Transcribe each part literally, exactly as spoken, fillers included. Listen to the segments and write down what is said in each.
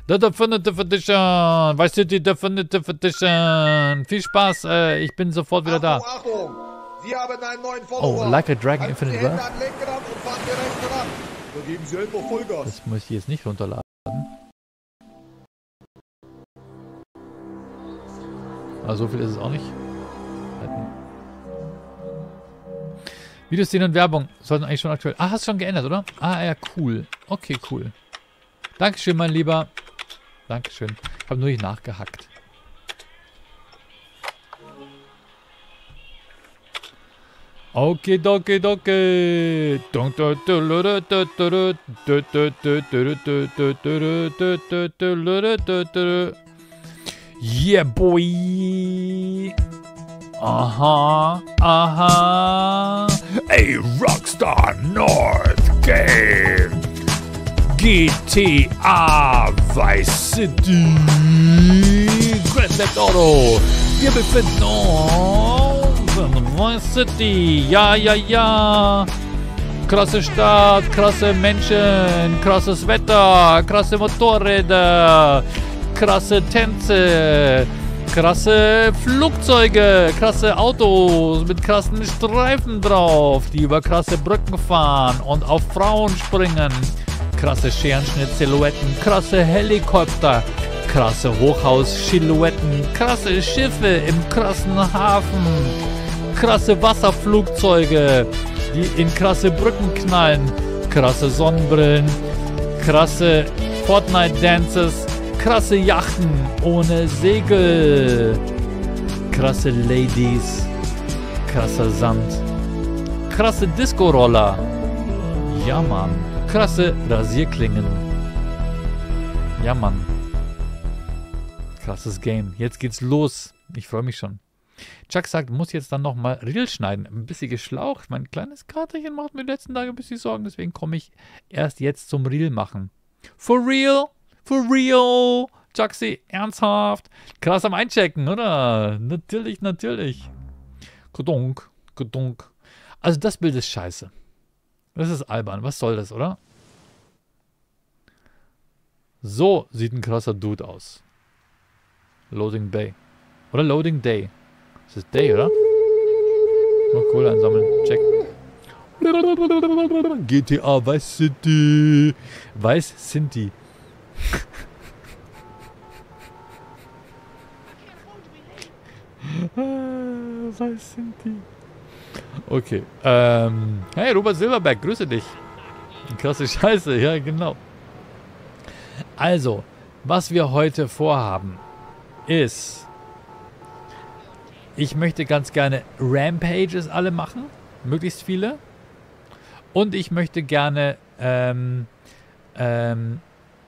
The Definitive Edition. Weißt du, die Definitive Edition. Viel Spaß. Äh, ich bin sofort wieder da. Achtung, Achtung. Wir haben einen neuen Follower. Oh, Like a Dragon Halten Infinite Sie Hände Wealth. am Lenkrad und fahren direkt ran. So geben Sie einfach Vollgas. Das muss ich jetzt nicht runterladen. Also so viel ist es auch nicht. Videos, Szenen und Werbung sollten eigentlich schon aktuell... Ah, hast du schon geändert, oder? Ah, ja, cool. Okay, cool. Dankeschön, mein Lieber. Dankeschön. Ich habe nur nicht nachgehackt. Okay, okay, okay. Yeah, boy. Aha, aha. Ey, Rockstar North Game. G T A Vice City. Grand Theft Auto. Wir befinden uns in Vice City. Ja, ja, ja. Krasse Stadt, krasse Menschen, krasses Wetter, krasse Motorräder, krasse Tänze, krasse Flugzeuge, krasse Autos mit krassen Streifen drauf, die über krasse Brücken fahren und auf Frauen springen. Krasse Scherenschnitt-Silhouetten, krasse Helikopter, krasse Hochhaus-Silhouetten, krasse Schiffe im krassen Hafen, krasse Wasserflugzeuge, die in krasse Brücken knallen, krasse Sonnenbrillen, krasse Fortnite-Dances, krasse Yachten ohne Segel, krasse Ladies, krasser Sand, krasse Disco-Roller, ja Mann, krasse Rasierklingen, ja Mann, krasses Game, jetzt geht's los, ich freue mich schon. Chuck sagt, muss jetzt dann nochmal Reel schneiden. Ein bisschen geschlaucht. Mein kleines Katerchen macht mir die letzten Tage ein bisschen Sorgen. Deswegen komme ich erst jetzt zum Reel machen. For real? For real? Chucksy, ernsthaft? Krass am Einchecken, oder? Natürlich, natürlich. Gedunk, gedunk. Also das Bild ist scheiße. Das ist albern. Was soll das, oder? So sieht ein krasser Dude aus. Loading Bay. Oder Loading Day. Das ist Day, oder? Oh, cool, einsammeln. Check. G T A Vice City. Vice City. Vice City. Okay. Ähm. Hey, Robert Silverberg, grüße dich. Krasse Scheiße, ja, genau. Also, was wir heute vorhaben, ist... Ich möchte ganz gerne Rampages alle machen. Möglichst viele. Und ich möchte gerne ähm, ähm,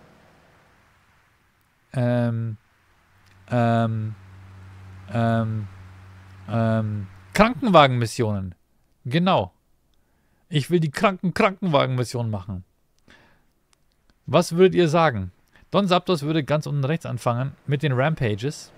ähm, ähm, ähm, ähm, Krankenwagenmissionen. Genau. Ich will die Kranken Krankenwagenmission machen. Was würdet ihr sagen? Don Zapdos würde ganz unten rechts anfangen mit den Rampages.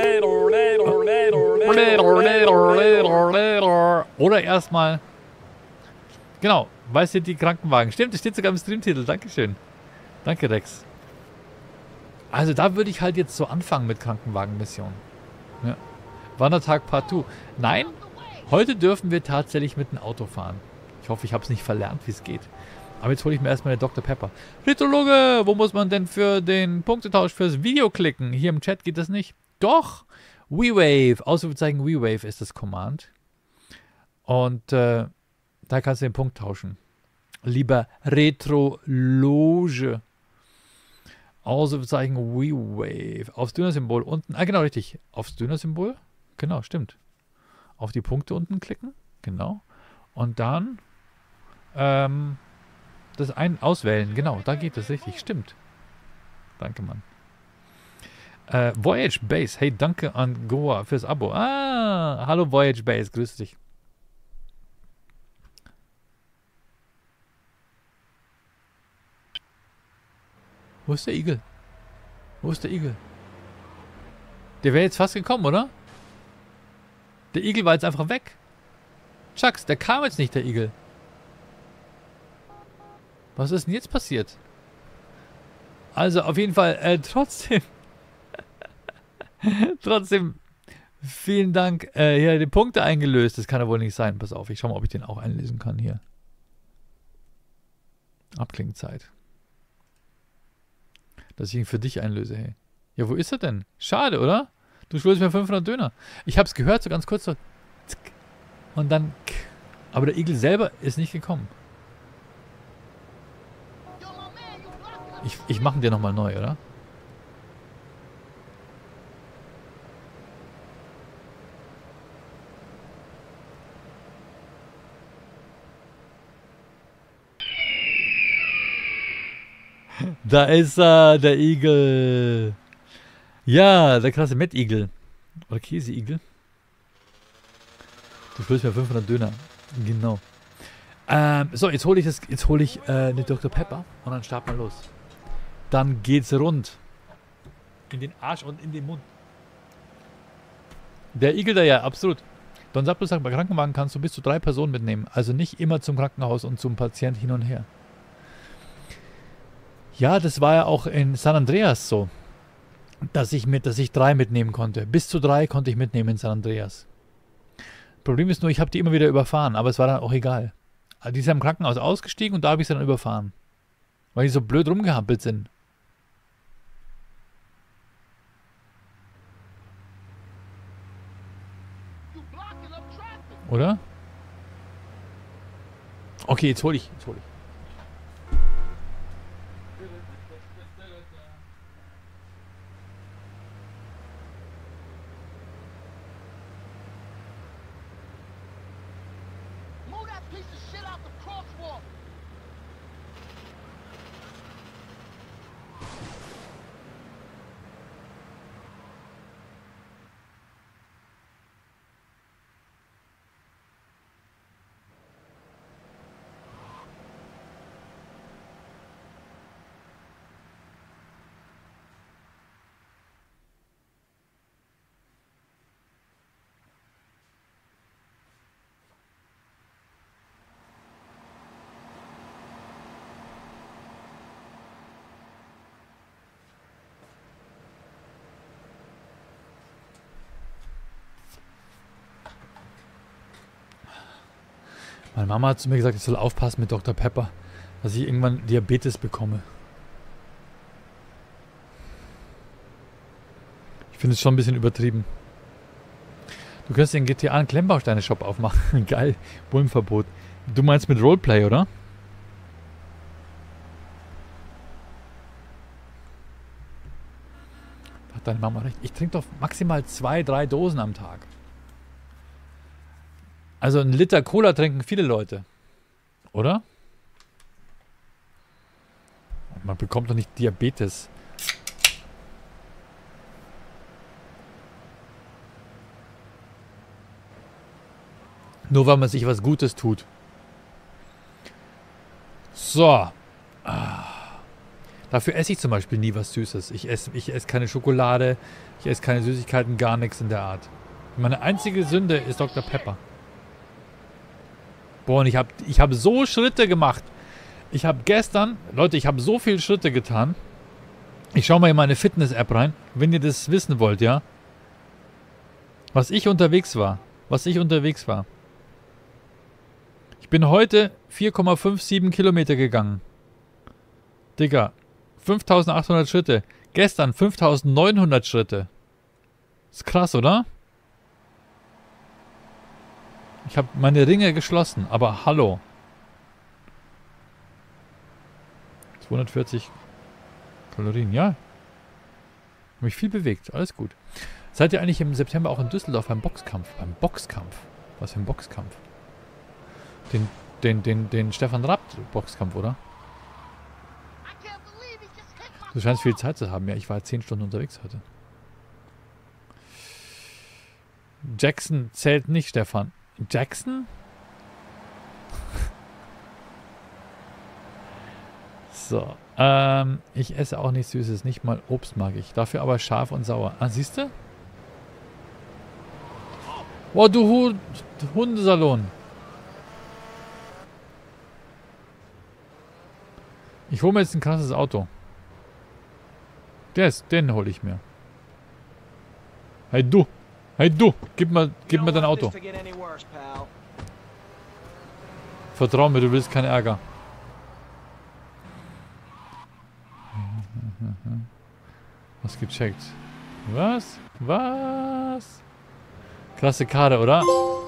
Oder erstmal. Genau, Vice City Krankenwagen. Stimmt, das steht sogar im Streamtitel. Dankeschön. Danke, Rex. Also da würde ich halt jetzt so anfangen mit Krankenwagenmission. Ja. Wandertag Part zwei. Nein, heute dürfen wir tatsächlich mit dem Auto fahren. Ich hoffe, ich habe es nicht verlernt, wie es geht. Aber jetzt hole ich mir erstmal eine Doktor Pepper. Retologe, wo muss man denn für den Punktetausch fürs Video klicken? Hier im Chat geht das nicht. Doch! WeWave, Ausrufezeichen WeWave ist das Command. Und äh, da kannst du den Punkt tauschen. Lieber Retrologe. Ausrufezeichen WeWave. Aufs Döner-Symbol unten. Ah, genau, richtig. Aufs Döner-Symbol. Genau, stimmt. Auf die Punkte unten klicken. Genau. Und dann ähm, das ein auswählen. Genau, da geht es richtig. Stimmt. Danke, Mann. Äh, Voyage Base, hey, danke an Goa fürs Abo. Ah, hallo Voyage Base, grüß dich. Wo ist der Igel? Wo ist der Igel? Der wäre jetzt fast gekommen, oder? Der Igel war jetzt einfach weg. Chucks, der kam jetzt nicht, der Igel. Was ist denn jetzt passiert? Also auf jeden Fall äh, trotzdem, trotzdem vielen Dank. Äh, hier die Punkte eingelöst. Das kann ja wohl nicht sein. Pass auf, ich schau mal, ob ich den auch einlesen kann hier. Abklingzeit. Dass ich ihn für dich einlöse, hey. Ja, wo ist er denn? Schade, oder? Du schuldest mir fünfhundert Döner. Ich hab's gehört, so ganz kurz so. Und dann. Aber der Igel selber ist nicht gekommen. Ich, ich mache ihn dir nochmal neu, oder? Da ist er, der Igel. Ja, der krasse Mettigel. Oder Käseigel. Du schuldest mir fünfhundert Döner. Genau. Ähm, so, jetzt hole ich das, jetzt hole ich äh, eine Doktor Pepper und dann starten wir los. Dann geht's rund. In den Arsch und in den Mund. Der Igel da, ja, absolut. Don Saplo sagt, bei Krankenwagen kannst du bis zu drei Personen mitnehmen. Also nicht immer zum Krankenhaus und zum Patient hin und her. Ja, das war ja auch in San Andreas so. Dass ich, mit, dass ich drei mitnehmen konnte. Bis zu drei konnte ich mitnehmen in San Andreas. Problem ist nur, ich habe die immer wieder überfahren, aber es war dann auch egal. Also die sind im Krankenhaus ausgestiegen und da habe ich sie dann überfahren. Weil die so blöd rumgehampelt sind. Oder? Okay, jetzt hole ich. Jetzt hole ich. Meine Mama hat zu mir gesagt, ich soll aufpassen mit Doktor Pepper, dass ich irgendwann Diabetes bekomme. Ich finde es schon ein bisschen übertrieben. Du könntest den G T A einen Klemmbausteine-Shop aufmachen. Geil, Bullenverbot. Du meinst mit Roleplay, oder? Da hat deine Mama recht. Ich trinke doch maximal zwei, drei Dosen am Tag. Also ein Liter Cola trinken viele Leute. Oder? Man bekommt doch nicht Diabetes. Nur weil man sich was Gutes tut. So. Ah. Dafür esse ich zum Beispiel nie was Süßes. Ich esse, ich esse keine Schokolade, ich esse keine Süßigkeiten, gar nichts in der Art. Meine einzige Sünde ist Doktor Pepper. Boah, und ich habe ich hab so Schritte gemacht. Ich habe gestern, Leute, ich habe so viele Schritte getan. Ich schaue mal in meine Fitness-App rein, wenn ihr das wissen wollt, ja. Was ich unterwegs war. Was ich unterwegs war. Ich bin heute vier Komma siebenundfünfzig Kilometer gegangen. Digga, fünftausendachthundert Schritte. Gestern fünftausendneunhundert Schritte. Ist krass, oder? Ich habe meine Ringe geschlossen, aber hallo. zweihundertvierzig Kalorien, ja. Habe mich viel bewegt, alles gut. Seid ihr eigentlich im September auch in Düsseldorf beim Boxkampf? Beim Boxkampf? Was für ein Boxkampf? Den, den, den, den Stefan Raab Boxkampf, oder? Du scheinst viel Zeit zu haben. Ja, ich war zehn Stunden unterwegs heute. Jackson zählt nicht, Stefan. Jackson? So. Ähm, ich esse auch nichts Süßes. Nicht mal Obst mag ich. Dafür aber scharf und sauer. Ah, siehst du? Oh, du Hu Hundesalon. Ich hole mir jetzt ein krasses Auto. Der ist, den hole ich mir. Hey du. Hey du. Gib mir, gib mir dein Auto. Vertrau mir, du willst keinen Ärger. Was gecheckt? Was? Was? Krasse Karte, oder?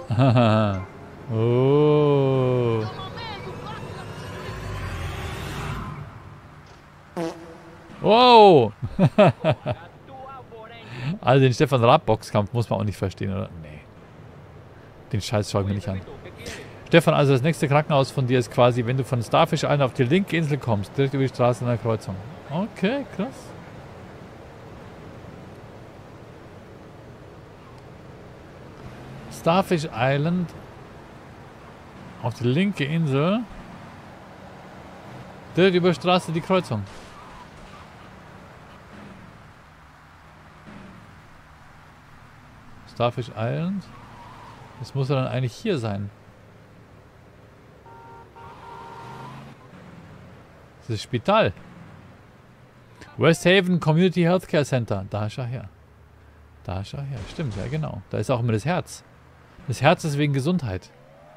Oh. Wow. Also den Stefan Raab Boxkampf muss man auch nicht verstehen, oder? Nee. Den Scheiß schaue ich mir nicht an. Stefan, also das nächste Krankenhaus von dir ist quasi, wenn du von Starfish Island auf die linke Insel kommst, direkt über die Straße in der Kreuzung. Okay, krass. Starfish Island auf die linke Insel, direkt über die Straße die Kreuzung. Starfish Island. Das muss ja dann eigentlich hier sein. Das ist Spital. West Haven Community Healthcare Center. Da ist er her. Da ist er her. Stimmt, ja genau. Da ist auch immer das Herz. Das Herz ist wegen Gesundheit.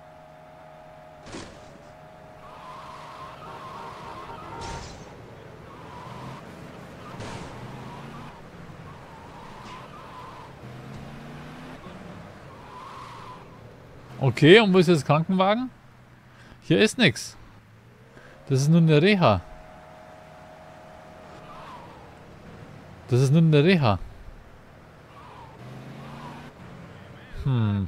Okay, und wo ist jetzt das Krankenwagen? Hier ist nichts. Das ist nur eine Reha. Das ist nur eine Reha. Hm.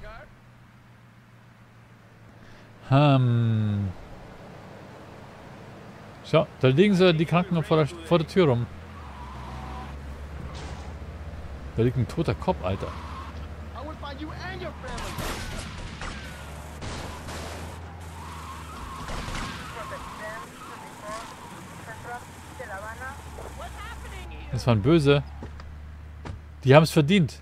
Hm. Schau, da liegen so die Kranken vor der, vor der Tür rum. Da liegt ein toter Kopf, Alter. Das waren böse. Die haben es verdient.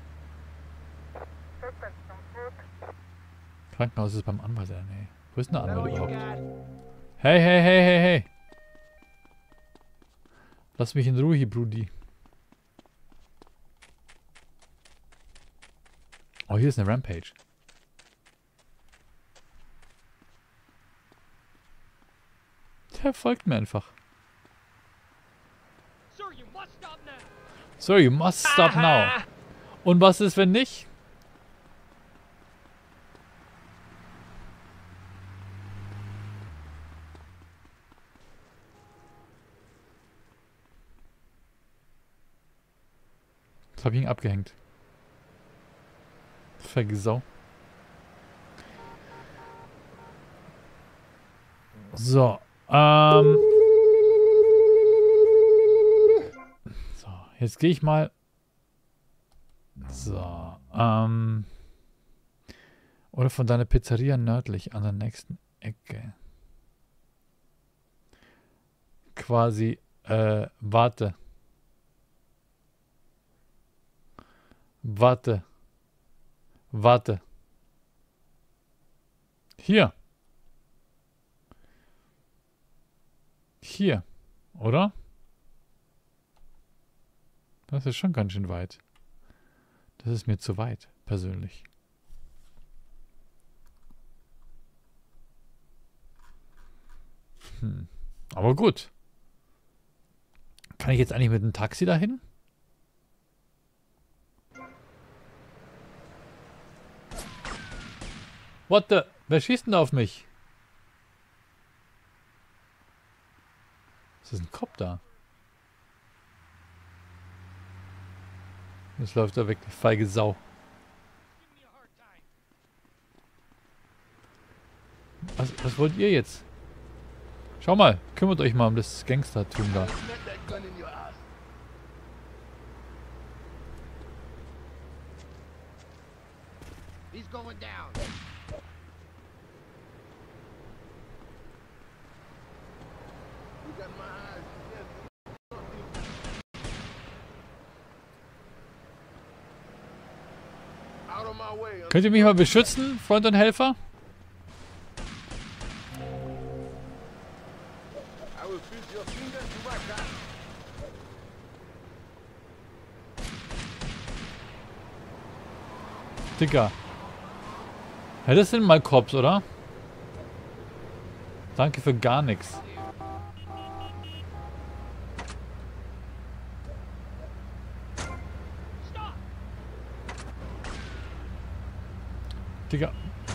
Krankenhaus ist beim Anwalt. Nee. Wo ist denn der Anwalt überhaupt? Hey, hey, hey, hey, hey. Lass mich in Ruhe hier, Brudi. Oh, hier ist eine Rampage. Der folgt mir einfach. Sir, you must stop now. Und was ist, wenn nicht? Jetzt habe ich ihn abgehängt. Vergesau. So. Ähm. So. Jetzt gehe ich mal. So. Ähm. Oder von deiner Pizzeria nördlich an der nächsten Ecke. Quasi. Äh. Warte. Warte. Warte. Hier. Hier. Oder? Das ist schon ganz schön weit. Das ist mir zu weit, persönlich. Hm. Aber gut. Kann ich jetzt eigentlich mit dem Taxi dahin? What the? Wer schießt denn da auf mich? Ist das ein Kopf da? Jetzt läuft er weg, die feige Sau. Was, was wollt ihr jetzt? Schau mal, kümmert euch mal um das Gangstertum da. Könnt ihr mich mal beschützen, Freund und Helfer? Digga. Ja, das sind mal Cops, oder? Danke für gar nichts. Digga.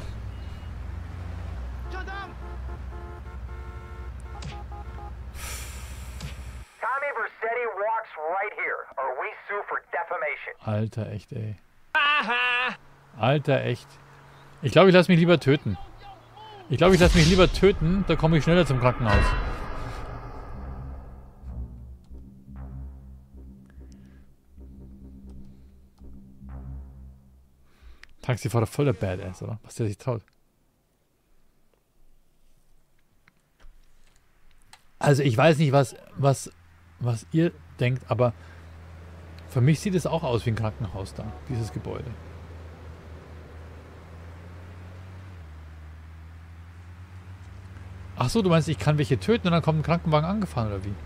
Alter, echt, ey. Alter, echt. Ich glaube, ich lasse mich lieber töten. Ich glaube, ich lasse mich lieber töten, da komme ich schneller zum Krankenhaus. Taxifahrer voll der Badass, oder? Was der sich traut. Also ich weiß nicht, was, was, was ihr denkt, aber für mich sieht es auch aus wie ein Krankenhaus da, dieses Gebäude. Ach so, du meinst, ich kann welche töten und dann kommt ein Krankenwagen angefahren, oder wie?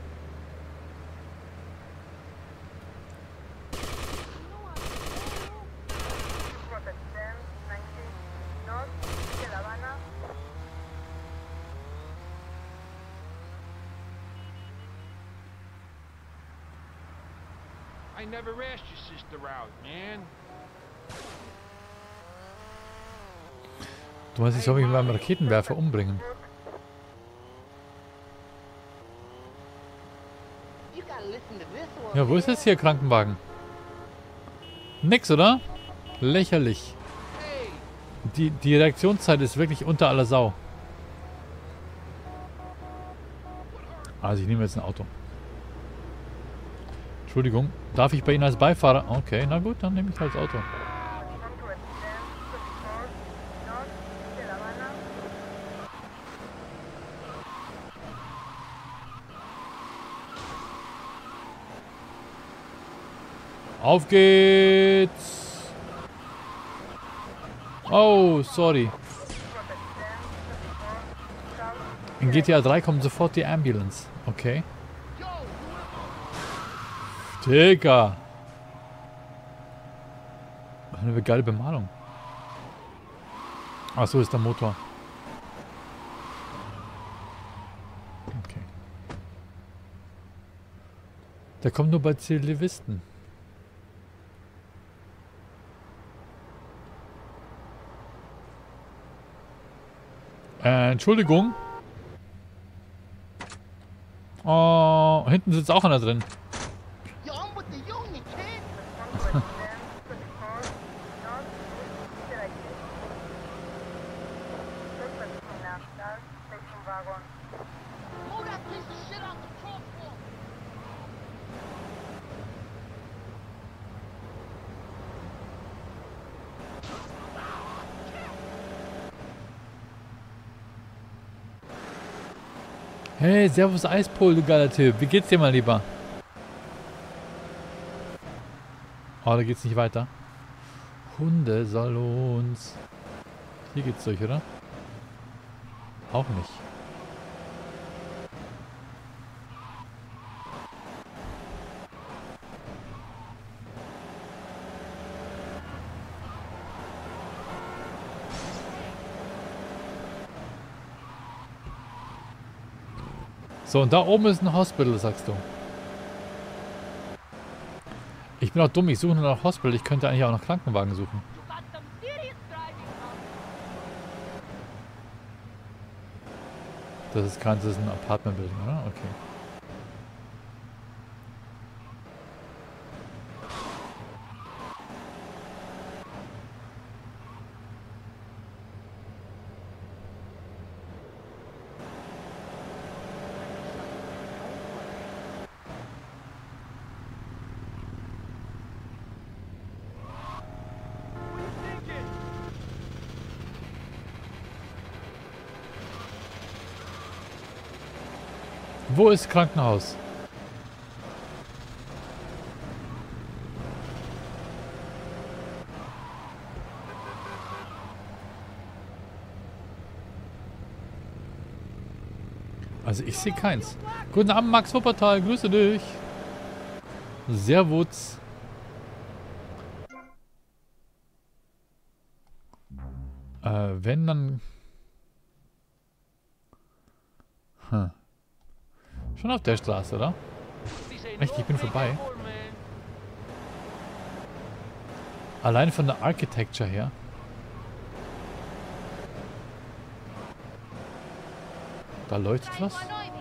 I never asked your sister out, man. Du meinst, ich soll mich mit meinem Raketenwerfer umbringen? Ja, wo ist jetzt hier Krankenwagen? Nix, oder? Lächerlich. Die, die Reaktionszeit ist wirklich unter aller Sau. Also ich nehme jetzt ein Auto. Entschuldigung, darf ich bei Ihnen als Beifahrer? Okay, na gut, dann nehme ich halt das Auto. Auf geht's! Oh, sorry. In G T A drei kommt sofort die Ambulance. Okay. Digga! Eine geile Bemalung. Ach so, ist der Motor. Okay. Der kommt nur bei Zivilisten. Äh, Entschuldigung. Oh, hinten sitzt auch einer drin. Hey, servus Eispol, du geiler Typ. Wie geht's dir mal lieber? Oh, da geht's nicht weiter. Hundesalons. Hier geht's durch, oder? Auch nicht. So, und da oben ist ein Hospital, sagst du. Ich bin auch dumm, ich suche nur nach Hospital. Ich könnte eigentlich auch nach Krankenwagen suchen. Das ist kein, das ist ein Apartment-Building, oder? Okay. Wo ist Krankenhaus? Also ich sehe keins. Guten Abend, Max Wuppertal, grüße dich. Servus. Äh, wenn, dann... Hm. Schon auf der Straße, oder? Echt, ich bin vorbei. Allein von der Architecture her. Da leuchtet was.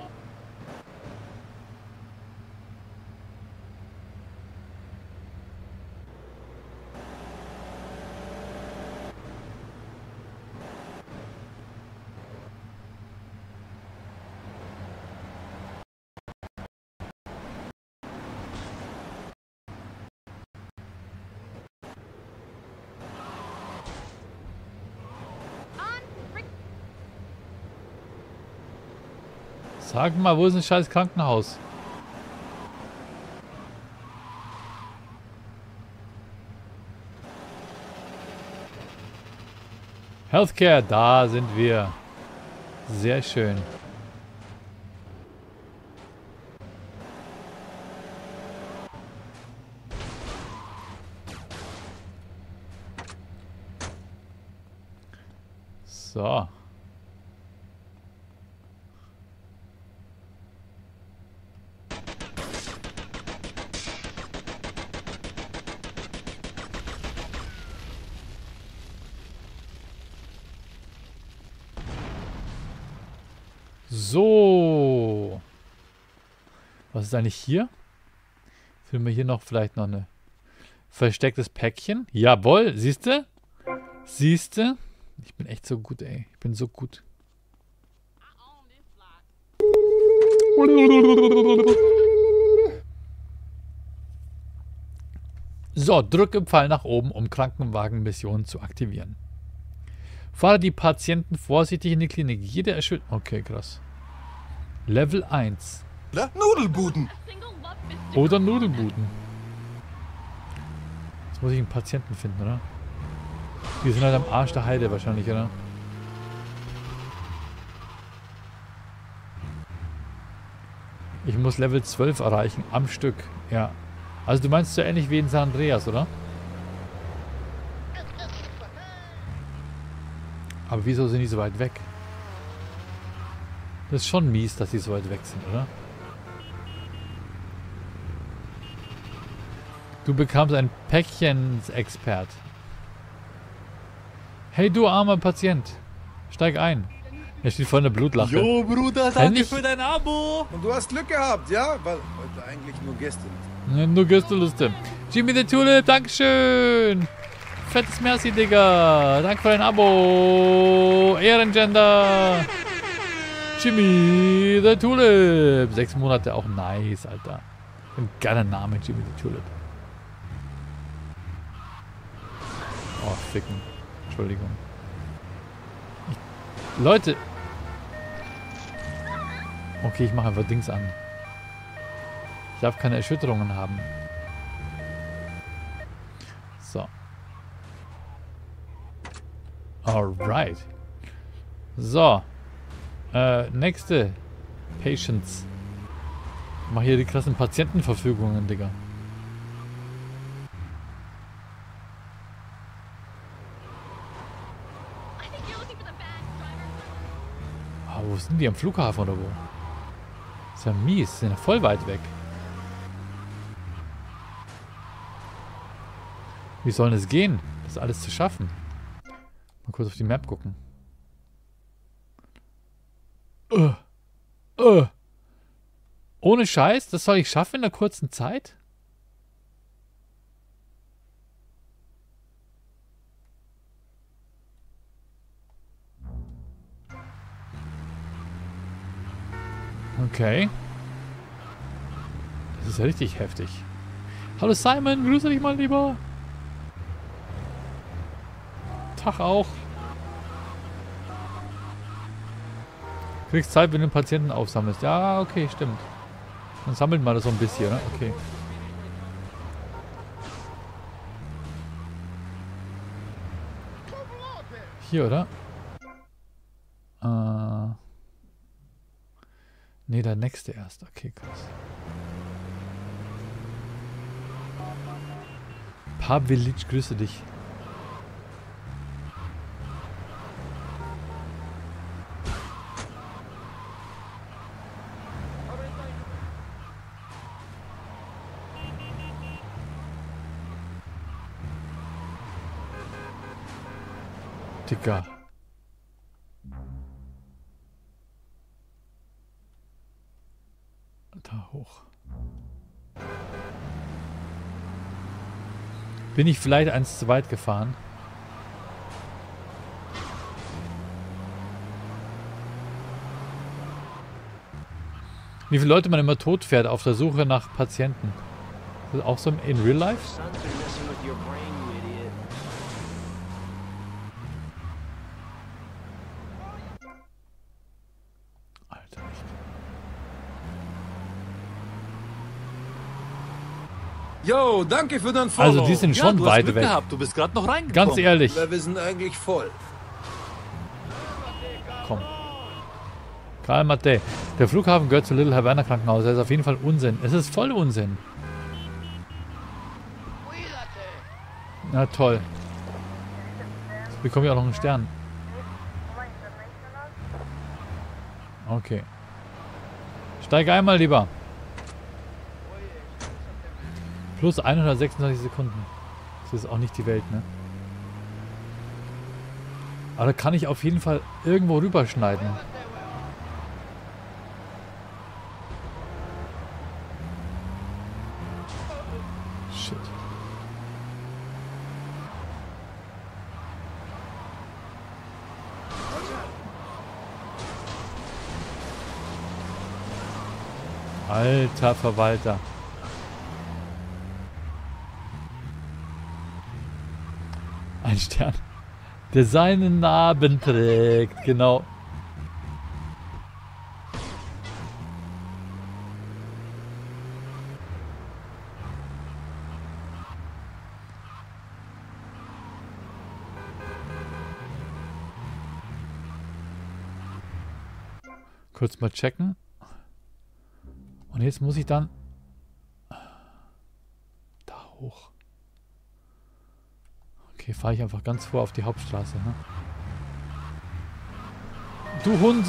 Sag mal, wo ist ein scheiß Krankenhaus? Healthcare, da sind wir. Sehr schön. So. So. Was ist eigentlich hier? Finden wir hier noch vielleicht noch eine verstecktes Päckchen? Jawohl, siehst du? Siehst du? Ich bin echt so gut, ey. Ich bin so gut. So, drücke Pfeil nach oben, um Krankenwagenmissionen zu aktivieren. Fahre die Patienten vorsichtig in die Klinik. Jede Erschütterung... Okay, krass. Level eins. Nudelbuden. Oder Nudelbuden. Jetzt muss ich einen Patienten finden, oder? Die sind halt am Arsch der Heide wahrscheinlich, oder? Ich muss Level zwölf erreichen, am Stück. Ja. Also du meinst so ähnlich wie in San Andreas, oder? Aber wieso sind die so weit weg? Das ist schon mies, dass die so weit weg sind, oder? Du bekamst ein Päckchens-Expert. Hey du armer Patient. Steig ein. Er steht vor einer Blutlache. Jo, Bruder, danke Endlich? für dein Abo. Und du hast Glück gehabt, ja? Weil heute eigentlich nur Gäste. Ja, nur Gästeliste. Jimmy the Tulip, Dankeschön. Fettes Merci, Digga. Danke für dein Abo. Ehrengender. Jimmy the Tulip. Sechs Monate, auch nice, Alter. Ein geiler Name, Jimmy the Tulip. Oh, ficken. Entschuldigung. Ich, Leute. Okay, ich mache einfach Dings an. Ich darf keine Erschütterungen haben. So. Alright. So. Äh, nächste. Patients. Ich mach hier die krassen Patientenverfügungen, Digga. Ah, wo sind die? Am Flughafen oder wo? Ist ja mies. Sind ja voll weit weg. Wie soll es gehen, das alles zu schaffen? Mal kurz auf die Map gucken. Uh, uh. Ohne Scheiß, das soll ich schaffen in einer kurzen Zeit? Okay. Das ist ja richtig heftig. Hallo Simon, grüße dich mal lieber. Tag auch. Kriegst Zeit, wenn du den Patienten aufsammelst. Ja, okay, stimmt. Dann sammelt mal das so ein bisschen, ne? Okay. Hier, oder? Äh. Ne, der nächste erst. Okay, krass. Pavilic, grüße dich. Digga. Da hoch. Bin ich vielleicht eins zu weit gefahren? Wie viele Leute man immer tot fährt auf der Suche nach Patienten. Das ist auch so in Real Life? Alter, echt. Yo, danke für dein Follow. Also die sind schon ja, du hast weit Glück weg. gehabt. Du bist gerade noch reingekommen. Ganz ehrlich. Wir sind eigentlich voll. Komm. Karl Mattei. Der Flughafen gehört zu Little Havana Krankenhaus. Das ist auf jeden Fall Unsinn. Es ist voll Unsinn. Na toll. Jetzt bekomme ich auch noch einen Stern. Okay. Steig einmal lieber. Plus hundertsechsundzwanzig Sekunden. Das ist auch nicht die Welt, ne? Aber da kann ich auf jeden Fall irgendwo rüberschneiden. Shit. Alter Verwalter. Ein Stern, der seinen Namen trägt. Genau. Kurz mal checken. Und jetzt muss ich dann da hoch. Okay, fahre ich einfach ganz vor auf die Hauptstraße. Ne? Du Hund!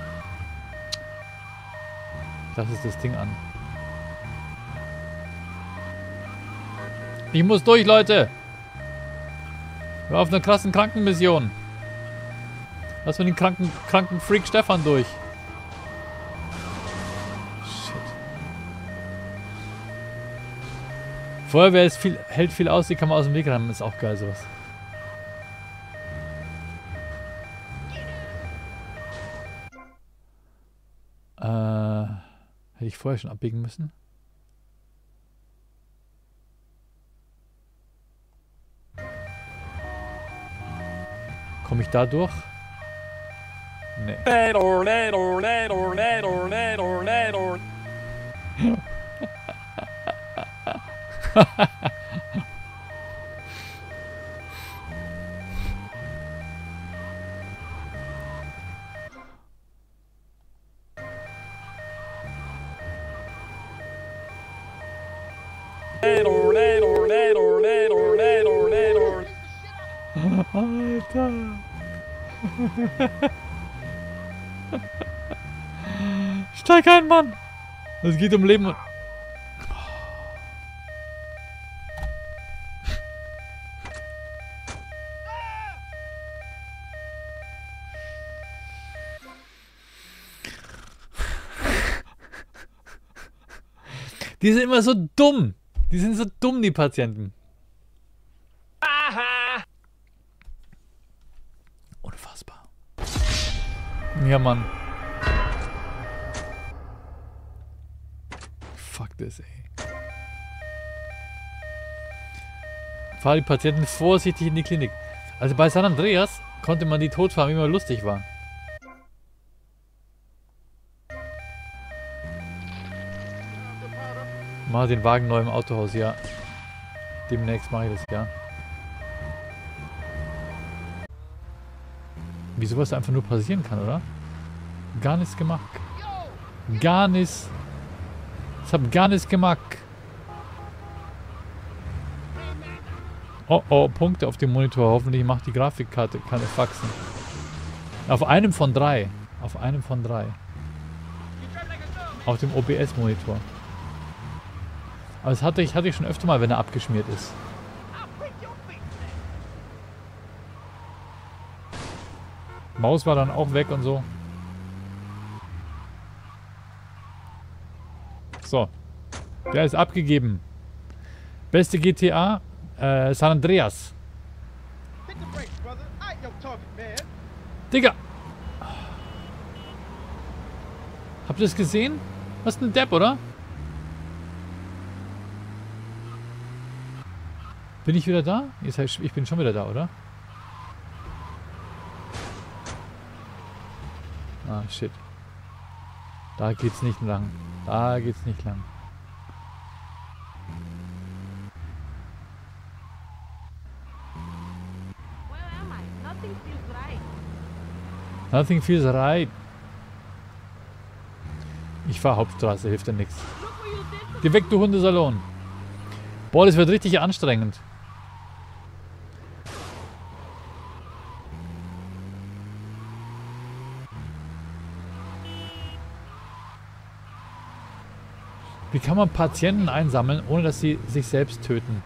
Das ist das Ding an. Ich muss durch, Leute! Wir auf einer krassen Krankenmission. Lass mir den kranken, kranken Freak Stefan durch. Feuerwehr ist viel, hält viel aus, die kann man aus dem Weg räumen. Ist auch geil, sowas. Äh, hätte ich vorher schon abbiegen müssen. Komme ich da durch? Nee. Alter. Steig ein, Mann. Es geht um Leben und... Die sind immer so dumm. Die sind so dumm, die Patienten. Unfassbar. Ja, Mann. Fuck this, ey. Fahr die Patienten vorsichtig in die Klinik. Also bei San Andreas konnte man die totfahren, wie man lustig war. Mach den Wagen neu im Autohaus, ja. Demnächst mache ich das, ja. Wie sowas einfach nur passieren kann, oder? Gar nichts gemacht. Gar nichts. Ich hab gar nichts gemacht. Oh oh, Punkte auf dem Monitor. Hoffentlich macht die Grafikkarte keine Faxen. Auf einem von drei. Auf einem von drei. Auf dem O B S-Monitor. Aber das hatte ich, hatte ich schon öfter mal, wenn er abgeschmiert ist. Maus war dann auch weg und so. So. Der ist abgegeben. Beste G T A? Äh, San Andreas. Hit the brakes, brother. I ain't your target, man. Digga! Habt ihr das gesehen? Was ist ein Depp, oder? Bin ich wieder da? Ich bin schon wieder da, oder? Ah, shit. Da geht's nicht lang. Da geht's nicht lang. Where am I? Nothing feels right. Nothing feels right. Ich fahr Hauptstraße, hilft dir nichts. Look what you did to Geh weg, du Hundesalon. Boah, das wird richtig anstrengend. Wie kann man Patienten einsammeln, ohne dass sie sich selbst töten?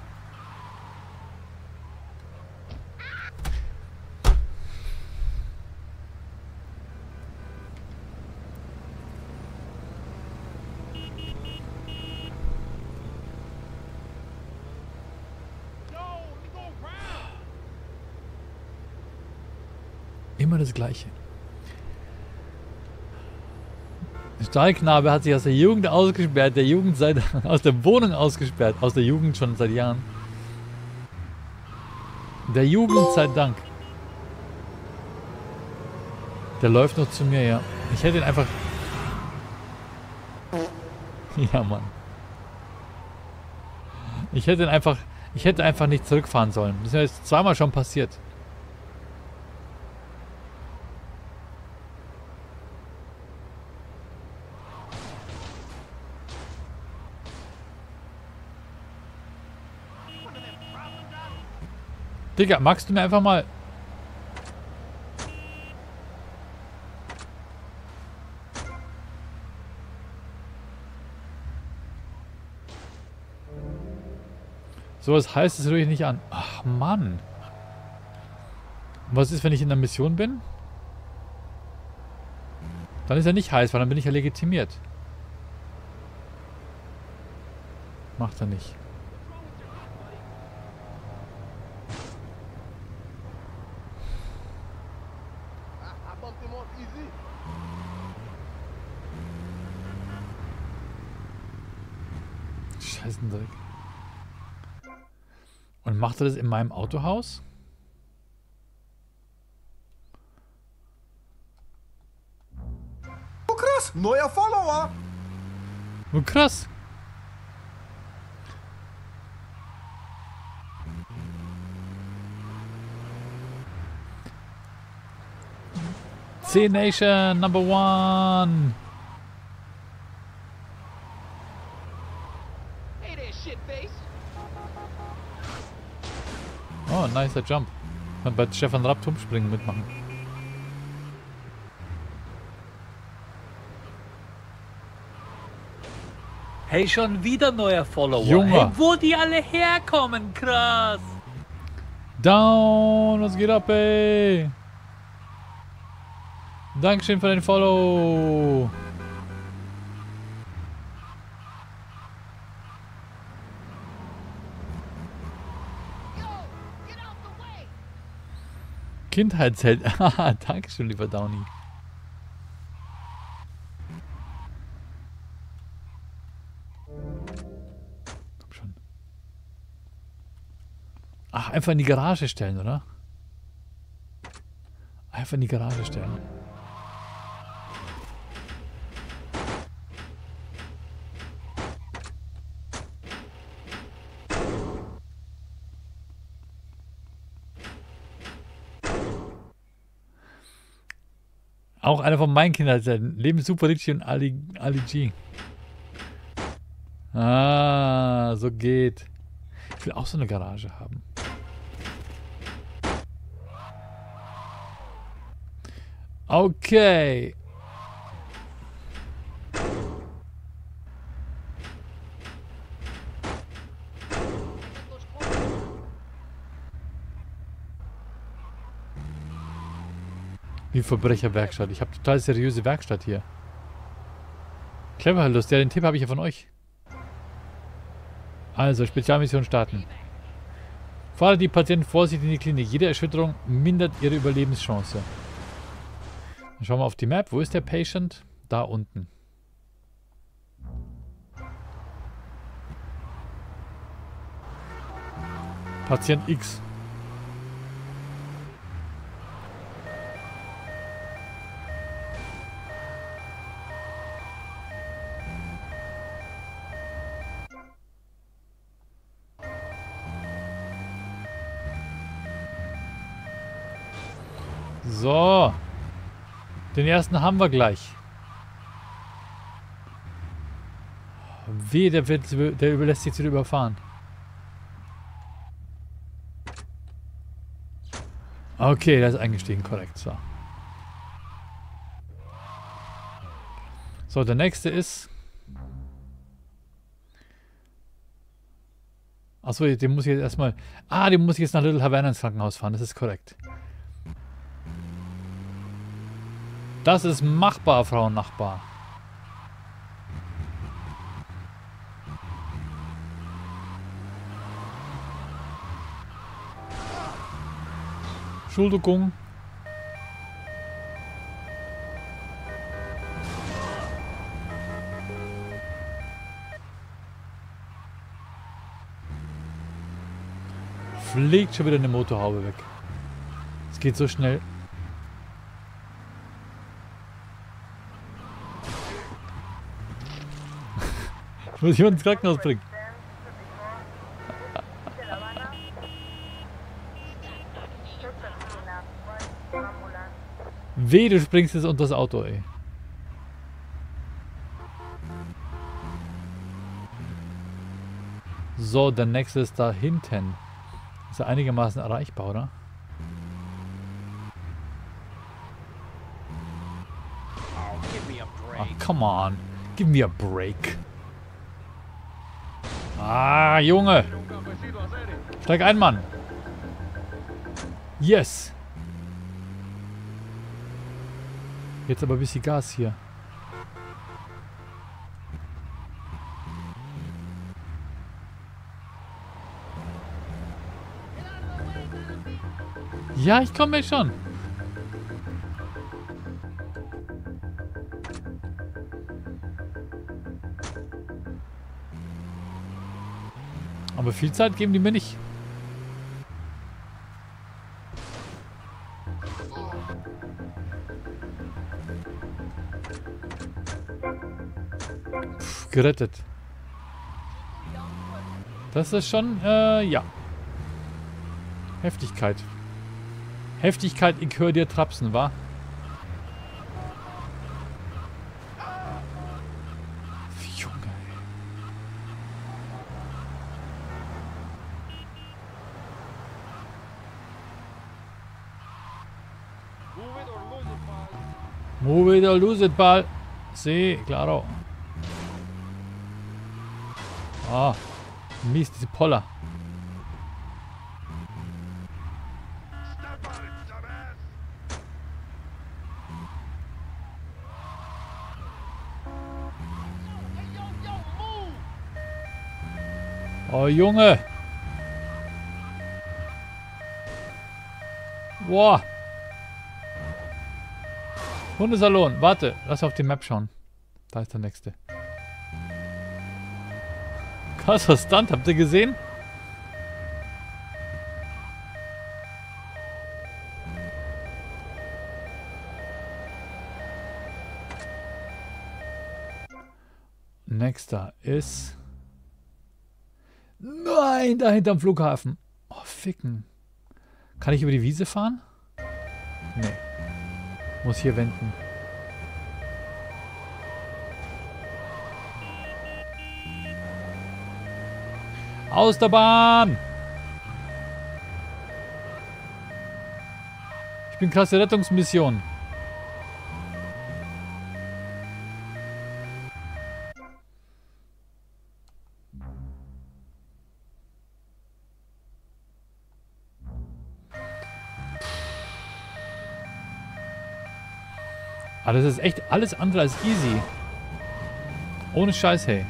Immer das Gleiche. Der Stahlknabe hat sich aus der Jugend ausgesperrt, der Jugend seit, aus der Wohnung ausgesperrt, aus der Jugend schon seit Jahren. Der Jugend sei Dank. Der läuft noch zu mir, ja. Ich hätte ihn einfach... Ja, Mann. Ich hätte ihn einfach... Ich hätte einfach nicht zurückfahren sollen. Das ist ja jetzt zweimal schon passiert. Digga, magst du mir einfach mal... So, was heißt es ruhig nicht an? Ach, Mann. Und was ist, wenn ich in der Mission bin? Dann ist er nicht heiß, weil dann bin ich ja legitimiert. Macht er nicht. I bumped him off easy. Scheißendreck. Und macht er das in meinem Autohaus? Oh krass, neuer Follower. Oh, krass. C-Nation number one. Hey there, shitface. Oh, nicer Jump. Kann bei Stefan Rapp Turmspringen mitmachen. Hey, schon wieder neuer Follower. Junge. Hey, wo die alle herkommen, krass. Down, was geht ab, ey? Dankeschön für den Follow. Kindheitsheld. Haha, Dankeschön, lieber Downy. Komm schon. Ach, einfach in die Garage stellen, oder? Einfach in die Garage stellen. Auch einer von meinen Kindheitshelden. Leben Super Ricci und Ali, Ali G. Ah, so geht. Ich will auch so eine Garage haben. Okay. Wie Verbrecherwerkstatt. Ich habe total seriöse Werkstatt hier. Clever, Herr Lust. Ja, den Tipp habe ich ja von euch. Also, Spezialmission starten. Fahre die Patienten vorsichtig in die Klinik. Jede Erschütterung mindert ihre Überlebenschance. Dann schauen wir auf die Map. Wo ist der Patient? Da unten. Patient X. So. Den ersten haben wir gleich. Weh, der, wird, der überlässt sich zu überfahren. Okay, der ist eingestiegen, korrekt. So. So, der nächste ist... Achso, den muss ich jetzt erstmal... Ah, den muss ich jetzt nach Little Havana ins Krankenhaus fahren, das ist korrekt. Das ist machbar, Frau Nachbar. Entschuldigung. Fliegt schon wieder eine Motorhaube weg. Es geht so schnell. Ich muss jemanden ins Krankenhaus bringen. Weh, du springst jetzt unter das Auto, ey. So, der nächste ist da hinten. Ist er einigermaßen erreichbar, oder? Ach, come on. Give me a break. Ah, Junge. Steig ein, Mann. Yes. Jetzt aber ein bisschen Gas hier. Ja, ich komme jetzt schon. Aber viel Zeit geben die mir nicht. Pff, gerettet. Das ist schon, äh, ja. Heftigkeit. Heftigkeit, ich höre dir trapsen, wa? Junge. Move it or lose it, pal. Sí, claro. Ah, mies, diese Poller. Oh, Junge. Boah. Hundesalon. Warte, lass auf die Map schauen. Da ist der nächste. Krasser Stunt, habt ihr gesehen? Nächster ist... Nein, da hinterm Flughafen. Oh, ficken. Kann ich über die Wiese fahren? Nee. Muss hier wenden. Aus der Bahn! Ich bin krasse Rettungsmission. Aber das ist echt alles andere als easy. Ohne Scheiß, hey.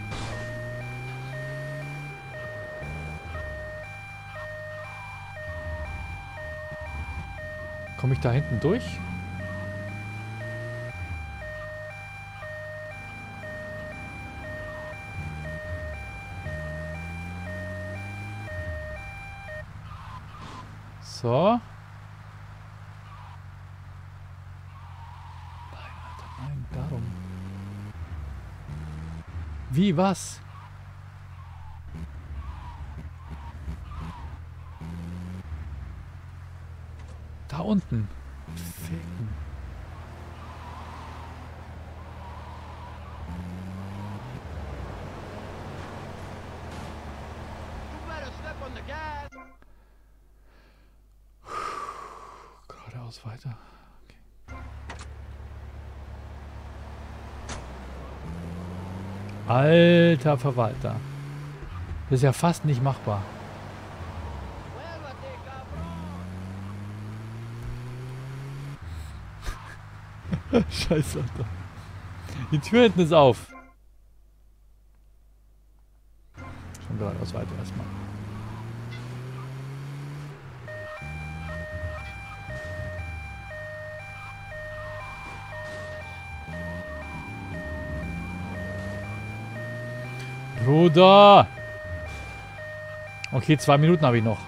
Komme ich da hinten durch? So. Nein, Alter, nein, darum. Wie, was? Da unten. Ficken. You better step on the gas. Geradeaus weiter. Okay. Alter Verwalter. Das ist ja fast nicht machbar. Muévate, cabrón. Scheiße, Alter. Die Tür hinten ist auf. Schon geradeaus weiter erstmal. Bruder! Okay, zwei Minuten habe ich noch.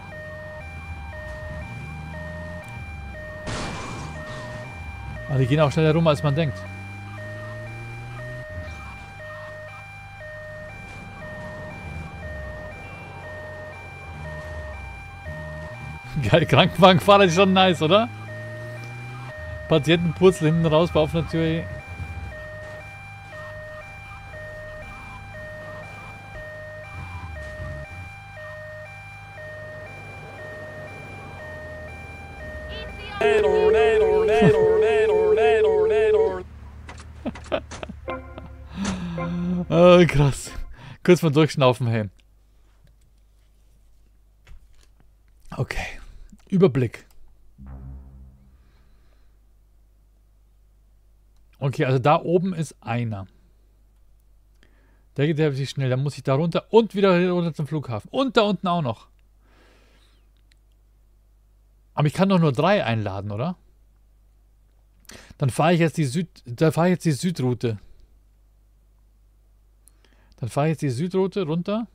Aber die gehen auch schneller rum, als man denkt. Geil, Krankenwagenfahrer ist schon nice, oder? Patientenpurzel hinten raus bei offener Tür. Oh, krass. Kurz mal durchschnaufen, hey. Okay. Überblick. Okay, also da oben ist einer. Der geht relativ schnell. Dann muss ich da runter und wieder runter zum Flughafen. Und da unten auch noch. Aber ich kann doch nur drei einladen, oder? Dann fahre ich jetzt die Süd, da fahre ich jetzt die Südroute. Dann fahre ich jetzt die Südroute runter.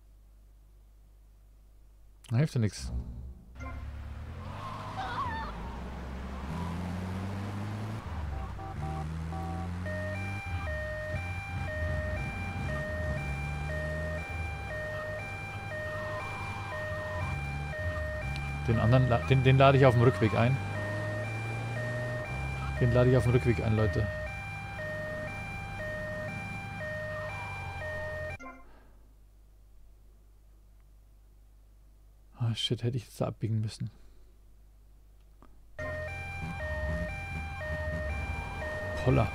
Da hilft ja nichts. Den anderen, den, den lade ich auf dem Rückweg ein. Den lade ich auf dem Rückweg ein, Leute. Ah, shit, hätte ich jetzt da abbiegen müssen. Holla.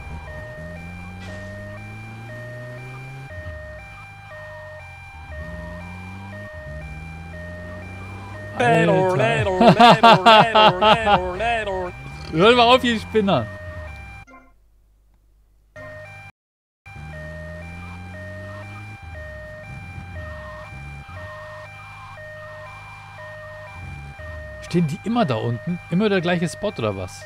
Hör mal auf, ihr Spinner. Stehen die immer da unten? Immer der gleiche Spot oder was?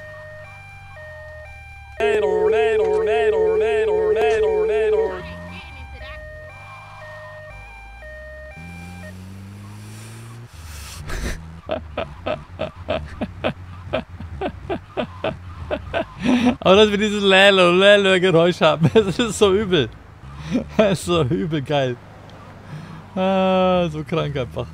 Aber dass wir dieses Lalo, Lalo Geräusch haben, das ist so übel. Das ist so übel geil. Ah, so krank einfach.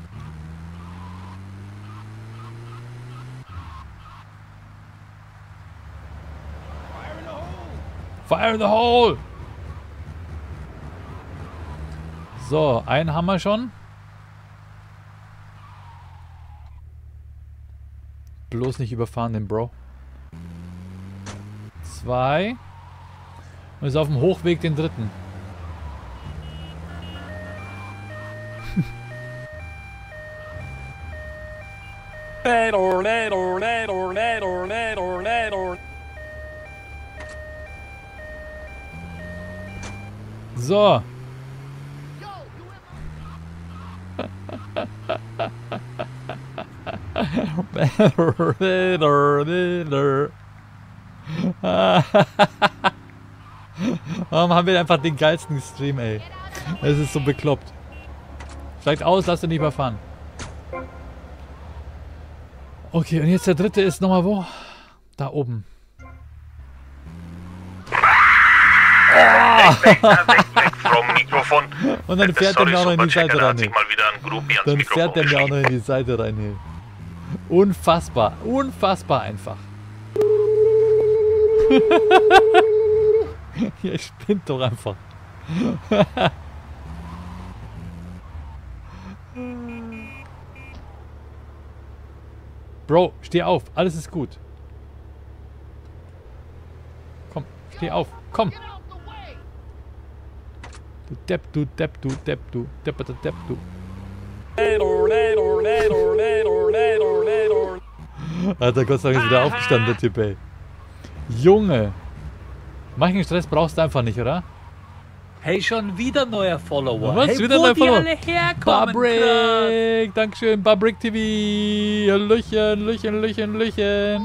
Fire in the hole! So, einen haben wir schon. Bloß nicht überfahren, den Bro. Zwei. Und ist auf dem Hochweg den dritten. So. Warum haben wir einfach den geilsten Stream, ey? Es ist so bekloppt. Steigt aus, lasst ihn nicht überfahren. Okay, und jetzt der dritte ist nochmal wo? Da oben. Und dann fährt er mir auch noch in die Seite rein. Dann fährt er mir auch noch in die Seite rein. Hey. Unfassbar. Unfassbar einfach. Ihr spinnt doch einfach. Bro, steh auf. Alles ist gut. Komm, steh auf. Komm. Du Depp, du Depp, du Depp, du Depp, du Depp, du. Alter, Gott sei Dank ist wieder aufgestanden, der Typ, ey. Junge. Manchen Stress brauchst du einfach nicht, oder? Hey, schon wieder neuer Follower. Was? Hey, Wieder wo neuer die Follower? alle herkommen, Babrick! Dankeschön, Babrick T V! Hallöchen, Löchen, Löchen, Löchen!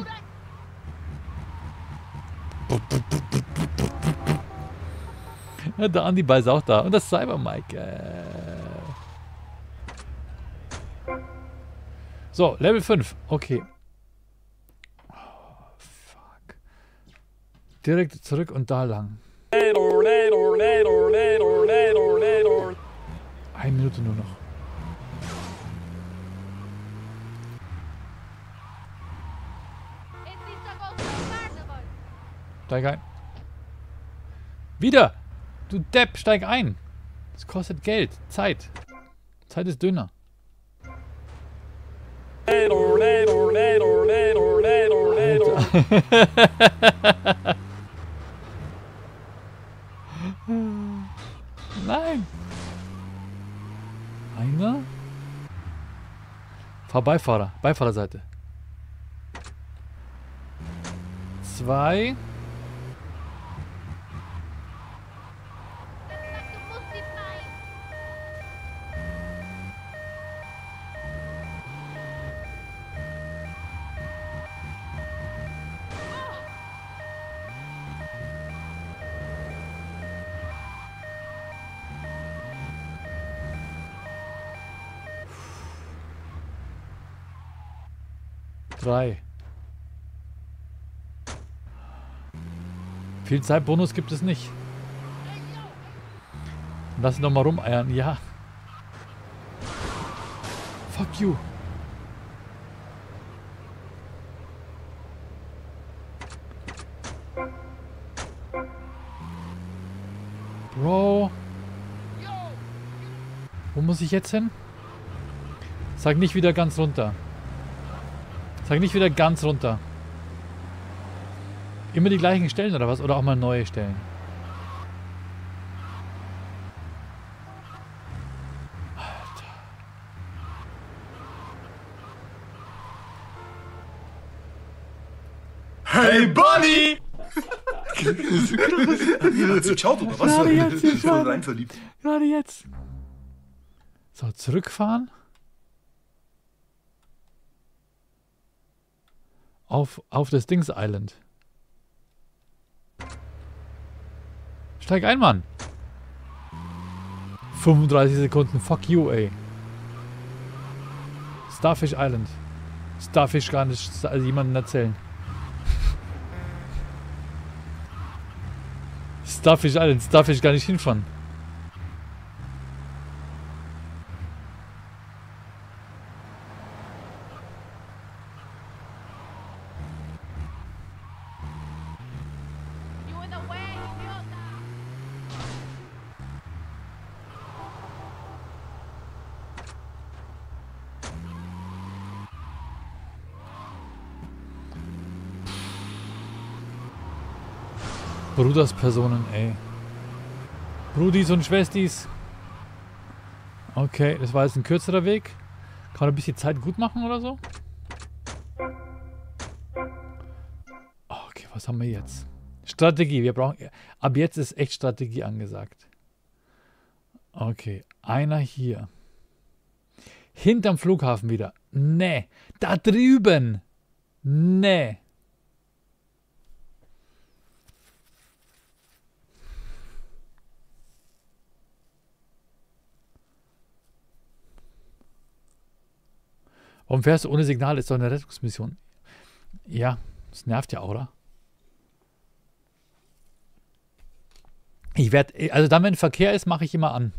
Ja, der Andi ist auch da. Und das Cyber Mike. Äh. So, Level fünf. Okay. Oh, fuck. Direkt zurück und da lang. Eine Minute nur noch. Steig ein. Wieder! Du Depp, steig ein! Das kostet Geld, Zeit. Zeit ist dünner. Nein! Einer? Fahrbeifahrer, Beifahrerseite. Zwei. Drei. Viel Zeitbonus gibt es nicht. Lass ihn doch mal rumeiern. Ja. Fuck you. Bro. Wo muss ich jetzt hin? Sag nicht wieder ganz runter. Sag nicht wieder ganz runter. Immer die gleichen Stellen oder was? Oder auch mal neue Stellen? Alter. Hey, Buddy! Hat sie geschaut oder was? Gerade jetzt, Ich bin rein verliebt. Gerade jetzt. So, zurückfahren. Auf, auf das Dings Island. Steig ein, Mann. fünfunddreißig Sekunden. Fuck you, ey. Starfish Island. Starfish gar nicht also jemandem erzählen. Starfish Island. Starfish gar nicht hinfahren. Bruderspersonen, ey. Brudis und Schwestis. Okay, das war jetzt ein kürzerer Weg. Kann man ein bisschen Zeit gut machen oder so? Okay, was haben wir jetzt? Strategie. Wir brauchen. Ab jetzt ist echt Strategie angesagt. Okay, einer hier. Hinterm Flughafen wieder. Nee. Da drüben. Nee. Warum fährst du ohne Signal? Ist doch eine Rettungsmission. Ja, das nervt ja, oder? Ich werde, also dann, wenn Verkehr ist, mache ich immer an.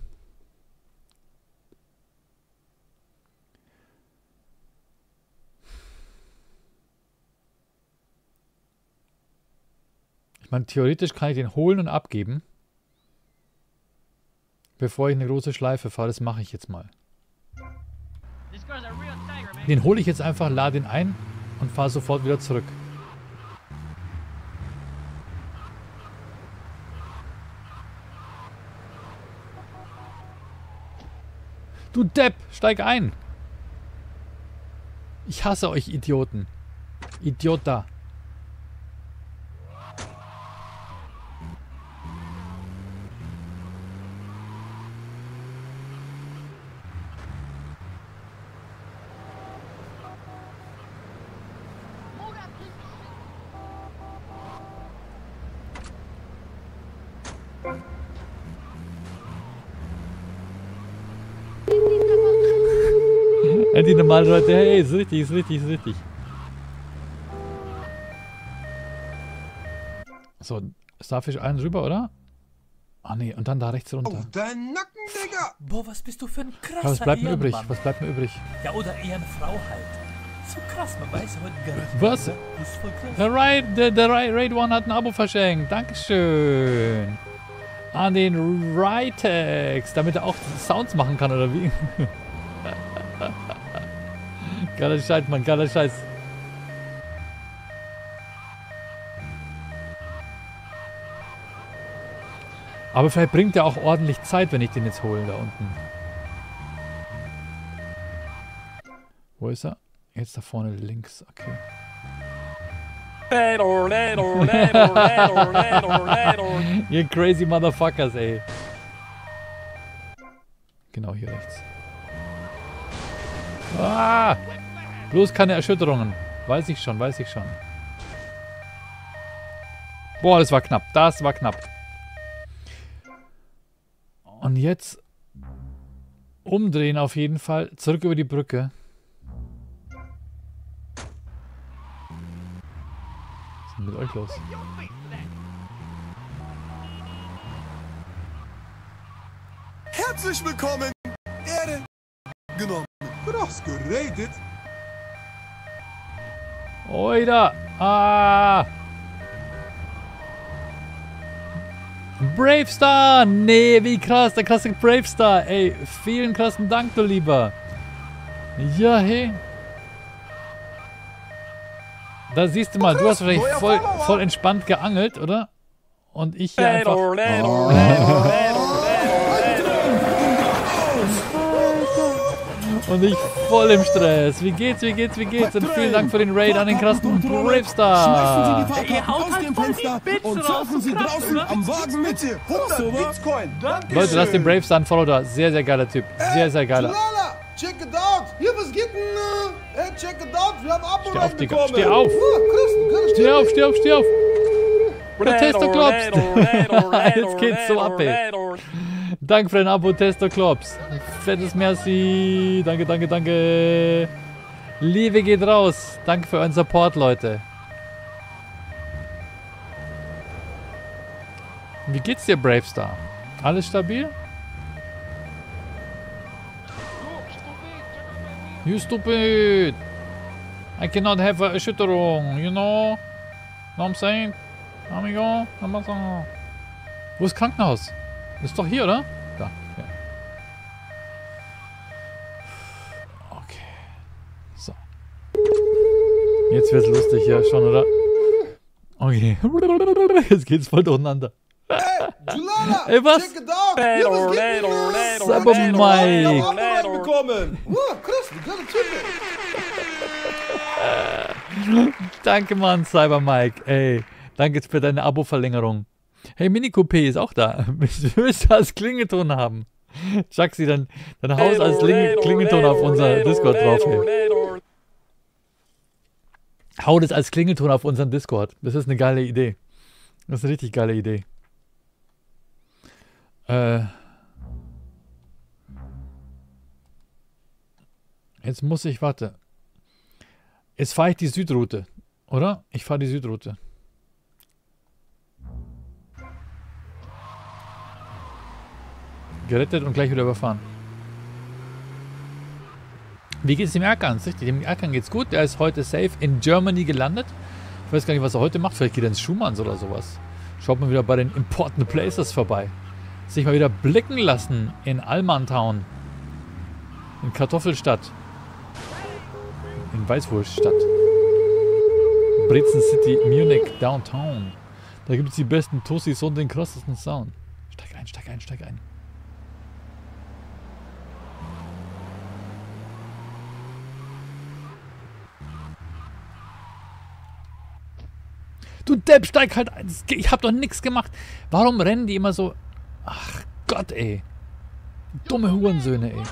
Ich meine, theoretisch kann ich den holen und abgeben, bevor ich eine große Schleife fahre. Das mache ich jetzt mal. Den hole ich jetzt einfach, lade ihn ein und fahre sofort wieder zurück. Du Depp, steig ein! Ich hasse euch Idioten. Idiota. Die normalen Leute, hey, ist richtig, ist richtig, ist richtig. So, Starfish einen rüber, oder? Ah ne, und dann da rechts runter. Auf deinen Nacken, Digga! Boah, was bist du für ein krasser Ja, was bleibt mir übrig? Ehrenmann. Was bleibt mir übrig? Ja, oder Ehrenfrau halt. So krass, man weiß heute gar nicht. Was? Ist voll krass. Der Raid, der, der Raid, Raid One hat ein Abo verschenkt. Dankeschön. An den Ritex, damit er auch Sounds machen kann, oder wie? Geiler Scheiß, Mann, geiler Scheiß. Aber vielleicht bringt er auch ordentlich Zeit, wenn ich den jetzt hole, da unten. Wo ist er? Jetzt da vorne links, okay. Ihr crazy Motherfuckers, ey. Genau hier rechts. Ah! Bloß keine Erschütterungen. Weiß ich schon, weiß ich schon. Boah, das war knapp. Das war knapp. Und jetzt umdrehen auf jeden Fall. Zurück über die Brücke. Was ist denn mit euch los? Herzlich willkommen. Erde genommen. Krass geredet. Oida! Ah! Bravestar! Nee, wie krass, der krasse Bravestar. Ey, vielen krassen Dank, du Lieber. Ja, hey. Da siehst du mal, du hast wahrscheinlich voll, voll entspannt geangelt, oder? Und ich hier einfach... Und ich voll im Stress. Wie geht's, wie geht's, wie geht's? Und vielen Dank für den Raid an den krassen Bravestar. Schmeißen Sie die Fahrkarte aus dem Fenster und surfen Sie draußen am Wagen mit. hundert Bitcoin. Danke. Leute, lasst den Bravestar ein Follow da. Sehr, sehr geiler Typ. Sehr, sehr geiler. Lala, check it out. Hier, was geht denn? äh, Hey, check it out. Wir haben Abo Steh auf, Digga. reinbekommen. Steh auf. Oh, krass, du kannst Steh auf, steh auf, steh auf. Protestoklops. Jetzt geht's so ab, ey. Danke für dein Abo, Testoklops. Fettes Merci. Danke, danke, danke. Liebe geht raus. Danke für euren Support, Leute. Wie geht's dir, Bravestar? Alles stabil? You stupid. I cannot have a Erschütterung, you know? Know what I'm saying? Amigo? Wo ist das Krankenhaus? Das ist doch hier, oder? Da. Ja. Okay. So. Jetzt wird's lustig hier schon, oder? Okay. Jetzt geht's voll durcheinander. Julala, Ey, was? check it out. Hier, was geht denn? Cyber Wir Mike. haben Abo reinbekommen. Wow, krass, du geiler Typ. Danke, Mann, Cyber Mike. Ey, danke für deine Abo-Verlängerung. Hey, Mini Coupé ist auch da. Willst du als Klingelton haben? Jaxi, dann, dann haust als Kling Klingelton auf unser Discord drauf. Hey. Hau das als Klingelton auf unseren Discord. Das ist eine geile Idee. Das ist eine richtig geile Idee. Äh. Jetzt muss ich, warte. Jetzt fahre ich die Südroute, oder? Ich fahre die Südroute. Gerettet und gleich wieder überfahren. Wie geht es dem Erkan? Dem Erkan geht's gut. Der ist heute safe in Germany gelandet. Ich weiß gar nicht, was er heute macht. Vielleicht geht er ins Schumanns oder sowas. Schaut mal wieder bei den Important Places vorbei. Sich mal wieder blicken lassen in Almantown. In Kartoffelstadt. In Weißwurststadt. Brezen City, Munich, Downtown. Da gibt es die besten Tussis und den krassesten Sound. Steig ein, steig ein, steig ein. Du Depp, steig halt ein. Ich hab doch nichts gemacht. Warum rennen die immer so... Ach Gott, ey. Dumme Hurensöhne, ey.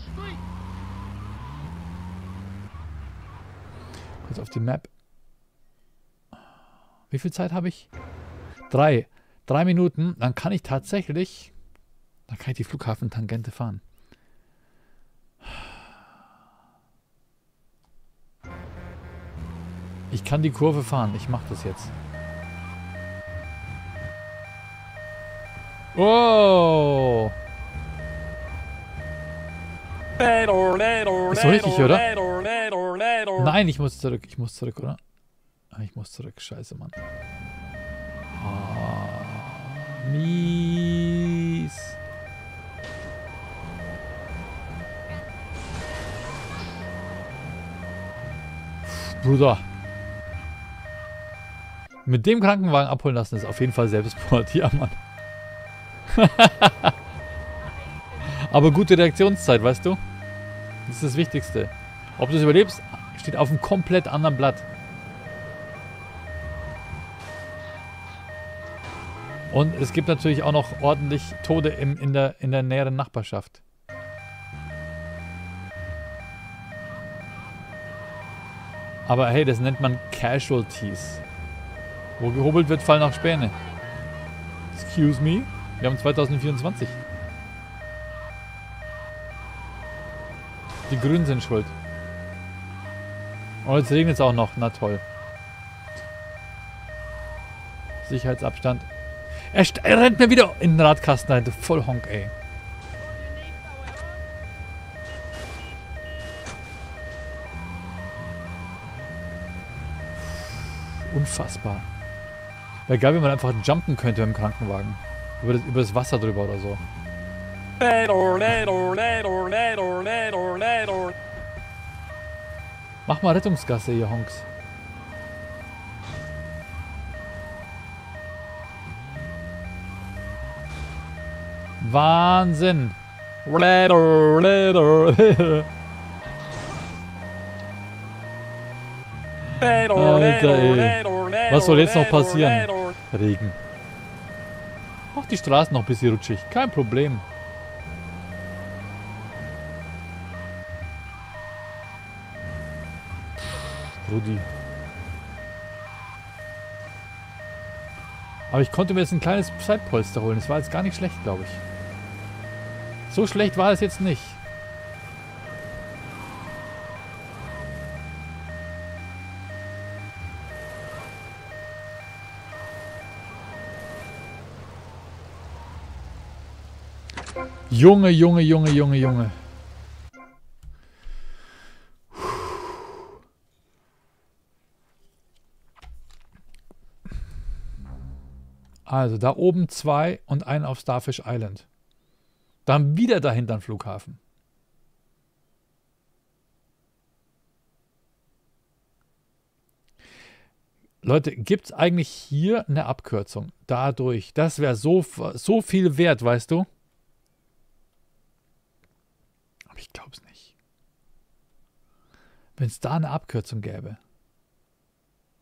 Kurz auf die Map. Wie viel Zeit habe ich? Drei. Drei Minuten. Dann kann ich tatsächlich... Dann kann ich die Flughafentangente fahren. Ich kann die Kurve fahren. Ich mache das jetzt. Oh! Ist so richtig, oder? Nein, ich muss zurück. Ich muss zurück, oder? Ich muss zurück. Scheiße, Mann. Oh, mies. Bruder. Mit dem Krankenwagen abholen lassen ist auf jeden Fall Selbstmord. Ja, Mann. Aber gute Reaktionszeit, weißt du? Das ist das Wichtigste. Ob du es überlebst, steht auf einem komplett anderen Blatt. Und es gibt natürlich auch noch ordentlich Tode im, in, der, in der näheren Nachbarschaft. Aber hey, das nennt man Casualties. Wo gehobelt wird, fallen auch Späne. Excuse me? Wir haben zwanzig vierundzwanzig. Die Grünen sind schuld. Und jetzt regnet es auch noch. Na toll. Sicherheitsabstand. Er, er rennt mir wieder in den Radkasten rein. Du Vollhonk, ey. Unfassbar. Wäre geil, wenn man einfach jumpen könnte im Krankenwagen. Über das, über das Wasser drüber oder so. Mach mal Rettungsgasse, ihr Honks. Wahnsinn. Alter, ey. Was soll jetzt noch passieren? Regen. Mach die Straßen noch ein bisschen rutschig. Kein Problem. Rudi. Aber ich konnte mir jetzt ein kleines Zeitpolster holen. Das war jetzt gar nicht schlecht, glaube ich. So schlecht war es jetzt nicht. Junge, Junge, Junge, Junge, Junge. Also da oben zwei und einen auf Starfish Island. Dann wieder dahinter ein Flughafen. Leute, gibt es eigentlich hier eine Abkürzung? Dadurch. Das wäre so, so viel wert, weißt du? Aber ich glaube es nicht. Wenn es da eine Abkürzung gäbe.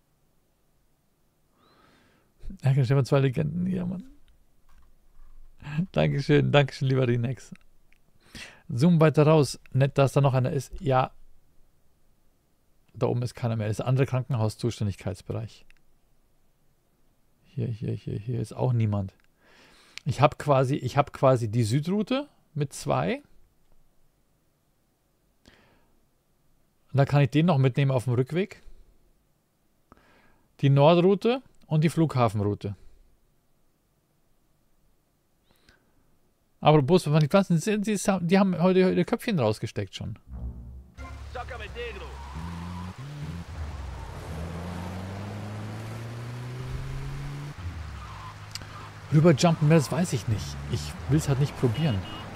Ja, stellen wir zwei Legenden hier, Mann. Dankeschön, Dankeschön, lieber Rinex. Zoom weiter raus. Nett, dass da noch einer ist. Ja. Da oben ist keiner mehr. Das ist der andere Krankenhauszuständigkeitsbereich. Hier, hier, hier, hier ist auch niemand. Ich habe quasi, ich habe quasi die Südroute mit zwei. Und da kann ich den noch mitnehmen auf dem Rückweg. Die Nordroute und die Flughafenroute. Aber Bus, wenn die Pflanzen sind, die haben heute ihre Köpfchen rausgesteckt schon. Rüberjumpen, das weiß ich nicht. Ich will es halt nicht probieren.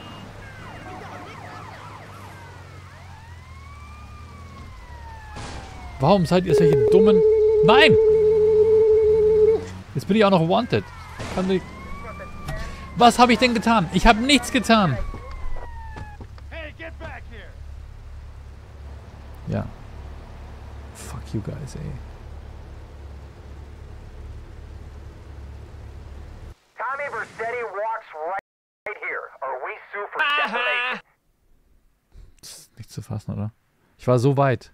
Warum seid ihr solche dummen... Nein! Jetzt bin ich auch noch wanted. Kann ich... Was habe ich denn getan? Ich habe nichts getan. Ja. Fuck you guys, ey. Tommy Vercetti walks right here, or we sue for defamation. Das ist nicht zu fassen, oder? Ich war so weit.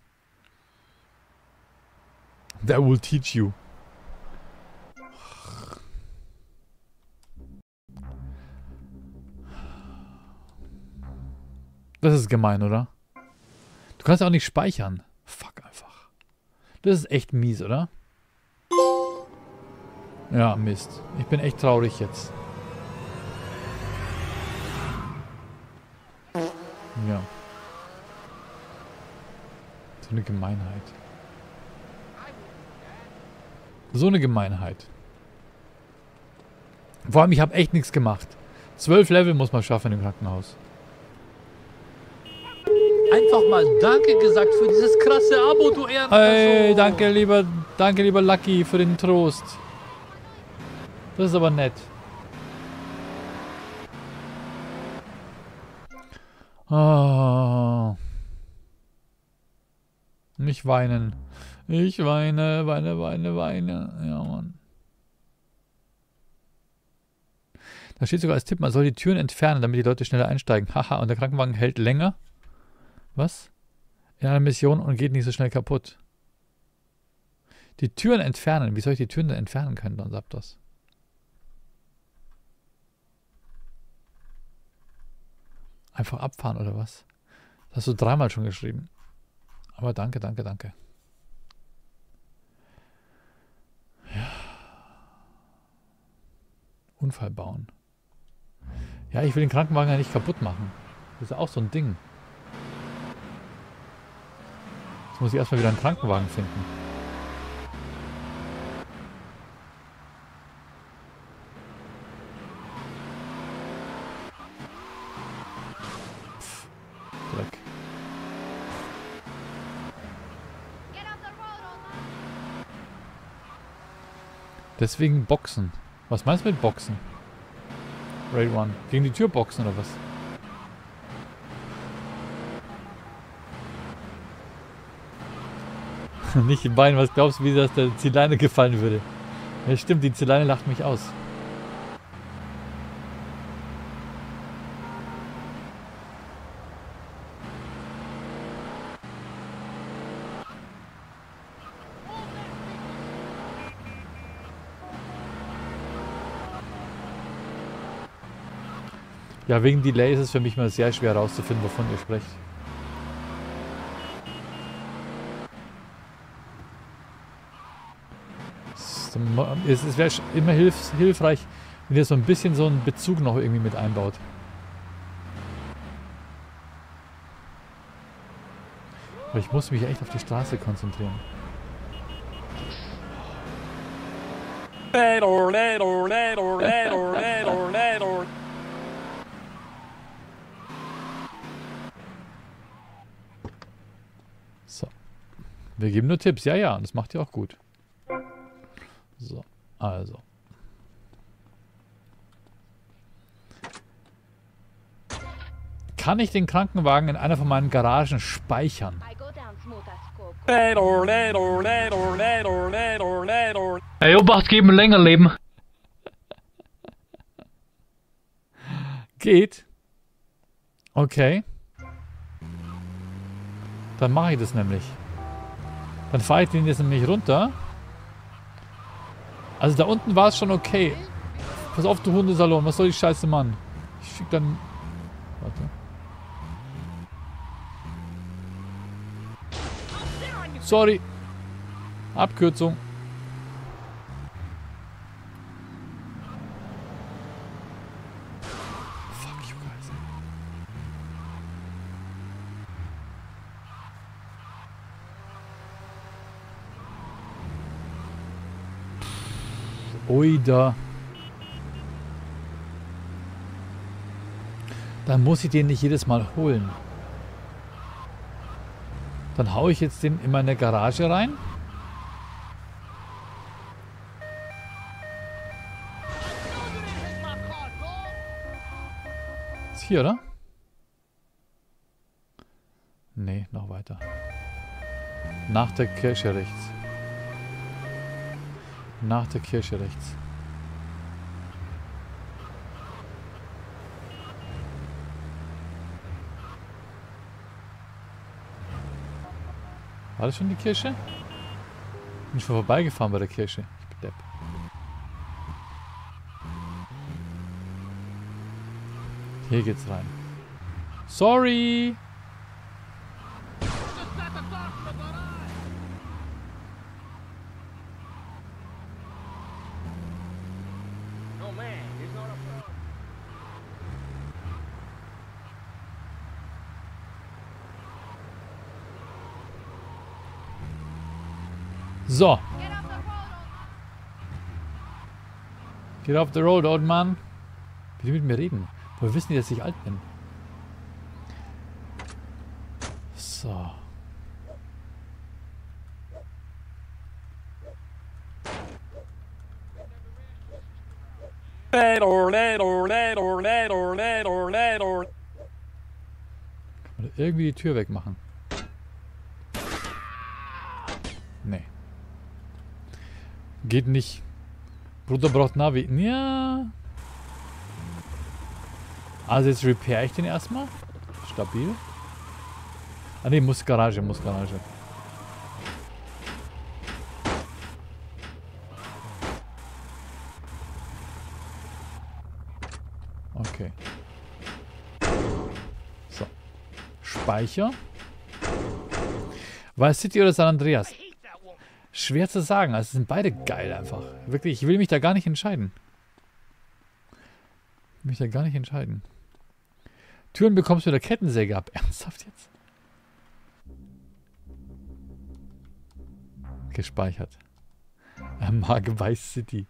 That will teach you. Das ist gemein, oder? Du kannst auch nicht speichern. Fuck einfach. Das ist echt mies, oder? Ja, Mist. Ich bin echt traurig jetzt. Ja. So eine Gemeinheit. So eine Gemeinheit. Vor allem, ich habe echt nichts gemacht. Zwölf Level muss man schaffen im Krankenhaus. Einfach mal Danke gesagt für dieses krasse Abo, du Ehrenperson. Hey, danke lieber, danke lieber Lucky für den Trost. Das ist aber nett. Oh. Nicht weinen. Ich weine, weine, weine, weine. Ja, Mann. Da steht sogar als Tipp, man soll die Türen entfernen, damit die Leute schneller einsteigen. Haha, und der Krankenwagen hält länger. Was? In einer Mission und geht nicht so schnell kaputt. Die Türen entfernen. Wie soll ich die Türen denn entfernen können, Don Saptos? Einfach abfahren oder was? Das hast du dreimal schon geschrieben. Aber danke, danke, danke. Ja. Unfall bauen. Ja, ich will den Krankenwagen ja nicht kaputt machen. Das ist ja auch so ein Ding. Jetzt muss ich erstmal wieder einen Krankenwagen finden. Pff, Dreck. Deswegen Boxen. Was meinst du mit Boxen? Raid One. Gegen die Tür boxen oder was? Nicht im Bein, was glaubst du, wie das der Zieleine gefallen würde? Ja stimmt, die Zieleine lacht mich aus. Ja, wegen Delay ist es für mich mal sehr schwer herauszufinden, wovon ihr sprecht. Es wäre immer hilf, hilfreich, wenn ihr so ein bisschen so einen Bezug noch irgendwie mit einbaut. Aber ich muss mich echt auf die Straße konzentrieren. So. Wir geben nur Tipps. Ja, ja, das macht ihr auch gut. So, also. Kann ich den Krankenwagen in einer von meinen Garagen speichern? Ey, Obacht geben, länger leben. Geht. Okay. Dann mache ich das nämlich. Dann fahre ich den jetzt nämlich runter. Also da unten war es schon okay. Pass auf, du Hundesalon. Was soll die Scheiße, Mann? Ich schick dann... Warte. Sorry. Abkürzung. Fuck you guys. Oida. Dann muss ich den nicht jedes Mal holen. Dann haue ich jetzt den in meine Garage rein. Ist hier, oder? Nee, noch weiter. Nach der Kirche rechts. Nach der Kirche rechts. War das schon die Kirche? Bin schon vorbeigefahren bei der Kirche. Ich bin Depp. Hier geht's rein. Sorry! So. Get off the road, old man. Will die mit mir reden? Woher wissen die, dass ich alt bin? So. Kann man irgendwie die Tür wegmachen? Nee. Geht nicht. Bruder braucht Navi. Ja. Also jetzt repair ich den erstmal. Stabil. Ah ne, muss Garage, muss Garage. Okay. So. Speicher. Vice City oder San Andreas? Schwer zu sagen. Also sind beide geil einfach. Wirklich, ich will mich da gar nicht entscheiden. Ich will mich da gar nicht entscheiden. Türen bekommst du mit der Kettensäge ab. Ernsthaft jetzt? Gespeichert. Er mag Vice City.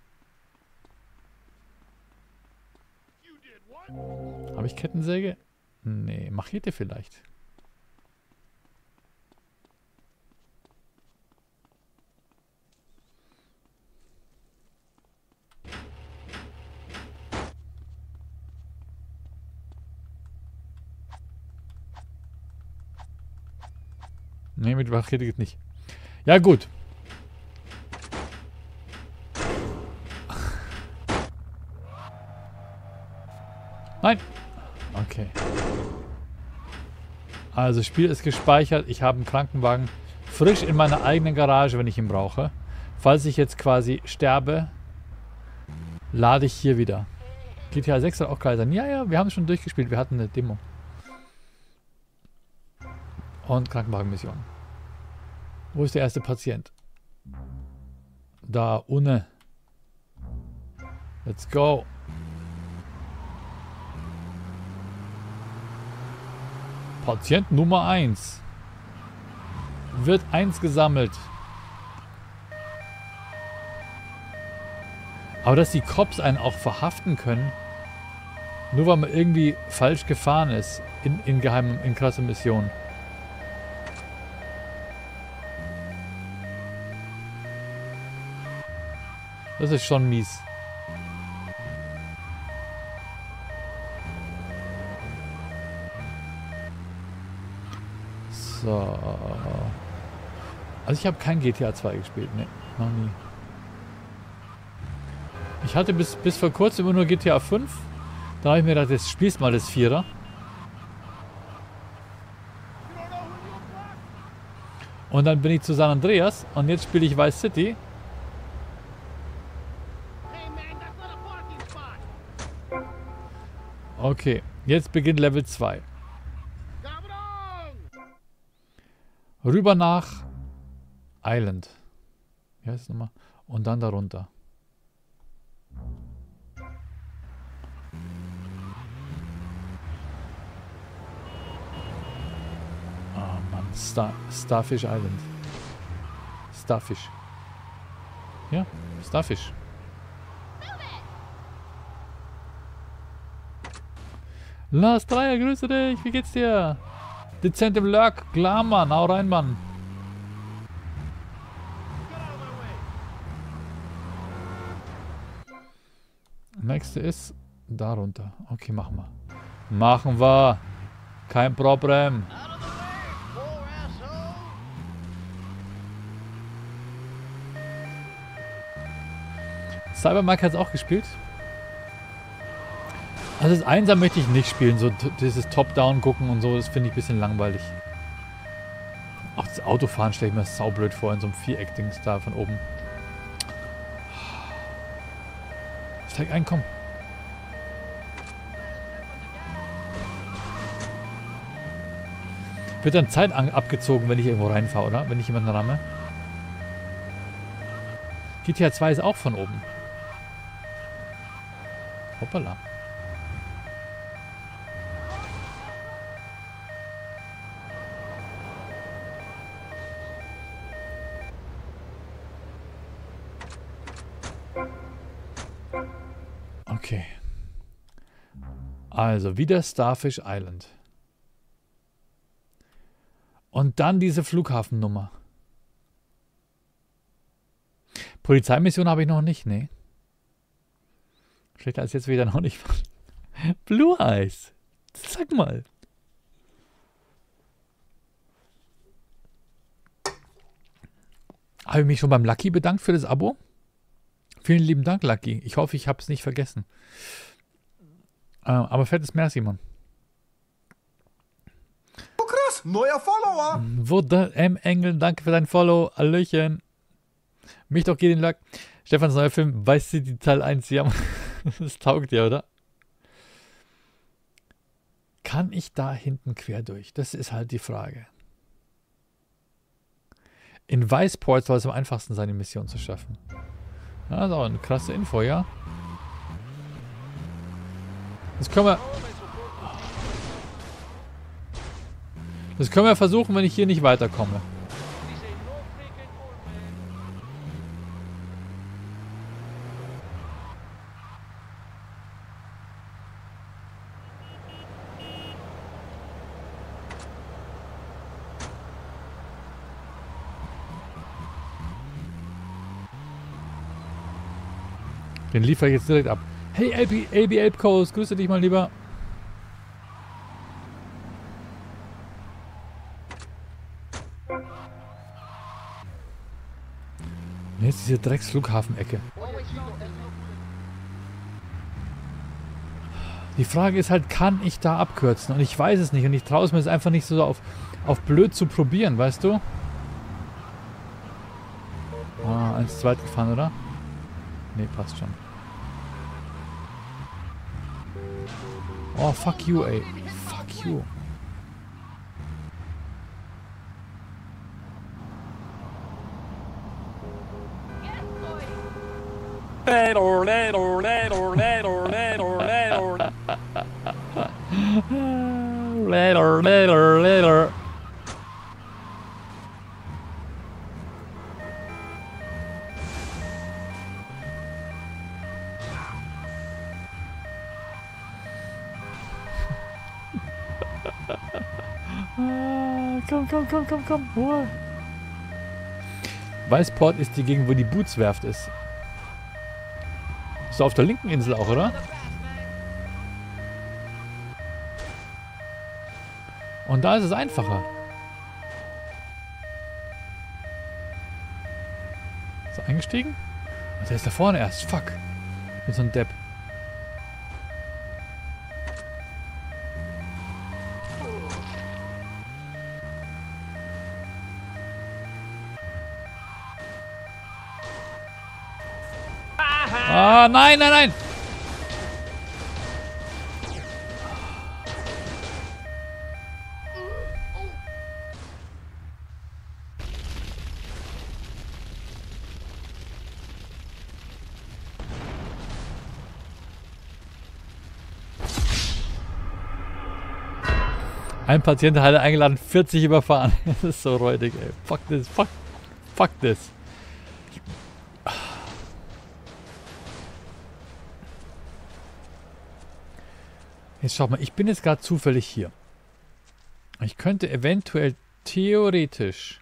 Habe ich Kettensäge? Nee, Machete vielleicht. Nee, mit Machete geht nicht. Ja, gut. Nein. Okay. Also, Spiel ist gespeichert. Ich habe einen Krankenwagen frisch in meiner eigenen Garage, wenn ich ihn brauche. Falls ich jetzt quasi sterbe, lade ich hier wieder. G T A sechs soll auch geil sein. Ja, ja, wir haben es schon durchgespielt. Wir hatten eine Demo. Und Krankenwagenmission. Wo ist der erste Patient? Da, ohne. Let's go. Patient Nummer eins. Wird eins gesammelt. Aber dass die Cops einen auch verhaften können, nur weil man irgendwie falsch gefahren ist in, in geheimen, in krasse Missionen. Das ist schon mies. So. Also ich habe kein G T A zwei gespielt. Ne, noch nie. Ich hatte bis, bis vor kurzem immer nur G T A fünf. Da habe ich mir gedacht, jetzt spielst mal das Vierer. Und dann bin ich zu San Andreas und jetzt spiele ich Vice City. Okay, jetzt beginnt Level zwei. Rüber nach Island. Wie heißt es nochmal? Und dann darunter. Oh Mann, Star, Starfish Island. Starfish. Ja, Starfish. Lars Dreier, grüße dich, wie geht's dir? Dezent im Lurk, klar Mann, hau rein Mann. Nächste ist darunter. Okay, machen wir. Machen wir. Kein Problem. Cybermark hat es auch gespielt. Also das Einser möchte ich nicht spielen. So dieses Top-Down gucken und so, das finde ich ein bisschen langweilig. Auch das Autofahren stelle ich mir saublöd vor in so einem Viereck-Dings da von oben. Steig ein, komm. Wird dann Zeit abgezogen, wenn ich irgendwo reinfahre, oder? Wenn ich jemanden ramme. G T A zwei ist auch von oben. Hoppala. Okay. Also, wieder Starfish Island. Und dann diese Flughafennummer. Polizeimission habe ich noch nicht, ne? Schlechter als jetzt wieder noch nicht. Blue Eyes. Sag mal. Habe ich mich schon beim Lucky bedankt für das Abo? Vielen lieben Dank, Lucky. Ich hoffe, ich habe es nicht vergessen. Äh, aber fettes Merci, Mann. Oh krass, neuer Follower. Wo da, M. Engel, danke für dein Follow. Hallöchen. Mich doch geht den Lack. Stefans neuer Film, Vice City Teil eins. Ja, das taugt ja, oder? Kann ich da hinten quer durch? Das ist halt die Frage. In Viceport soll es am einfachsten sein, die Mission zu schaffen. Ja, das ist auch eine krasse Info, ja? Das können wir... Das können wir versuchen, wenn ich hier nicht weiterkomme. Den liefere ich jetzt direkt ab. Hey, A B Apecos, grüße dich mal lieber. Jetzt ist diese Drecksflughafenecke. Die Frage ist halt, kann ich da abkürzen? Und ich weiß es nicht. Und ich traue es mir jetzt einfach nicht so auf, auf blöd zu probieren, weißt du? Ah, eins zu weit gefahren, oder? Nee, passt schon. Oh, fuck you, ey. Fuck you. Later, later, later, later, later, later. Later, later, later. Komm, komm, komm, komm, komm. Oh. Viceport ist die Gegend, wo die Bootswerft ist. Ist auf der linken Insel auch, oder? Und da ist es einfacher. Ist er eingestiegen? Der ist da vorne erst. Fuck. Mit so einem Depp. Ah, nein, nein, nein! Ein Patient hatte eingeladen, vierzig überfahren. Das ist so räudig, ey. Fuck this, fuck, fuck this. Jetzt schaut mal, ich bin jetzt gerade zufällig hier. Ich könnte eventuell theoretisch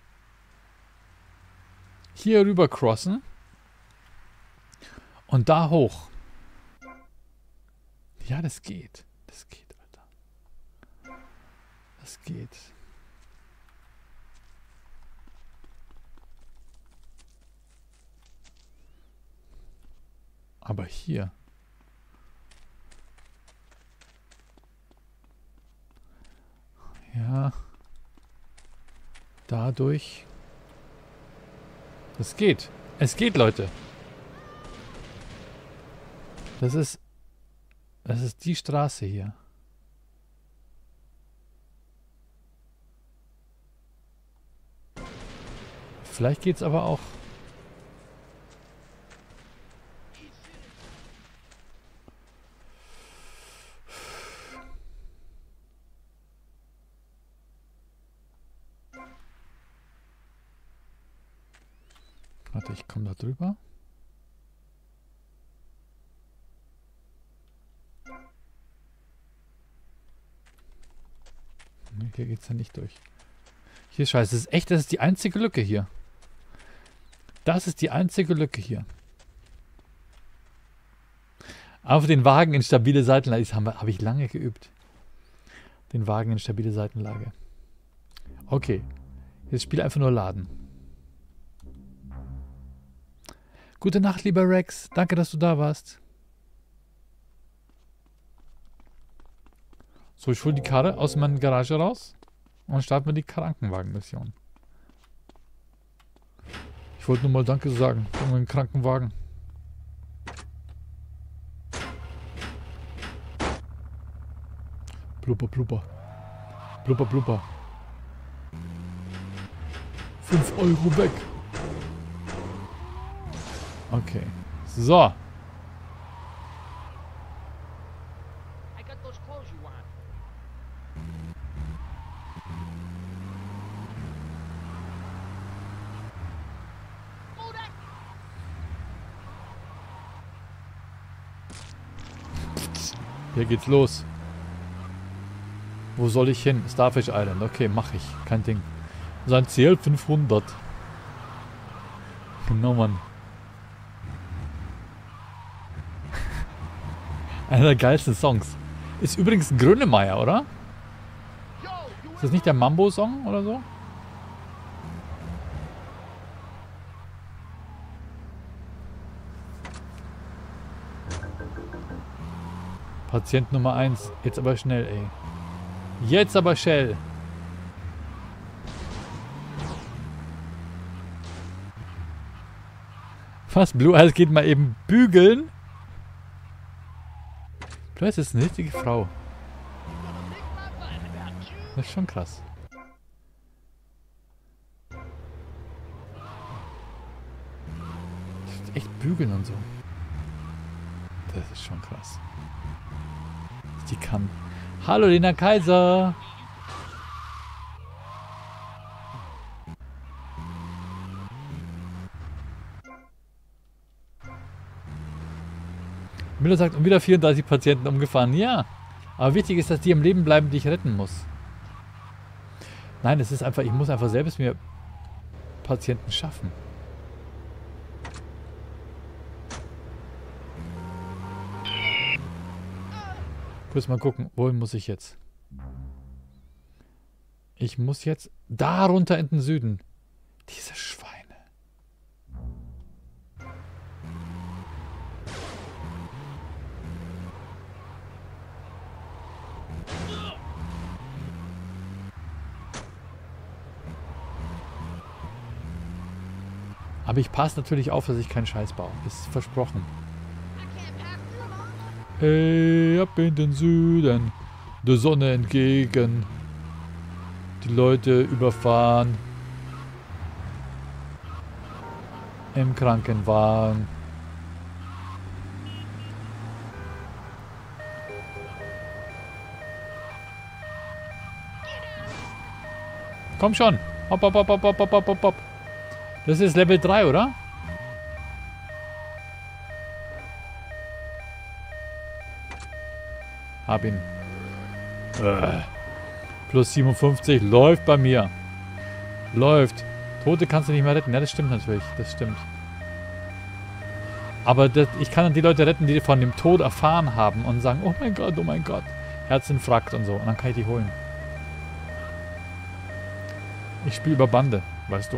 hier rüber crossen und da hoch. Ja, das geht. Das geht. Das geht. Aber hier. Ja. Dadurch. Das geht. Es geht, Leute. Das ist. Das ist die Straße hier. Vielleicht geht's aber auch. Warte, ich komme da drüber. Nee, hier geht's ja nicht durch. Hier ist scheiße. Das ist echt, das ist die einzige Lücke hier. Das ist die einzige Lücke hier. Auf den Wagen in stabile Seitenlage. Das habe hab ich lange geübt. Den Wagen in stabile Seitenlage. Okay. Jetzt Spiel einfach nur laden. Gute Nacht, lieber Rex. Danke, dass du da warst. So, ich hole die Karre aus meiner Garage raus und starten wir die Krankenwagen-Mission. Ich wollte nur mal Danke sagen für meinen Krankenwagen. Blubber, blubber. Blubber, blubber. fünf Euro weg. Okay. So. Hier geht's los. Wo soll ich hin? Starfish Island. Okay, mach ich. Kein Ding. Sein Ziel fünfhundert. Genau, Mann. Einer der geilsten Songs. Ist übrigens ein Grönemeyer, oder? Ist das nicht der Mambo-Song oder so? Patient Nummer eins. Jetzt aber schnell, ey. Jetzt aber schnell. Was? Blue Eyes geht mal eben bügeln? Blue Eyes ist eine richtige Frau. Das ist schon krass. Echt bügeln und so. Das ist schon krass. Die kann. Hallo, Lena Kaiser. Miller sagt, um wieder vierunddreißig Patienten umgefahren. Ja, aber wichtig ist, dass die am Leben bleiben, die ich retten muss. Nein, es ist einfach, ich muss einfach selbst mir Patienten schaffen. Kurz mal gucken, wohin muss ich jetzt? Ich muss jetzt da runter in den Süden. Diese Schweine. Aber ich passe natürlich auf, dass ich keinen Scheiß baue. Ist versprochen. Hey, ab in den Süden, der Sonne entgegen. Die Leute überfahren. Im Krankenwagen. Komm schon. Hopp, hopp, hopp, hopp, hopp, hopp, hopp, hopp. Das ist Level drei, oder? Hab ihn. Äh. Plus siebenundfünfzig. Läuft bei mir. Läuft. Tote kannst du nicht mehr retten. Ja, das stimmt natürlich. Das stimmt. Aber das, ich kann dann die Leute retten, die von dem Tod erfahren haben und sagen, oh mein Gott, oh mein Gott. Herzinfarkt und so. Und dann kann ich die holen. Ich spiele über Bande, weißt du.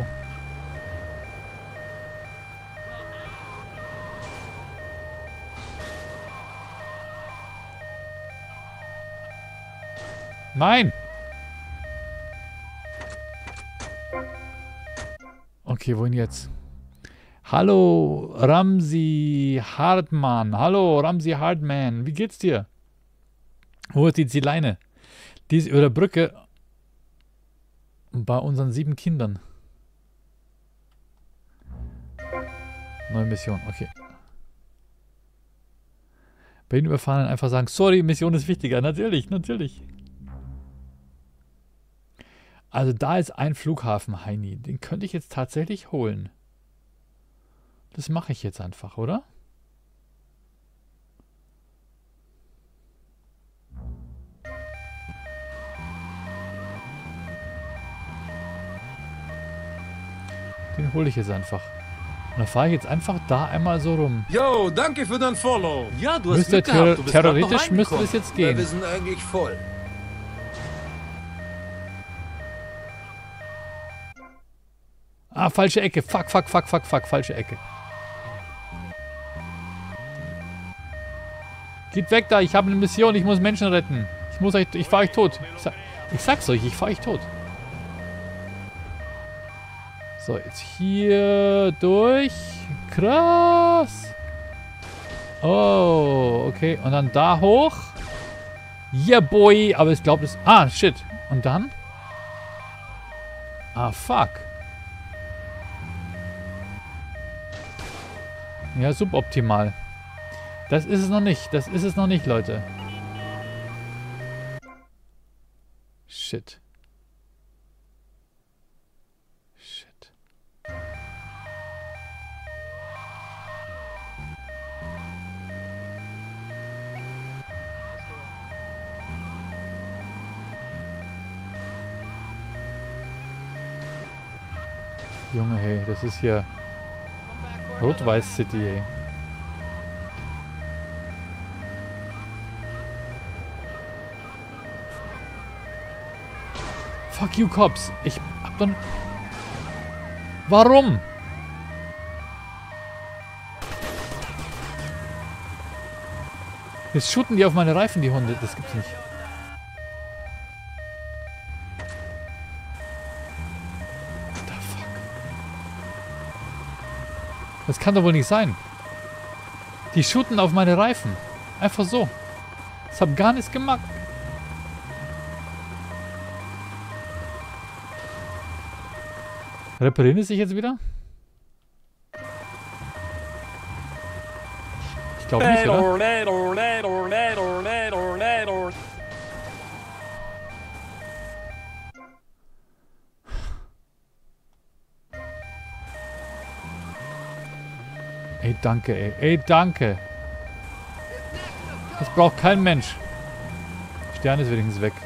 Nein! Okay, wohin jetzt? Hallo, Ramsey Hartmann. Hallo, Ramsey Hartmann. Wie geht's dir? Wo ist die Zieleine? Die ist über der Brücke bei unseren sieben Kindern. Neue Mission, okay. Bei den Überfahrenen einfach sagen, sorry, Mission ist wichtiger. Natürlich, natürlich. Also da ist ein Flughafen, Heini. Den könnte ich jetzt tatsächlich holen. Das mache ich jetzt einfach, oder? Den hole ich jetzt einfach. Und dann fahre ich jetzt einfach da einmal so rum. Yo, danke für dein Follow. Ja, du hast Müsste Glück gehabt. Du bist grad noch theoretisch müsste das reingekommen. jetzt Ja, gehen. wir sind eigentlich voll. Ah, falsche Ecke. Fuck, fuck, fuck, fuck, fuck. Falsche Ecke. Geht weg da. Ich habe eine Mission. Ich muss Menschen retten. Ich muss euch... Ich fahre euch tot. Ich, sag, ich sag's euch. Ich fahre euch tot. So, jetzt hier durch. Krass. Oh, okay. Und dann da hoch. Yeah, boy. Aber ich glaube, das... Ah, shit. Und dann? Ah, fuck. Ja, suboptimal. Das ist es noch nicht. Das ist es noch nicht, Leute. Shit. Shit. Junge, hey, das ist hier Rot-Weiß City, ey. Fuck you, Cops. Ich hab dann... Warum? Jetzt shooten die auf meine Reifen, die Hunde. Das gibt's nicht. What the fuck? Das kann doch wohl nicht sein. Die shooten auf meine Reifen. Einfach so. Das hab gar nichts gemacht. Reparieren es sich jetzt wieder? Ich glaube nicht, oder? Ey, danke, ey. Ey, danke. Das braucht kein Mensch. Stern ist wenigstens weg.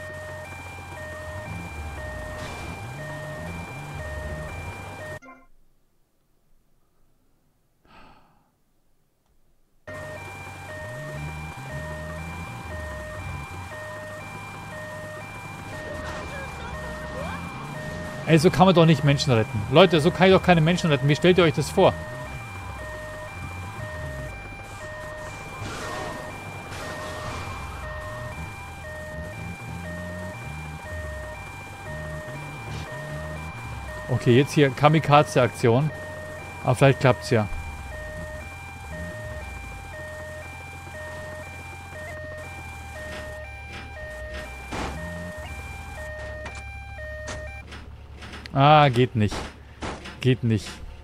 Ey, so kann man doch nicht Menschen retten. Leute, so kann ich doch keine Menschen retten. Wie stellt ihr euch das vor? Okay, jetzt hier Kamikaze-Aktion. Aber vielleicht klappt's ja. Ah, geht nicht. Geht nicht.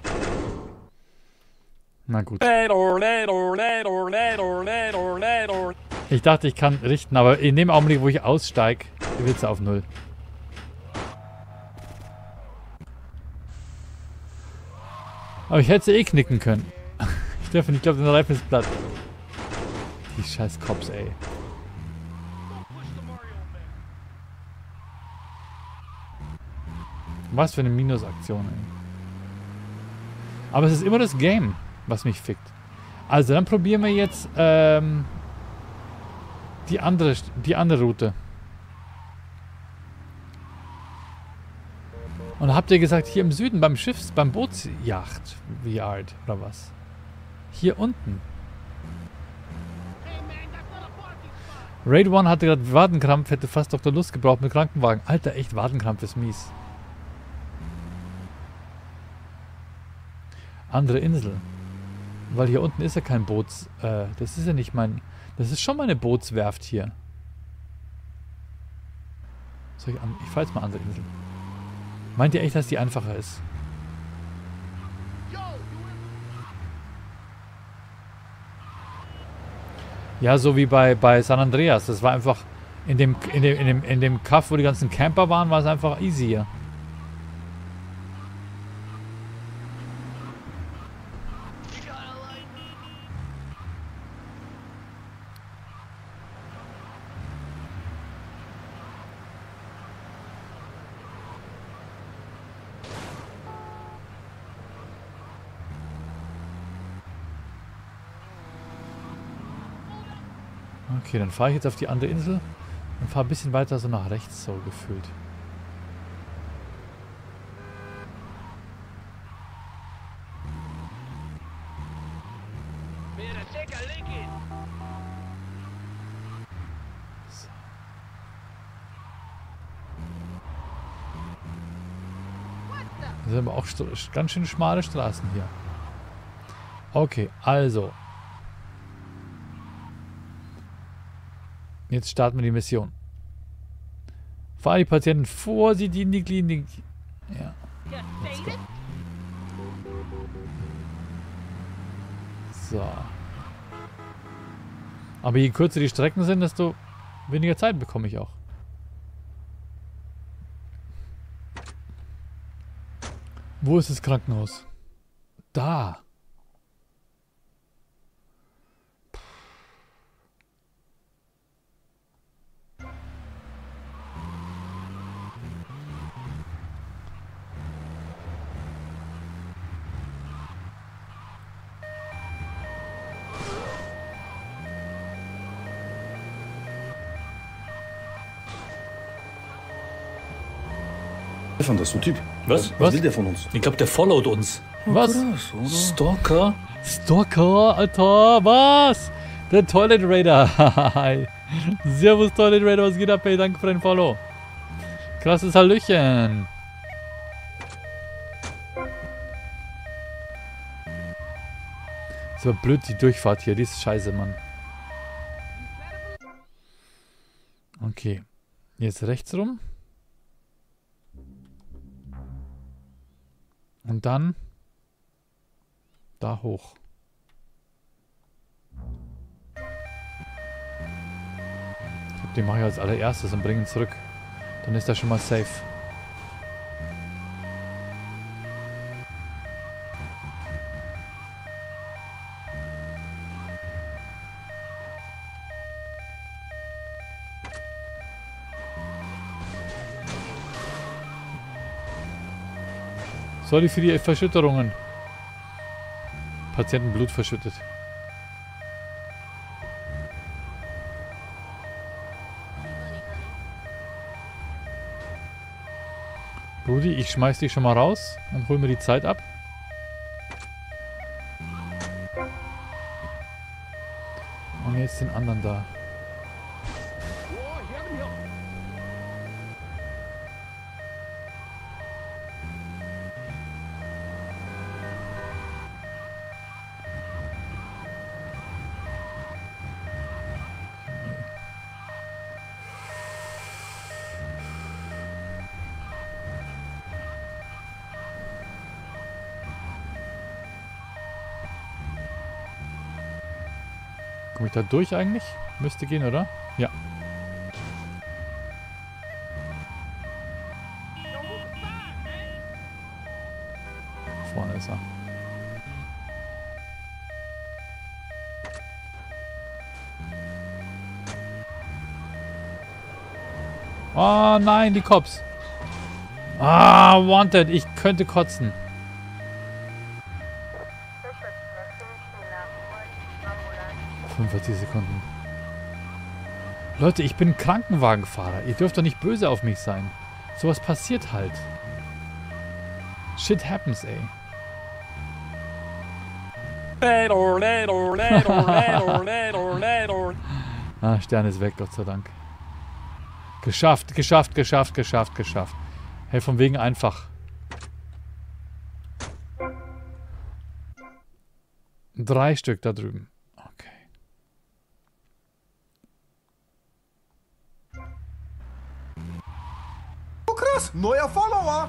Na gut. Ich dachte, ich kann richten, aber in dem Augenblick, wo ich aussteige, wird es auf Null. Aber ich hätte sie eh knicken können. Steffen, ich glaube, der Reifen ist platt. Die scheiß Cops, ey. Was für eine Minusaktion, ey. Aber es ist immer das Game, was mich fickt. Also, dann probieren wir jetzt ähm, die, andere, die andere Route. Und habt ihr gesagt, hier im Süden, beim Schiffs-, beim Bootsjacht, Yard, oder was? Hier unten. Raid One hatte gerade Wadenkrampf, hätte fast Doktor Lust gebraucht mit Krankenwagen. Alter, echt, Wadenkrampf ist mies. Andere Insel. Weil hier unten ist ja kein Boots... Äh, das ist ja nicht mein... Das ist schon meine Bootswerft hier. Soll ich, an, ich fahr jetzt mal andere Insel. Meint ihr echt, dass die einfacher ist? Ja, so wie bei, bei San Andreas. Das war einfach... In dem, in dem, in dem, in dem Kaff, wo die ganzen Camper waren, war es einfach easier. Okay, dann fahre ich jetzt auf die andere Insel und fahre ein bisschen weiter so nach rechts, so gefühlt. So. Das sind aber auch ganz schön schmale Straßen hier. Okay, also. Jetzt starten wir die Mission. Fahr die Patienten vor sie, die in die Klinik. Ja. Let's go. So. Aber je kürzer die Strecken sind, desto weniger Zeit bekomme ich auch. Wo ist das Krankenhaus? Da. Stefan, das ist so ein Typ. Was? Was Was? will der von uns? Ich glaube, der followt uns. Was? Stalker? Stalker, Alter, was? Der Toilet Raider. Servus Toilet Raider, was geht ab, ey? Danke für dein Follow. Krasses Hallöchen. So blöd die Durchfahrt hier, die ist scheiße, Mann. Okay. Jetzt rechts rum. Und dann da hoch. Ich glaube, den mache ich als allererstes und bringe ihn zurück. Dann ist er schon mal safe. Sorry für die Verschütterungen. Patienten Blut verschüttet. Rudi, ich schmeiß dich schon mal raus und hol mir die Zeit ab. Und jetzt den anderen da. Komme ich da durch eigentlich? Müsste gehen, oder? Ja. Vorne ist er. Oh nein, die Cops. Ah, wanted. Ich könnte kotzen. fünfundvierzig Sekunden. Leute, ich bin Krankenwagenfahrer. Ihr dürft doch nicht böse auf mich sein. Sowas passiert halt. Shit happens, ey. Ah, Stern ist weg, Gott sei Dank. Geschafft, geschafft, geschafft, geschafft, geschafft. Hey, von wegen einfach. Drei Stück da drüben. Okay. Oh krass, neuer Follower.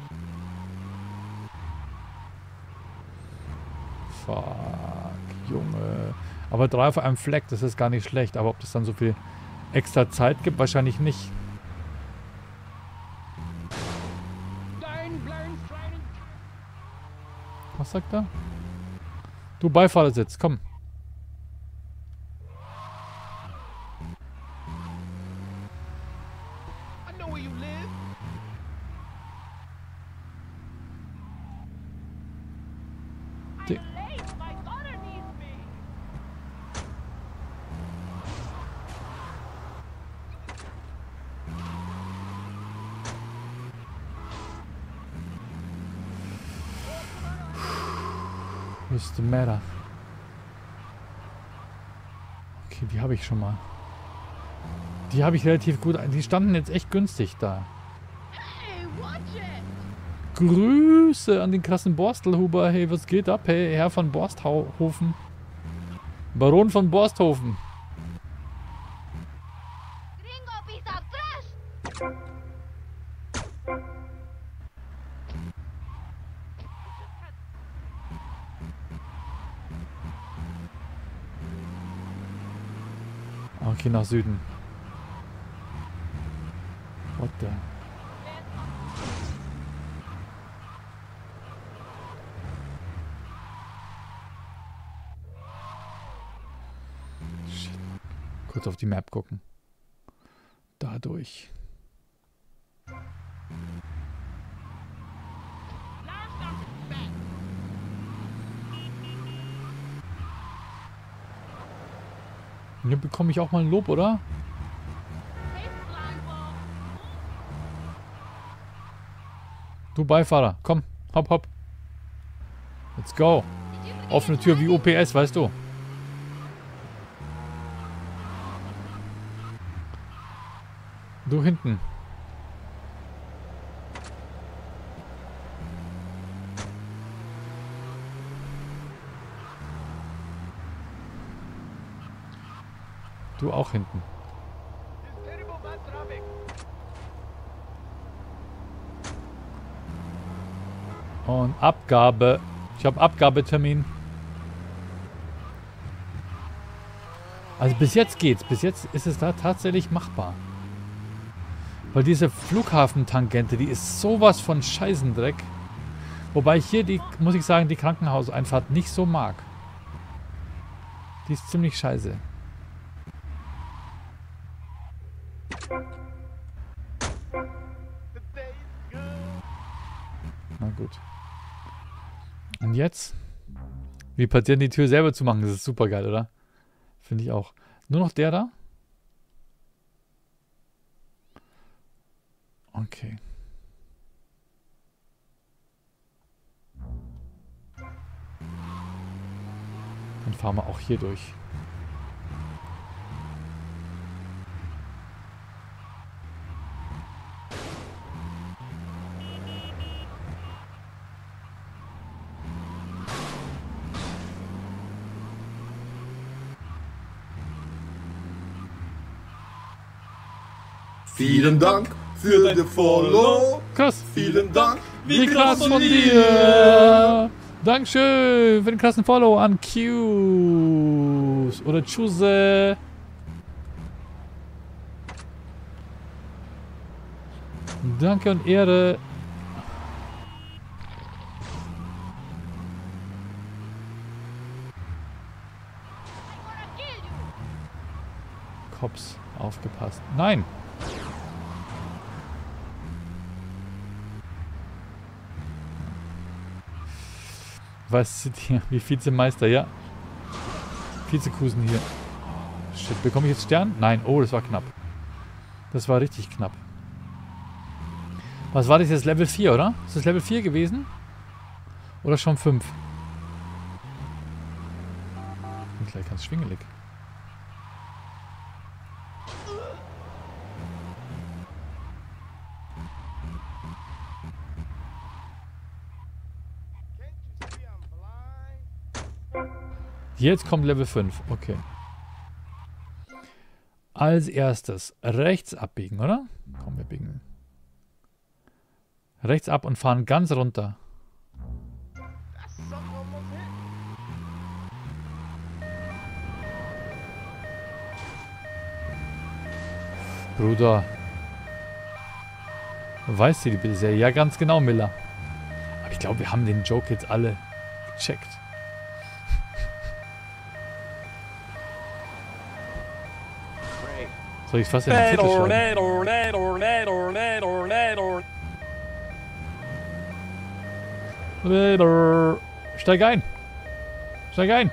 Fuck, Junge. Aber drei auf einem Fleck, das ist gar nicht schlecht. Aber ob das dann so viel extra Zeit gibt, wahrscheinlich nicht. Was sagt er? Du Beifahrersitz, komm. I know where you live. Die I'm late. My daughter needs me. What's the matter? Okay, die habe ich schon mal. Die habe ich relativ gut. Die standen jetzt echt günstig da. Hey, watch it. Grüße an den krassen Borstelhuber. Hey, was geht ab? Hey, Herr von Borsthofen. Baron von Borsthofen. Gringo piece of trash. Okay, nach Süden. What the? Shit. Kurz auf die Map gucken. Dadurch. Hier bekomme ich auch mal ein Lob, oder? Du Beifahrer, komm, hopp, hopp. Let's go. Offene Tür wie O P S, weißt du. Du hinten. Du auch hinten. Und Abgabe. Ich habe Abgabetermin. Also bis jetzt geht's. Bis jetzt ist es da tatsächlich machbar. Weil diese Flughafentangente, die ist sowas von Scheißendreck. Wobei ich hier die, muss ich sagen, die Krankenhauseinfahrt nicht so mag. Die ist ziemlich scheiße. Na gut. Und jetzt? Wie passieren die Tür selber zu machen? Das ist super geil, oder? Finde ich auch. Nur noch der da? Okay. Dann fahren wir auch hier durch. Vielen Dank für den Follow. Krass. Vielen Dank. Wie krass von dir. Dankeschön für den krassen Follow an Q. Tschüss oder Tschüsse. Danke und Ehre. Cops, aufgepasst. Nein! Was sind hier? Wie Vizemeister, ja. Vizekusen hier. Shit, bekomme ich jetzt Stern? Nein, oh, das war knapp. Das war richtig knapp. Was war das jetzt? Level vier, oder? Ist das Level vier gewesen? Oder schon fünf? Bin gleich ganz schwingelig. Jetzt kommt Level fünf. Okay. Als erstes rechts abbiegen, oder? Komm, wir biegen. Rechts ab und fahren ganz runter. Bruder. Weißt du die bitte sehr? Ja, ganz genau, Miller. Aber ich glaube, wir haben den Joke jetzt alle gecheckt. Soll ich fast in den Titel schreiben? Steig ein! Steig ein!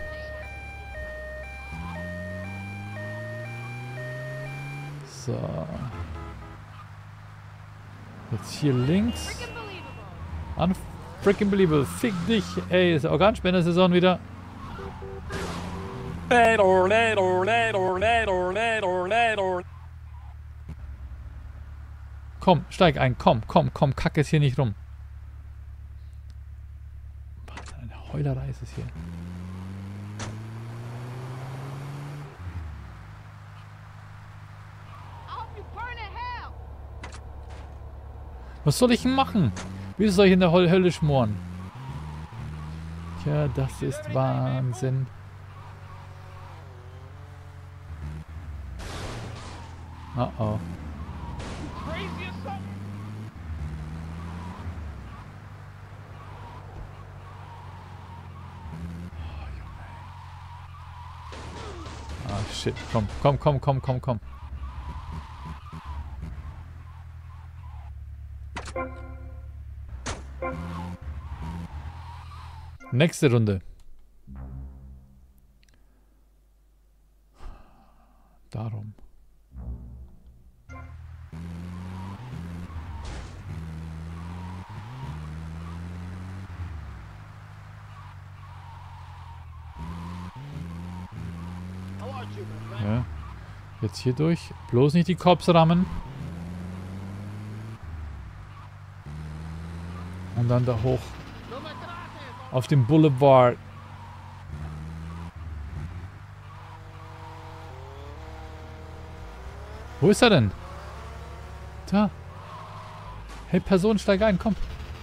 So. Jetzt hier links. Unfreaking believable. Fick dich! Ey, ist Organspender-Saison wieder. Komm, steig ein. Komm, komm, komm. Kack es hier nicht rum. Was eine Heulerei ist es hier. Was soll ich denn machen? Wie soll ich in der Hölle schmoren? Tja, das ist Wahnsinn. Oh oh. Ah, shit. Komm, komm, komm, komm, komm, komm. Nächste Runde. Darum. Ja. Jetzt hier durch. Bloß nicht die Cops rammen. Und dann da hoch. Auf dem Boulevard. Wo ist er denn? Da. Hey, Person, steig ein, komm.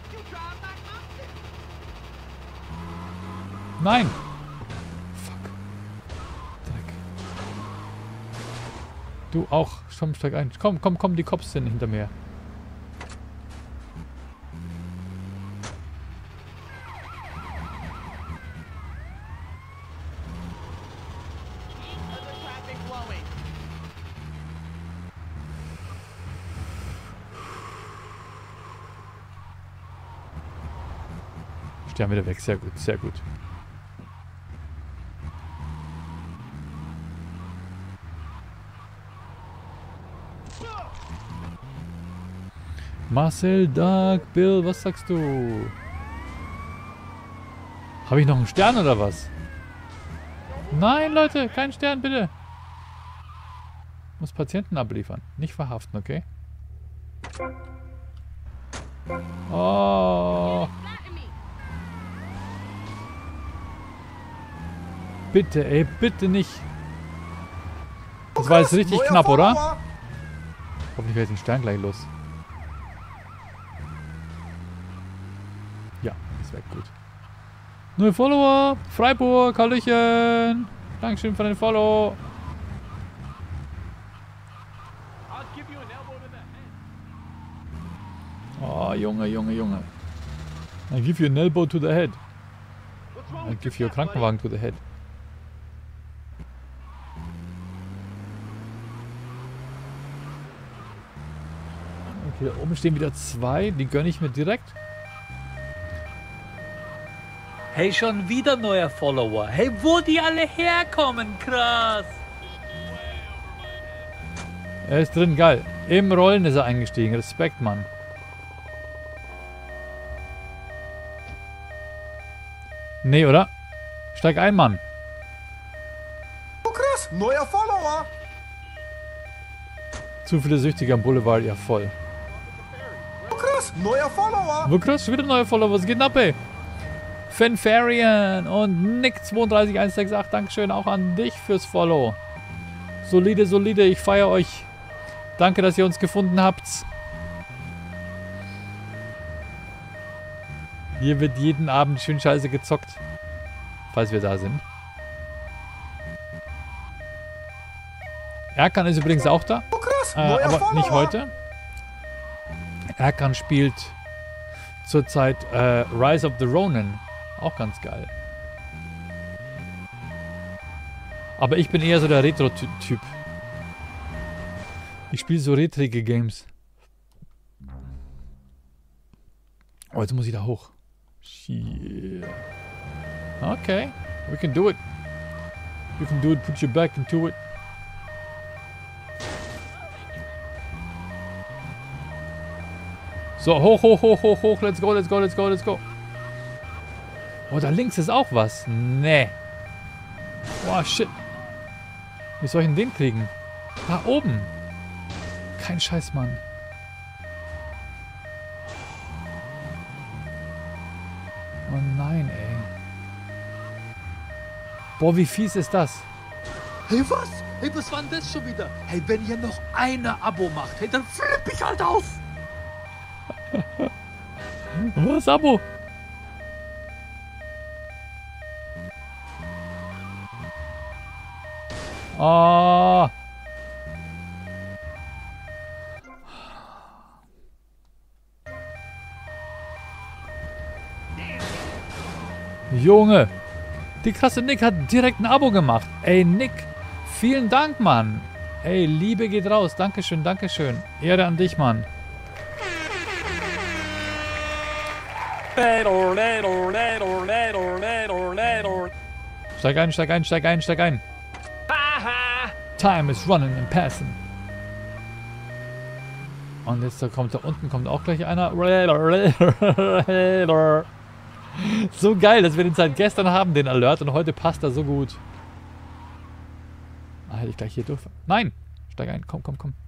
Nein. Fuck. Dreck. Du auch. Komm, steig ein. Komm, komm, komm, die Cops sind hinter mir. Stern wieder weg. Sehr gut, sehr gut. Marcel, Doug, Bill, was sagst du? Habe ich noch einen Stern oder was? Nein, Leute, kein Stern, bitte. Muss Patienten abliefern. Nicht verhaften, okay? Oh. Bitte, ey, bitte nicht. Das war jetzt richtig knapp, oder? Hoffentlich werde ich den Stern gleich los. Ja, das wäre gut. Neue Follower, Freiburg, Hallöchen. Dankeschön für den Follow. Oh, Junge, Junge, Junge. I give you an elbow to the head. I give you a Krankenwagen to the head. Okay, da oben stehen wieder zwei. Die gönne ich mir direkt. Hey, schon wieder neuer Follower. Hey, wo die alle herkommen, krass. Er ist drin, geil. Im Rollen ist er eingestiegen. Respekt, Mann. Nee, oder? Steig ein, Mann. Oh krass, neuer Follower. Zu viele Süchtige am Boulevard, ja voll. Oh krass, neuer Follower. Wo krass, schon wieder neue Follower. Was geht denn ab, ey? Fanfarian und Nick zwei drei eins sechs acht, Dankeschön auch an dich fürs Follow. Solide, solide, ich feiere euch. Danke, dass ihr uns gefunden habt. Hier wird jeden Abend schön scheiße gezockt. Falls wir da sind. Erkan ist übrigens auch da. Oh krass, Äh, neuer aber Follower. nicht heute. Erkan spielt zurzeit äh, Rise of the Ronin. Auch ganz geil. Aber ich bin eher so der Retro-Typ. Ich spiele so retrige Games. Oh, jetzt muss ich da hoch. Shit. Okay. We can do it. You can do it. Put your back into it. So, hoch, hoch, hoch, hoch, hoch. Let's go, let's go, let's go, let's go. Oh, da links ist auch was. Nee. Oh, shit. Wie soll ich denn den kriegen? Da oben. Kein Scheiß, Mann. Oh nein, ey. Boah, wie fies ist das? Hey, was? Hey, was war denn das schon wieder? Hey, wenn ihr noch eine Abo macht, hey, dann flipp ich halt aus. Was, Abo? Ah. Junge, die krasse Nick hat direkt ein Abo gemacht. Ey, Nick, vielen Dank, Mann. Ey, Liebe geht raus. Dankeschön, Dankeschön. Ehre an dich, Mann. Steig ein, steig ein, steig ein, steig ein. Time is running and passing. Und jetzt da kommt da unten kommt auch gleich einer. So geil, dass wir den seit gestern haben, den Alert, und heute passt er so gut. Ah, hätte ich gleich hier durch. Nein! Steig ein, komm, komm, komm.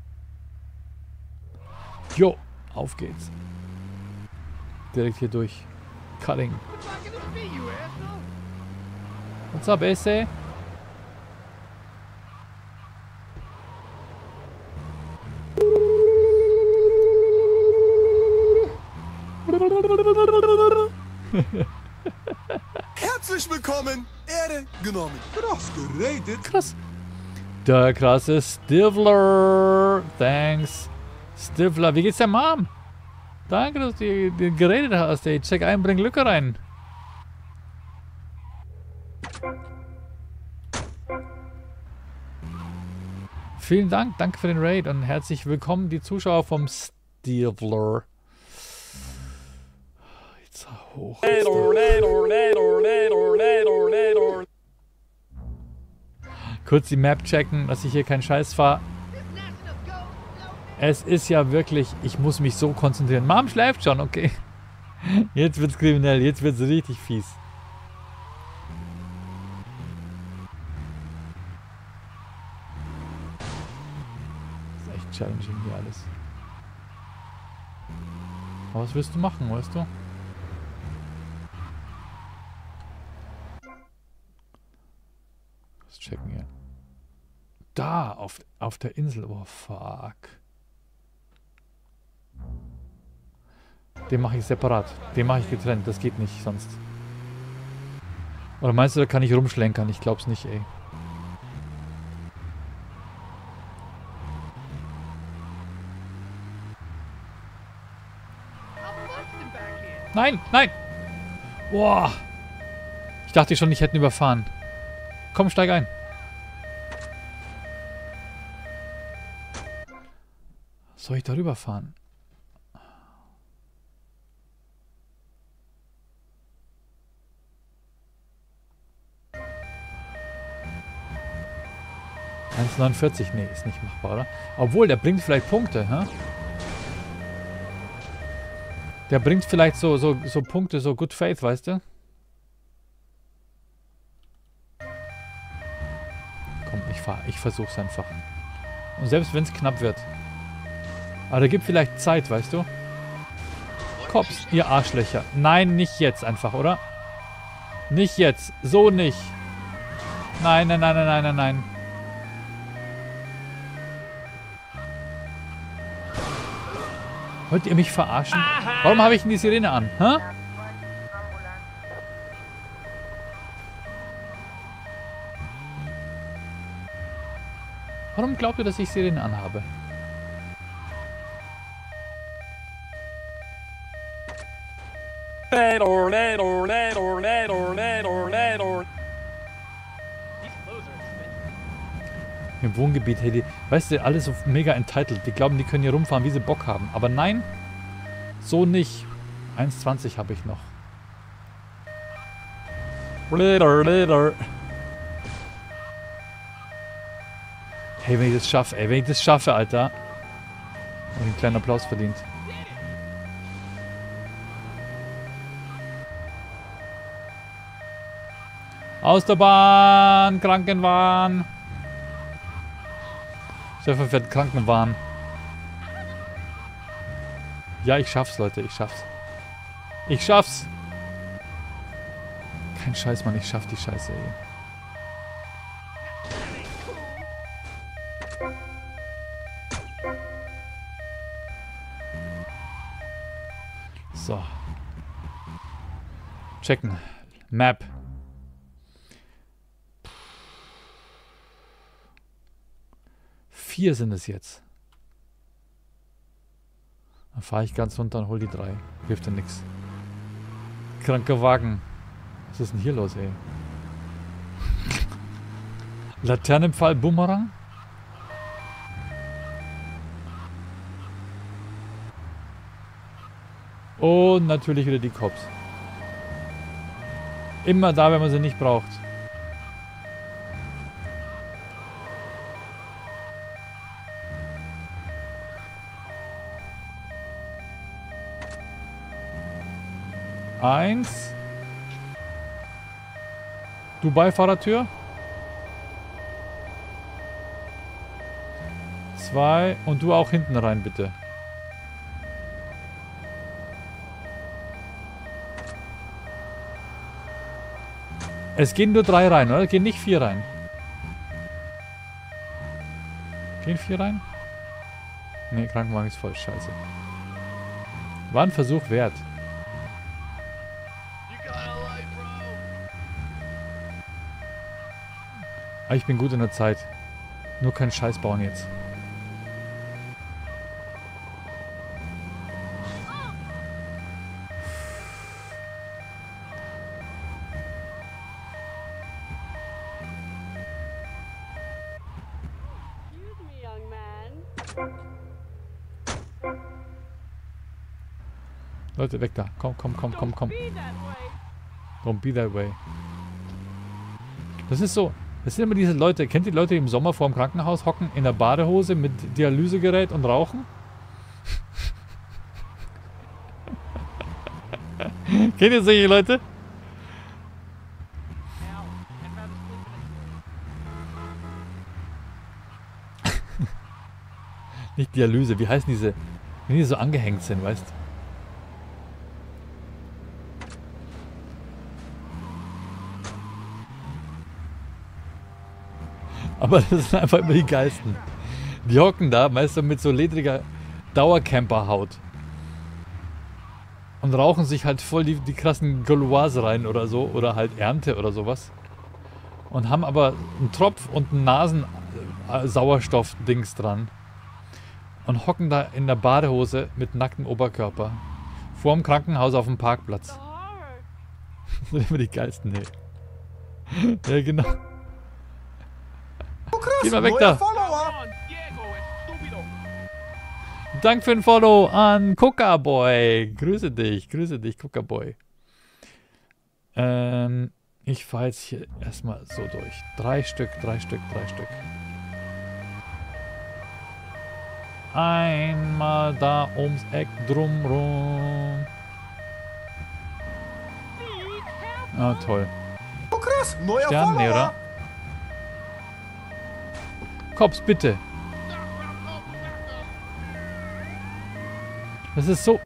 Jo, auf geht's. Direkt hier durch. Cutting. What's up, Essay? Herzlich willkommen, Ehre genommen. Krass geredet. Krass. Der krasse Stivler. Thanks. Stivler. Wie geht's der Mom? Danke, dass du die geredet hast, ey. Check ein, bring Lücke rein. Vielen Dank, danke für den Raid und herzlich willkommen die Zuschauer vom Stivler. Jetzt hoch. Kurz die Map checken, dass ich hier keinen Scheiß fahre. Es ist ja wirklich, ich muss mich so konzentrieren. Mom schläft schon, okay. Jetzt wird's kriminell, jetzt wird's richtig fies. Das ist echt challenging hier alles. Aber was willst du machen, weißt du? Was checken hier? Da, auf, auf der Insel. Oh, fuck. Den mache ich separat. Den mache ich getrennt. Das geht nicht sonst. Oder meinst du, da kann ich rumschlenkern? Ich glaub's nicht, ey. Nein, nein! Boah! Ich dachte schon, ich hätte ihn überfahren. Komm, steig ein. Soll ich darüber fahren? eins neunundvierzig, nee, ist nicht machbar, oder? Obwohl, der bringt vielleicht Punkte, hä? Der bringt vielleicht so, so, so Punkte, so Good Faith, weißt du? Komm, ich fahr, ich versuch's einfach. Und selbst wenn es knapp wird. Aber der gibt vielleicht Zeit, weißt du? Cops, ihr Arschlöcher. Nein, nicht jetzt einfach, oder? Nicht jetzt. So nicht. Nein, nein, nein, nein, nein, nein, nein. Wollt ihr mich verarschen? Warum habe ich denn die Sirene an? Hä? Warum glaubt ihr, dass ich Sirene anhabe? Im Wohngebiet, hey, die, weißt du, alle so mega entitled. Die glauben, die können hier rumfahren, wie sie Bock haben. Aber nein, so nicht. eins zwanzig habe ich noch. Hey, wenn ich das schaffe, ey, wenn ich das schaffe, Alter. Habe ich einen kleinen Applaus verdient. Aus der Bahn, Krankenwagen. Stefan fährt Krankenwagen. Ja, ich schaff's, Leute. Ich schaff's. Ich schaff's. Kein Scheiß, Mann. Ich schaff die Scheiße, ey. So. Checken. Map. Vier sind es jetzt. Dann fahre ich ganz runter und hol die drei. Hilft ja nichts. Kranker Wagen. Was ist denn hier los, ey? Laternenpfahl Bumerang? Und natürlich wieder die Cops. Immer da, wenn man sie nicht braucht. Eins. Du Beifahrertür. Zwei. Und du auch hinten rein, bitte. Es gehen nur drei rein, oder? Gehen nicht vier rein. Gehen vier rein? Ne, Krankenwagen ist voll. Scheiße. War ein Versuch wert. Aber ich bin gut in der Zeit. Nur keinen Scheiß bauen jetzt. Leute, weg da. Komm, komm, komm, komm, komm. Don't be that way. Das ist so. Das sind immer diese Leute. Kennt ihr die Leute, die im Sommer vor dem Krankenhaus hocken, in der Badehose mit Dialysegerät und rauchen? Kennt ihr solche Leute? Nicht Dialyse. Wie heißen diese? Wenn die so angehängt sind, weißt du? Aber das sind einfach immer die geilsten. Die hocken da, meist so mit so ledriger Dauercamper-Haut. Und rauchen sich halt voll die, die krassen Gauloise rein oder so. Oder halt Ernte oder sowas. Und haben aber einen Tropf und einen Nasen-Sauerstoff-Dings dran. Und hocken da in der Badehose mit nacktem Oberkörper. Vorm Krankenhaus auf dem Parkplatz. Das sind immer die geilsten, hey. Ja, genau. Oh, krass, Geh mal weg da. Follower. Dank für den Follow an Coca Boy. Grüße dich, grüße dich, Coca Boy. Ähm, ich fahre jetzt hier erstmal so durch. Drei Stück, drei Stück, drei Stück. Einmal da ums Eck drumrum. Ah, toll. Oh, krass, neuer Sternennäher. Follower. Kops, bitte. Das ist so...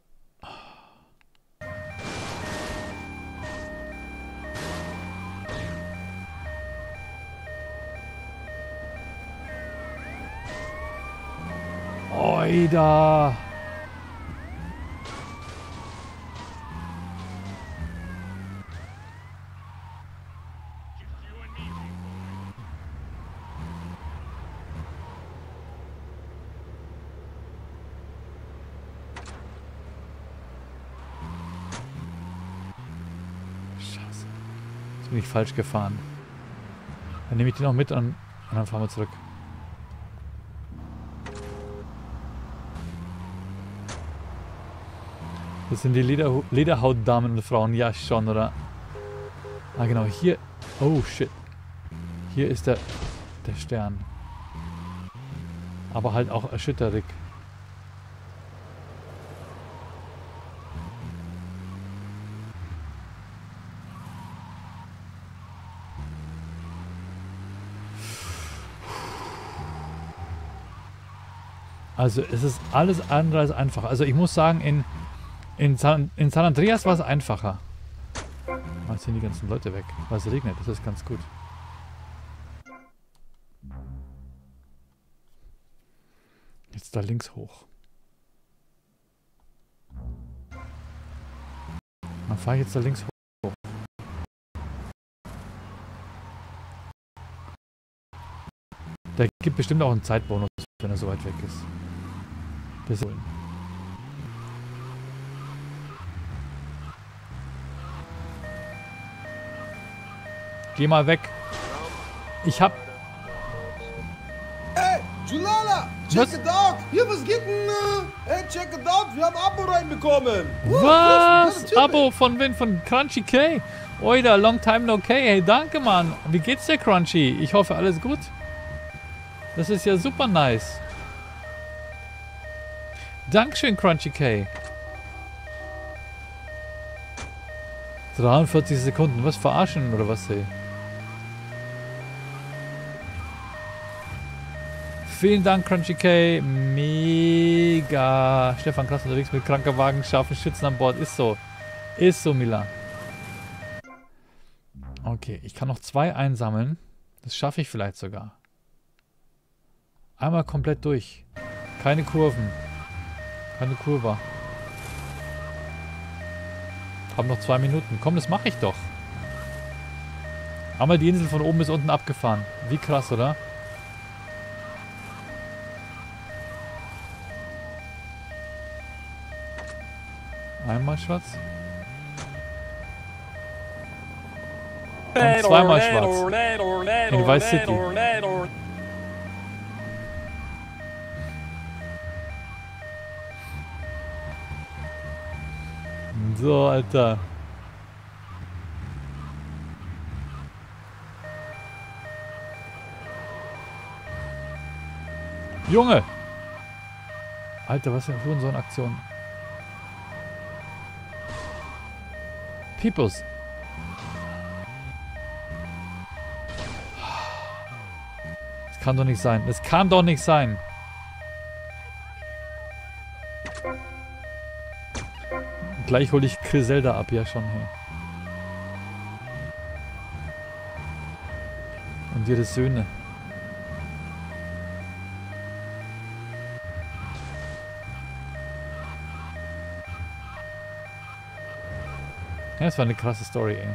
Oida. Scheiße. Jetzt bin ich falsch gefahren. Dann nehme ich die noch mit und, und dann fahren wir zurück. Das sind die Leder Lederhautdamen und Frauen. Ja, schon, oder? Ah, genau. Hier... Oh, shit. Hier ist der, der Stern. Aber halt auch erschütterlich. Also, es ist alles andere als einfach. Also, ich muss sagen, in... In San, in San Andreas war es einfacher. Jetzt sind die ganzen Leute weg. Weil es regnet, das ist ganz gut. Jetzt da links hoch. Dann fahre ich jetzt da links hoch. Der gibt bestimmt auch einen Zeitbonus, wenn er so weit weg ist. Das ist Geh mal weg. Ich hab... Ey, Julala, check Was? it out. Hier, was geht denn? äh? Ey, check it out. Wir haben Abo reinbekommen. Uh, Was? krass, Abo von wen? Von Crunchy K? Oida, long time no K. Hey, danke, Mann. Wie geht's dir, Crunchy? Ich hoffe, alles gut. Das ist ja super nice. Dankeschön, Crunchy K. dreiundvierzig Sekunden. Was verarschen oder was, hey? Vielen Dank, Crunchy K. Mega. Stefan krass unterwegs mit kranker Wagen, scharfen Schützen an Bord. Ist so. Ist so, Mila. Okay, ich kann noch zwei einsammeln. Das schaffe ich vielleicht sogar. Einmal komplett durch. Keine Kurven. Keine Kurve. Hab noch zwei Minuten. Komm, das mache ich doch. Einmal die Insel von oben bis unten abgefahren. Wie krass, oder? Einmal schwarz. Und zweimal schwarz. In Vice City. So, Alter. Junge! Alter, was ist denn so eine Aktion? Peoples. Das kann doch nicht sein. Das kann doch nicht sein. Gleich hole ich Griselda ab, ja schon. Hey. Und ihre Söhne. Ja, das war eine krasse Story, ey.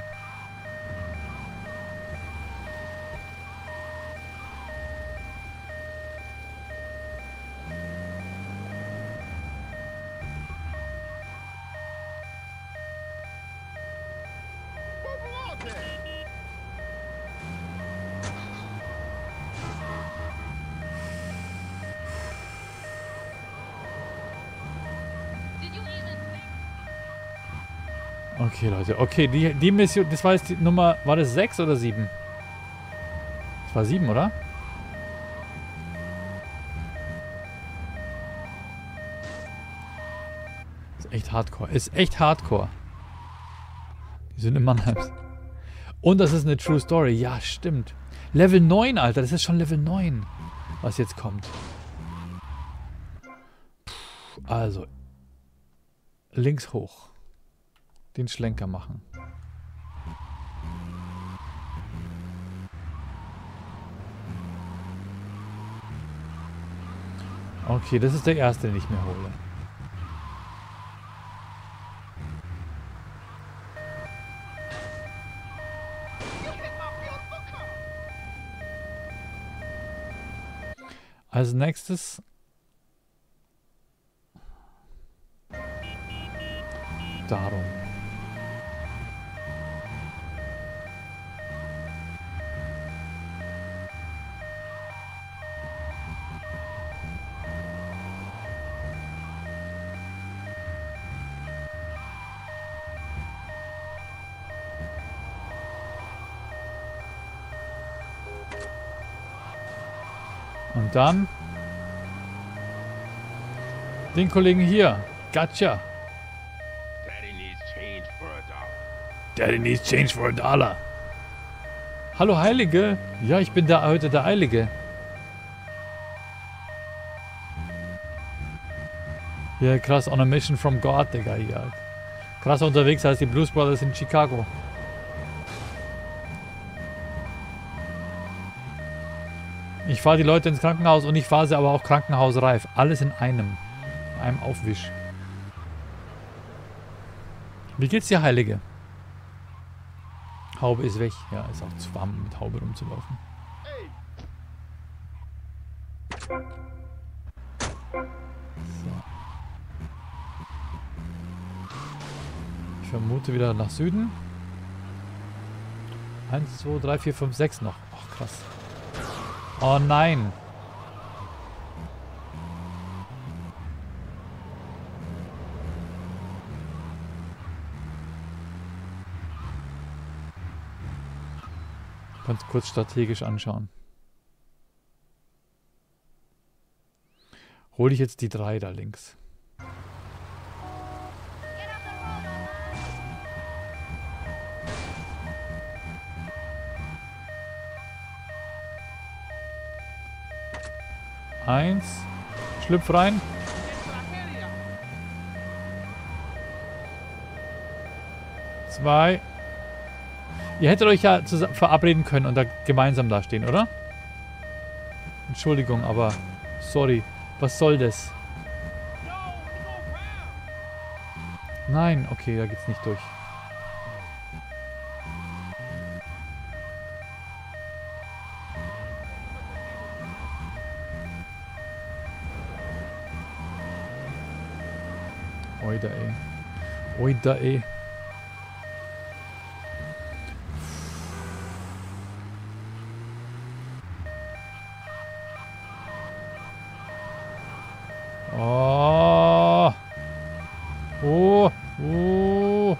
Okay, Leute. Okay, die, die Mission, das war jetzt die Nummer, war das sechs oder sieben? Das war sieben, oder? Ist echt hardcore. Ist echt hardcore. Die sind in Mannheim. Und das ist eine True Story. Ja, stimmt. Level neun, Alter. Das ist schon Level neun, was jetzt kommt. Also. Links hoch. Den Schlenker machen. Okay, das ist der erste, den ich mir hole. Als nächstes darum. Und dann den Kollegen hier. Gotcha. Daddy needs change for a dollar. Daddy needs change for a dollar. Hallo Heilige. Ja, ich bin da heute der Eilige. Ja, krass. On a mission from God, Digga. Ja. Krass unterwegs heißt die Blues Brothers in Chicago. Ich fahre die Leute ins Krankenhaus und ich fahre sie aber auch krankenhausreif. Alles in einem. In einem Aufwisch. Wie geht's dir, Heilige? Haube ist weg. Ja, ist auch zu warm, mit Haube rumzulaufen. So. Ich vermute wieder nach Süden. eins, zwei, drei, vier, fünf, sechs noch. Ach, krass. Oh nein. Ganz kurz strategisch anschauen. Hole ich jetzt die drei da links. Eins. Schlüpf rein. Zwei. Ihr hättet euch ja zusammen verabreden können und da gemeinsam dastehen, oder? Entschuldigung, aber sorry. Was soll das? Nein, okay, da geht's nicht durch. Oida, ey. Oida, ey. Oh. Oh. Oh.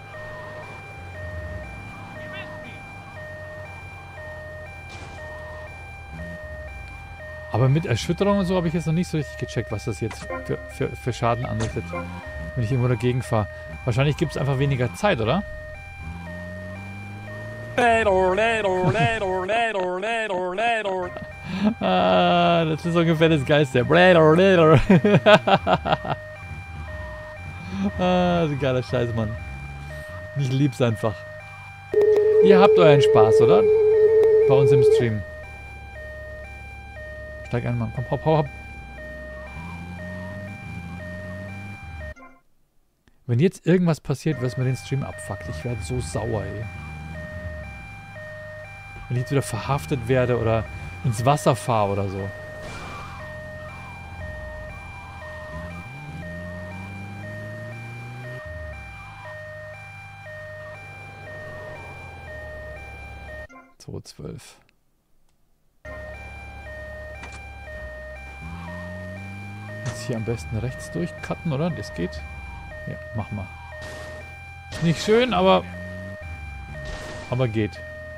Aber mit Erschütterung und so habe ich jetzt noch nicht so richtig gecheckt, was das jetzt für, für, für Schaden anrichtet, wenn ich irgendwo dagegen fahre. Wahrscheinlich gibt es einfach weniger Zeit, oder? Ah, das ist ungefähr das Geilste. Ah, das ist ein geiler Scheiß, Mann. Ich lieb's einfach. Ihr habt euren Spaß, oder? Bei uns im Stream. Steig ein, Mann. Komm, hopp, hopp, hopp. Wenn jetzt irgendwas passiert, was mir den Stream abfuckt, ich werde so sauer, ey. Wenn ich jetzt wieder verhaftet werde oder ins Wasser fahre oder so. zwei zwölf. Jetzt hier am besten rechts durchcutten, oder? Das geht. Ja, mach mal. Ist nicht schön, aber... Aber geht.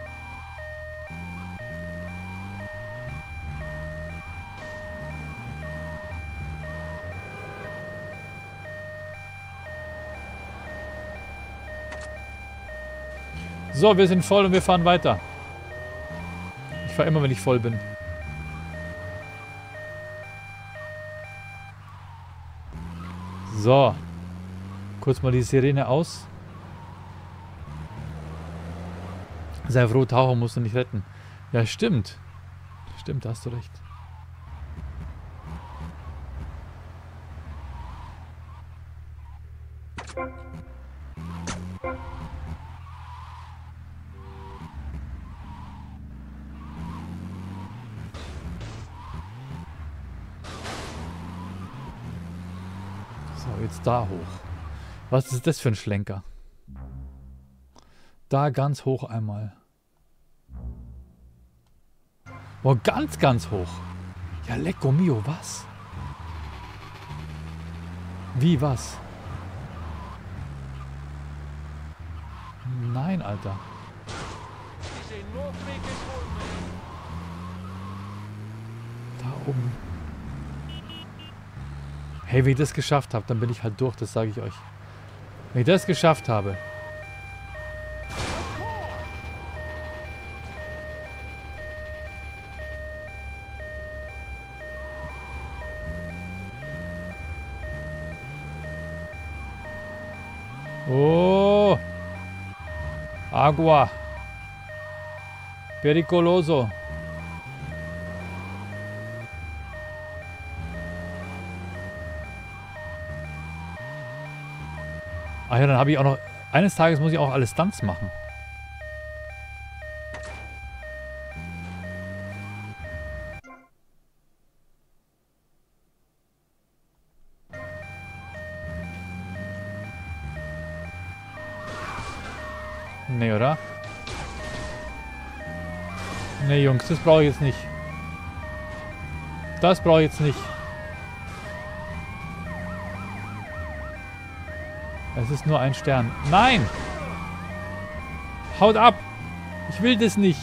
So, wir sind voll und wir fahren weiter. Ich fahre immer, wenn ich voll bin. So. Kurz mal die Sirene aus. Sei froh, Taucher musst du nicht retten. Ja, stimmt. Stimmt, da hast du recht. So, jetzt da hoch. Was ist das für ein Schlenker? Da ganz hoch einmal. Boah, ganz, ganz hoch. Ja, lecco mio, was? Wie, was? Nein, Alter. Da oben. Hey, wenn ich das geschafft habe, dann bin ich halt durch, das sage ich euch. Wenn ich das geschafft habe. Oh! Agua! Pericoloso! Ah ja, dann habe ich auch noch... Eines Tages muss ich auch alle Stunts machen. Nee, oder? Nee, Jungs, das brauche ich jetzt nicht. Das brauche ich jetzt nicht. Es ist nur ein Stern. Nein! Haut ab! Ich will das nicht.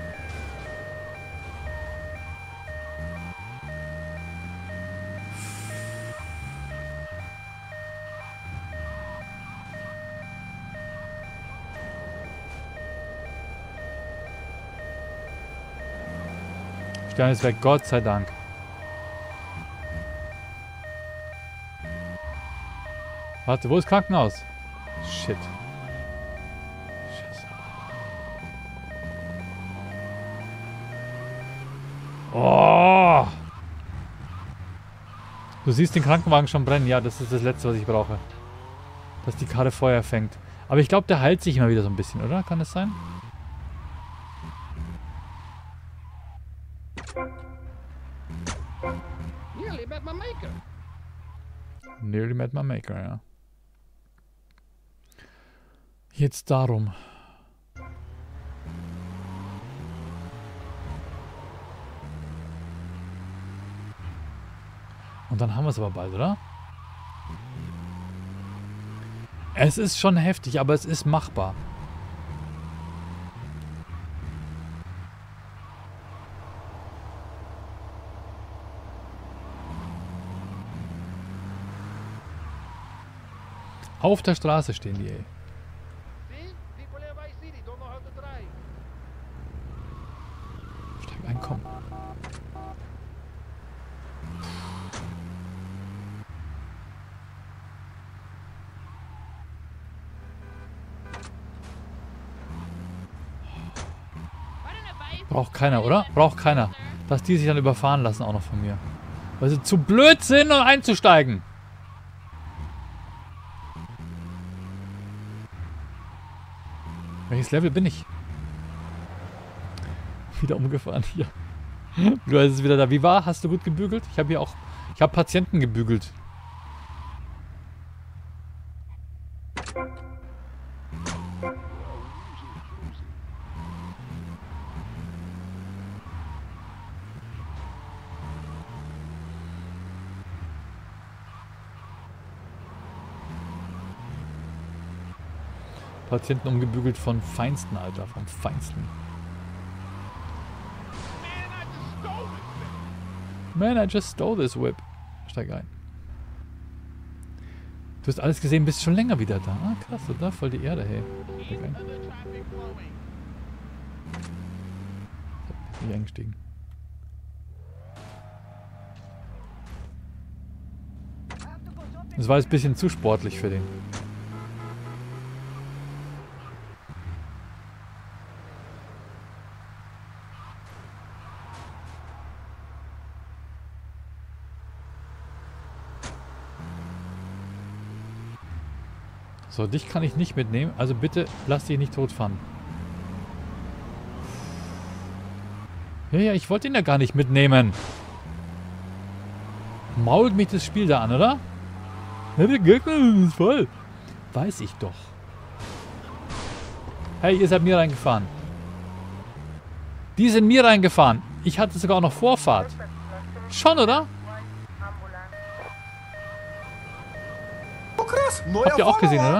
Stern ist weg, Gott sei Dank. Warte, wo ist Krankenhaus? Shit. Scheiße. Oh! Du siehst den Krankenwagen schon brennen. Ja, das ist das Letzte, was ich brauche. Dass die Karre Feuer fängt. Aber ich glaube, der heilt sich immer wieder so ein bisschen, oder? Kann das sein? Nearly met my maker. Nearly met my maker, ja. Jetzt darum. Und dann haben wir es aber bald, oder? Es ist schon heftig, aber es ist machbar. Auf der Straße stehen die, ey. Steig ein, komm. Braucht keiner, oder? Braucht keiner. Dass die sich dann überfahren lassen auch noch von mir. Weil sie zu blöd sind, um einzusteigen. Welches Level bin ich? Wieder umgefahren hier. Du hast es wieder da. Wie war? Hast du gut gebügelt? Ich habe hier auch... Ich habe Patienten gebügelt. Patienten umgebügelt von Feinsten, Alter. Vom Feinsten. Man, I just stole this whip. Steig ein. Du hast alles gesehen, bist schon länger wieder da. Ah, krass, oder? Voll die Erde, hey. Steig ein. Bin ich eingestiegen. Das war jetzt ein bisschen zu sportlich für den. So, dich kann ich nicht mitnehmen. Also bitte lass dich nicht totfahren. Ja, ja, ich wollte ihn ja gar nicht mitnehmen. Mault mich das Spiel da an, oder? Ja, der Gegner ist voll. Weiß ich doch. Hey, ihr seid mir reingefahren. Die sind mir reingefahren. Ich hatte sogar auch noch Vorfahrt. Schon, oder? Oh krass, neuer Habt ihr auch gesehen, Follower. oder?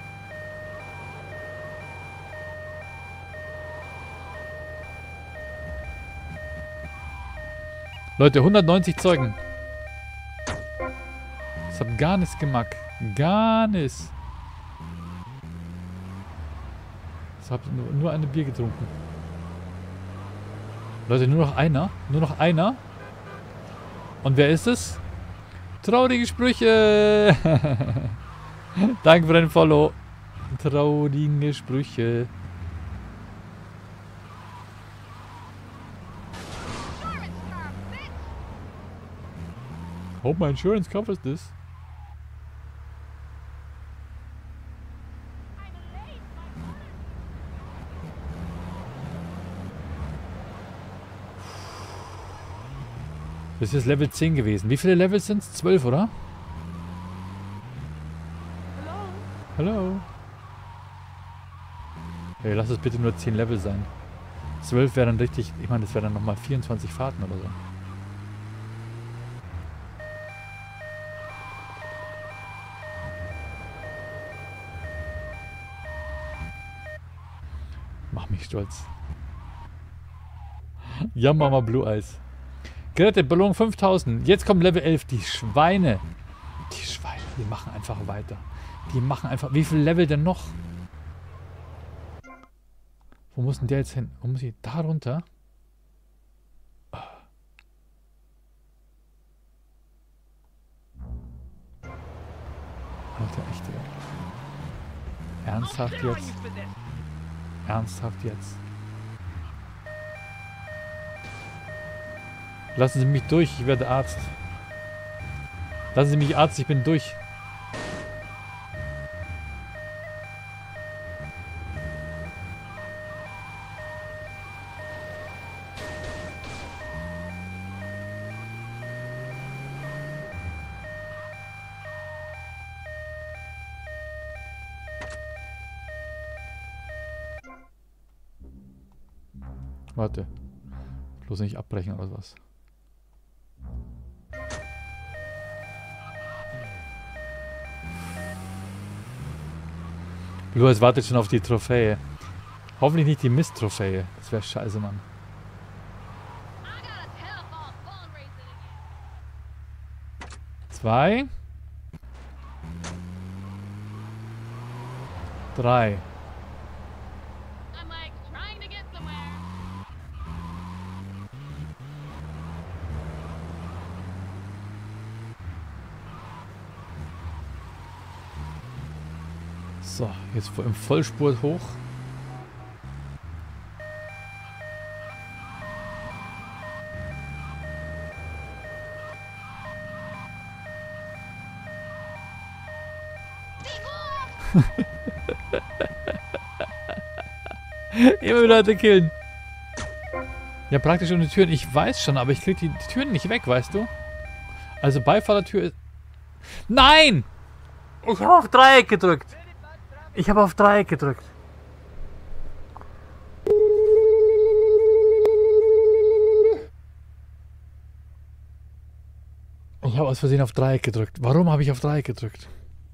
Leute, hundertneunzig Zeugen. Das hat gar nichts gemacht. Gar nichts. Ich habe nur, nur eine Bier getrunken. Leute, nur noch einer. Nur noch einer. Und wer ist es? Traurige Sprüche. Danke für dein Follow. Traurige Sprüche. Hope my insurance covers this. Das ist jetzt Level zehn gewesen. Wie viele Levels sind es? zwölf, oder? Hallo. Hallo. Hey, lass es bitte nur zehn Level sein. zwölf wäre dann richtig... Ich meine, das wäre dann nochmal vierundzwanzig Fahrten oder so. Mach mich stolz. Ja, Mama Blue Eyes. Gerettet, Belohnung fünftausend. Jetzt kommt Level elf. Die Schweine. Die Schweine, die machen einfach weiter. Die machen einfach... Wie viele Level denn noch? Wo muss denn der jetzt hin? Wo muss ich? Da runter? Alter, echt, ja. Ernsthaft jetzt? Ernsthaft jetzt? Lassen Sie mich durch, ich werde Arzt. Lassen Sie mich Arzt, ich bin durch. Warte. Bloß nicht abbrechen oder was. Blue Eyes wartet schon auf die Trophäe. Hoffentlich nicht die Mist-Trophäe. Das wäre scheiße, Mann. Zwei. Drei. So, jetzt im Vollspurt hoch. Immer wieder Leute killen. Ja, praktisch ohne Türen. Ich weiß schon, aber ich krieg die, die Türen nicht weg, weißt du? Also Beifahrertür ist... Nein! Ich habe auf Dreieck gedrückt. Ich habe auf Dreieck gedrückt. Ich habe aus Versehen auf Dreieck gedrückt. Warum habe ich auf Dreieck gedrückt?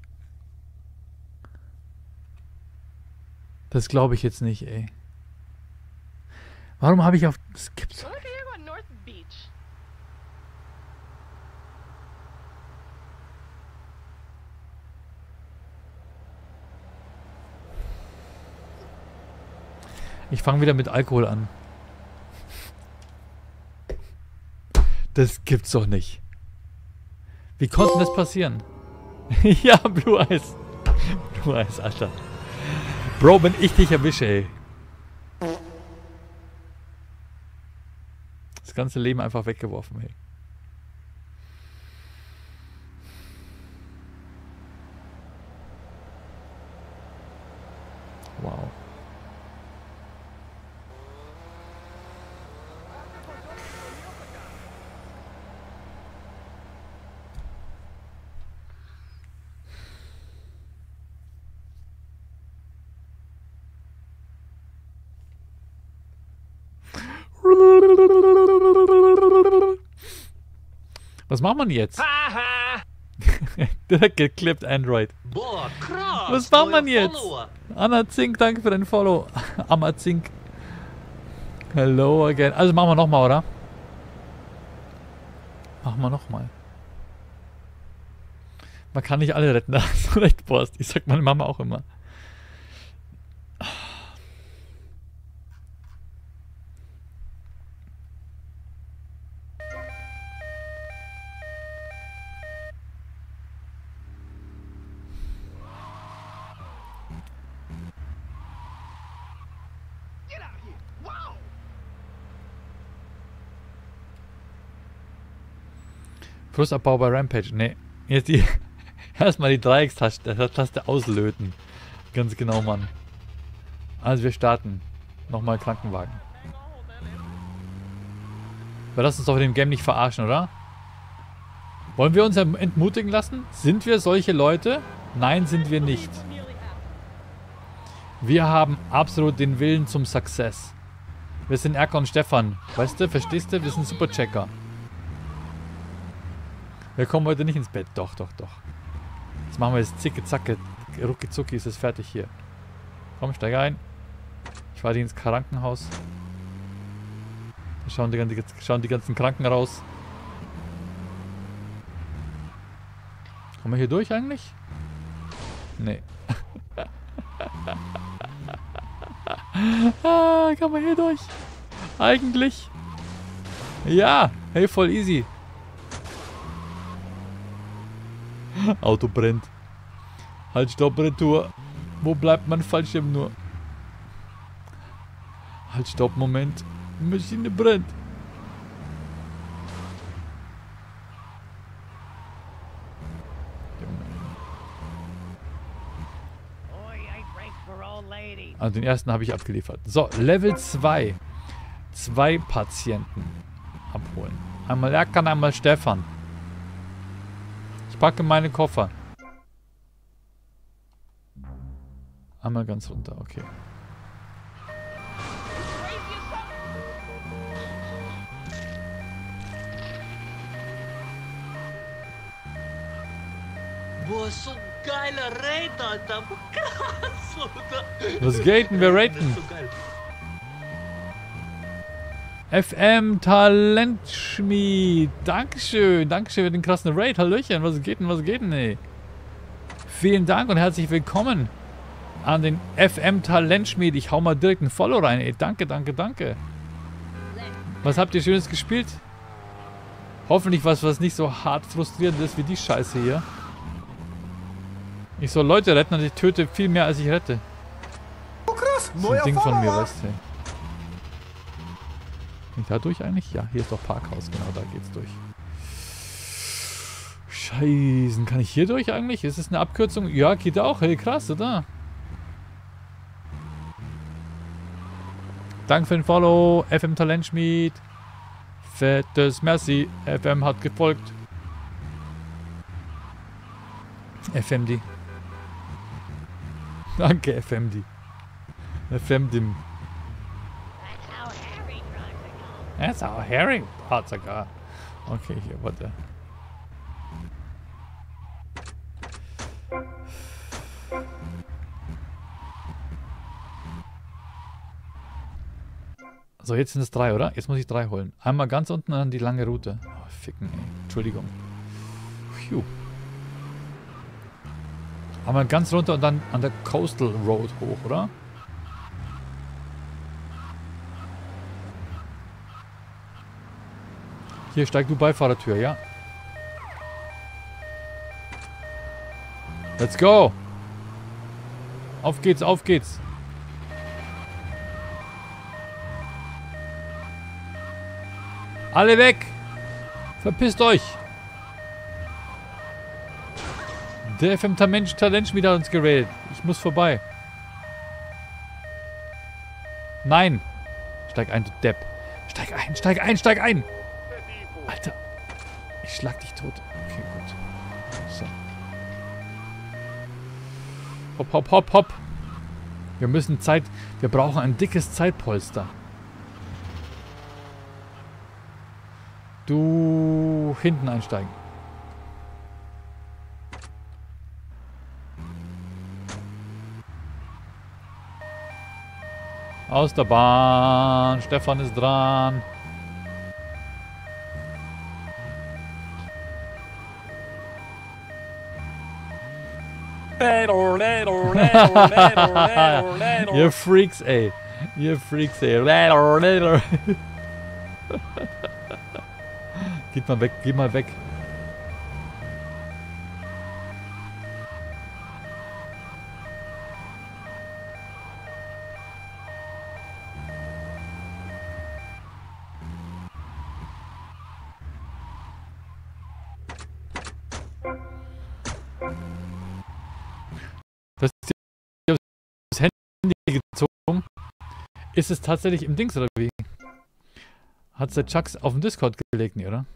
Das glaube ich jetzt nicht, ey. Warum habe ich auf... Das gibt's doch nicht. Ich fange wieder mit Alkohol an. Das gibt's doch nicht. Wie konnte das passieren? Ja, Blue Eyes. Blue Eyes, Alter. Bro, wenn ich dich erwische, ey. Das ganze Leben einfach weggeworfen, ey. Wow. Was macht man jetzt? Direkt geklippt, Android. Boah, krass. Was macht man jetzt? Follower. Anna Zink, danke für dein Follow. Amma Zink. Hello again. Also machen wir nochmal, oder? Machen wir nochmal. Man kann nicht alle retten, da hast du recht, Post. Ich sag meine Mama auch immer. Flussabbau bei Rampage. Ne, jetzt die. Erstmal die Dreieckstaste Taste auslöten. Ganz genau, Mann. Also wir starten. Nochmal Krankenwagen. Wir lassen uns doch in dem Game nicht verarschen, oder? Wollen wir uns entmutigen lassen? Sind wir solche Leute? Nein, sind wir nicht. Wir haben absolut den Willen zum Success. Wir sind Erkan und Stefan. Weißt du, verstehst du? Wir sind Superchecker. Wir kommen heute nicht ins Bett. Doch, doch, doch. Jetzt machen wir jetzt zicke, zacke. Rucki zucki ist es fertig hier. Komm, steig ein. Ich fahre dich ins Krankenhaus. Da schauen die, die, schauen die ganzen Kranken raus. Kommen wir hier durch eigentlich? Nee. Ah, kann man hier durch? Eigentlich? Ja. Hey, voll easy. Auto brennt. Halt, stopp, Retour. Wo bleibt mein Fallschirm nur? Halt, stopp, Moment. Die Maschine brennt. Also den ersten habe ich abgeliefert. So, Level zwei. Zwei Patienten abholen. Einmal Erkan, einmal Stefan. Ich packe meine Koffer. Einmal ganz runter, okay. Boah, so ein geiler Raid, Alter. Krass, oder? Was geht denn? Wir raten. So geil. F M Talentschmied. Dankeschön. Dankeschön für den krassen Raid. Hallöchen. Was geht denn? Was geht denn, ey? Vielen Dank und herzlich willkommen an den F M Talentschmied. Ich hau mal direkt ein Follow rein, ey. Danke, danke, danke. Was habt ihr Schönes gespielt? Hoffentlich was, was nicht so hart frustrierend ist wie die Scheiße hier. Ich soll Leute retten und ich töte viel mehr, als ich rette. Oh krass, Das ist ein Ding von mir, weißt du. Bin ich da durch eigentlich? Ja, hier ist doch Parkhaus, genau, da geht's durch. Scheißen, kann ich hier durch eigentlich? Ist es eine Abkürzung? Ja, geht auch. Hey, krass, oder? Danke für den Follow. F M Talentschmied. Fettes Merci. F M hat gefolgt. F M D. Danke, F M D. F M D. That's how Harry Potter got. Okay, hier, warte. So, jetzt sind es drei, oder? Jetzt muss ich drei holen. Einmal ganz unten an die lange Route. Oh, ficken, ey. Entschuldigung. Phew. Einmal ganz runter und dann an der Coastal Road hoch, oder? Hier, steig du Beifahrertür, ja? Let's go! Auf geht's, auf geht's! Alle weg! Verpisst euch! Der F M Talent wieder uns geradet. Ich muss vorbei. Nein! Steig ein, du Depp. Steig ein, steig ein, steig ein! Alter, ich schlag dich tot. Okay, gut. So. Hopp, hopp, hopp, hopp. Wir müssen Zeit... Wir brauchen ein dickes Zeitpolster. Du... Hinten einsteigen. Aus der Bahn. Stefan ist dran. Ihr Freaks, ey. Ihr Freaks, ey. Geht mal weg, geh mal weg. Das ist das Handy gezogen. Ist es tatsächlich im Dings oder wie? Hat es der Chucks auf dem Discord gelegt, nee, oder?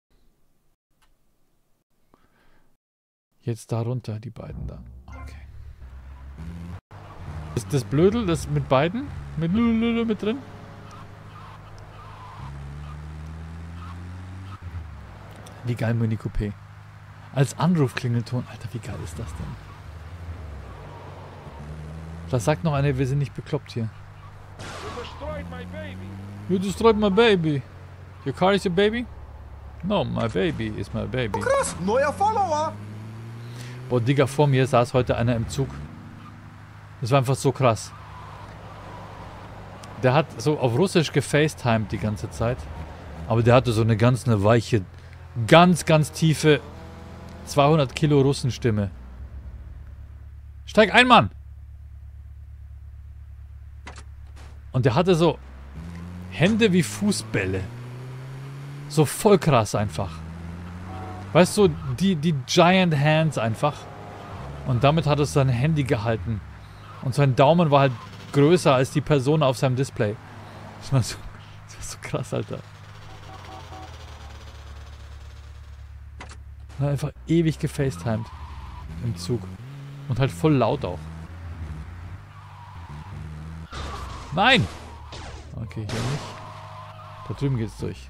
Jetzt da runter, die beiden da. Okay. Ist das Blödel, das mit beiden? Mit Lululu mit drin? Wie geil, Mini Coupé. Als Anrufklingelton. Alter, wie geil ist das denn? Das sagt noch einer, wir sind nicht bekloppt hier. You destroyed my baby. Your car is your baby? No, my baby is my baby. Krass, neuer Follower. Boah, Digga, vor mir saß heute einer im Zug. Das war einfach so krass. Der hat so auf Russisch gefacetimed die ganze Zeit. Aber der hatte so eine ganz eine weiche, ganz, ganz tiefe zweihundert Kilo Russenstimme. Steig ein, Mann! Und der hatte so Hände wie Fußbälle. So voll krass einfach. Weißt du, die, die Giant Hands einfach. Und damit hat er sein Handy gehalten. Und sein Daumen war halt größer als die Person auf seinem Display. Das war so, das war so krass, Alter. Und hat einfach ewig gefacetimed im Zug. Und halt voll laut auch. Nein! Okay, hier nicht. Da drüben geht's durch.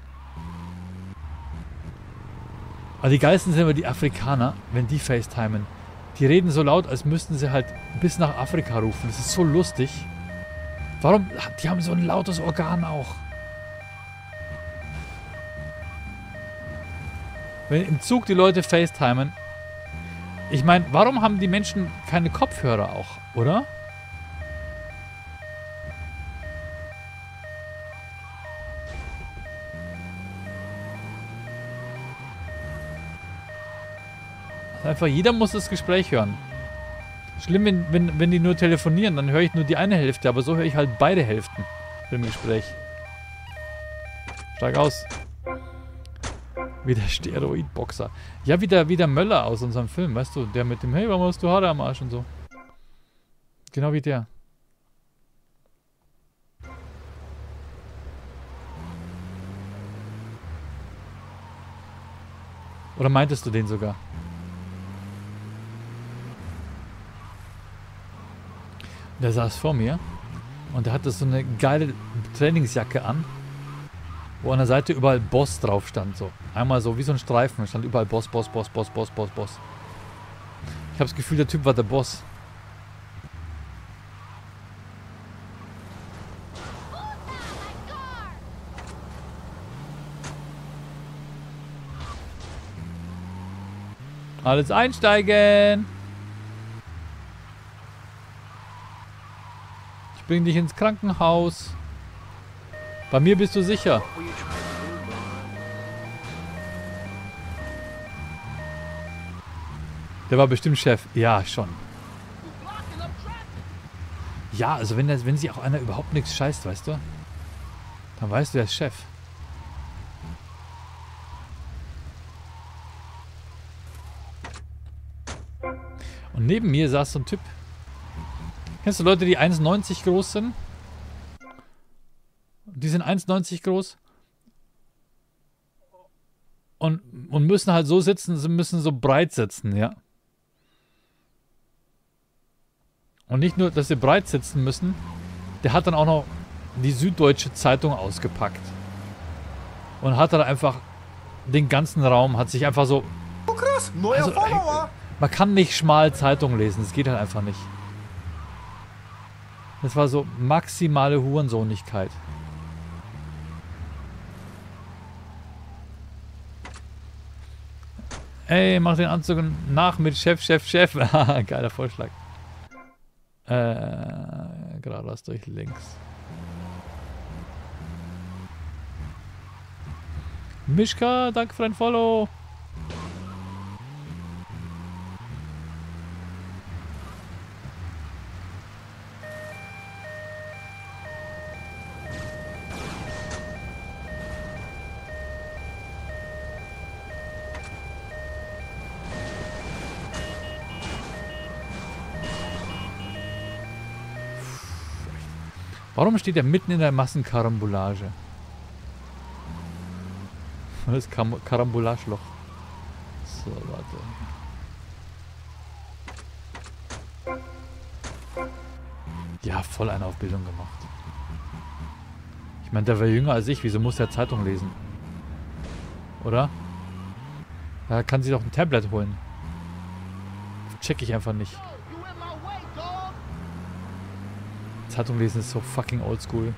Aber die geilsten sind immer die Afrikaner, wenn die facetimen. Die reden so laut, als müssten sie halt bis nach Afrika rufen. Das ist so lustig. Warum? Die haben so ein lautes Organ auch. Wenn im Zug die Leute facetimen. Ich meine, warum haben die Menschen keine Kopfhörer auch, oder? Einfach jeder muss das Gespräch hören. Schlimm, wenn, wenn, wenn die nur telefonieren, dann höre ich nur die eine Hälfte, aber so höre ich halt beide Hälften im Gespräch. Steig aus. Wie der Steroid-Boxer. Ja, wie der, wie der Möller aus unserem Film, weißt du? Der mit dem, hey, warum hast du Haare am Arsch und so. Genau wie der. Oder meintest du den sogar? Der saß vor mir und der hatte so eine geile Trainingsjacke an, wo an der Seite überall Boss drauf stand. So. Einmal so wie so ein Streifen, stand überall Boss, Boss, Boss, Boss, Boss, Boss, Boss. Ich habe das Gefühl, der Typ war der Boss. Alles einsteigen! Ich bring dich ins Krankenhaus. Bei mir bist du sicher. Der war bestimmt Chef. Ja, schon. Ja, also wenn, das, wenn sich auch einer überhaupt nichts scheißt, weißt du? Dann weißt du, der ist Chef. Und neben mir saß so ein Typ. Kennst du Leute, die eins neunzig groß sind? Die sind eins neunzig groß. Und, und müssen halt so sitzen, sie müssen so breit sitzen, ja. Und nicht nur, dass sie breit sitzen müssen, der hat dann auch noch die Süddeutsche Zeitung ausgepackt. Und hat dann einfach den ganzen Raum, hat sich einfach so... Oh krass, neuer also, Follower! Man kann nicht schmal Zeitung lesen, das geht halt einfach nicht. Das war so maximale Hurensohnigkeit. Ey, mach den Anzug nach mit Chef, Chef, Chef. Geiler Vorschlag. Äh, geradeaus durch links. Mischka, danke für dein Follow. Warum steht er mitten in der Massenkarambolage? Das Kam Karambolagloch. So, warte. Ja, voll eine Aufbildung gemacht. Ich meine, der war jünger als ich. Wieso muss er Zeitung lesen? Oder? Er kann sich doch ein Tablet holen. Check ich einfach nicht. Zeitung lesen ist so fucking oldschool.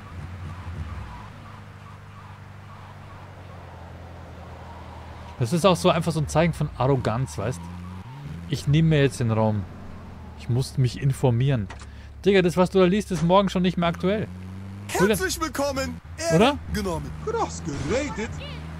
Das ist auch so einfach so ein Zeichen von Arroganz, weißt? Ich nehme mir jetzt den Raum. Ich muss mich informieren. Digga, das, was du da liest, ist morgen schon nicht mehr aktuell. Herzlich willkommen! Oder? Genommen. Krass geredet.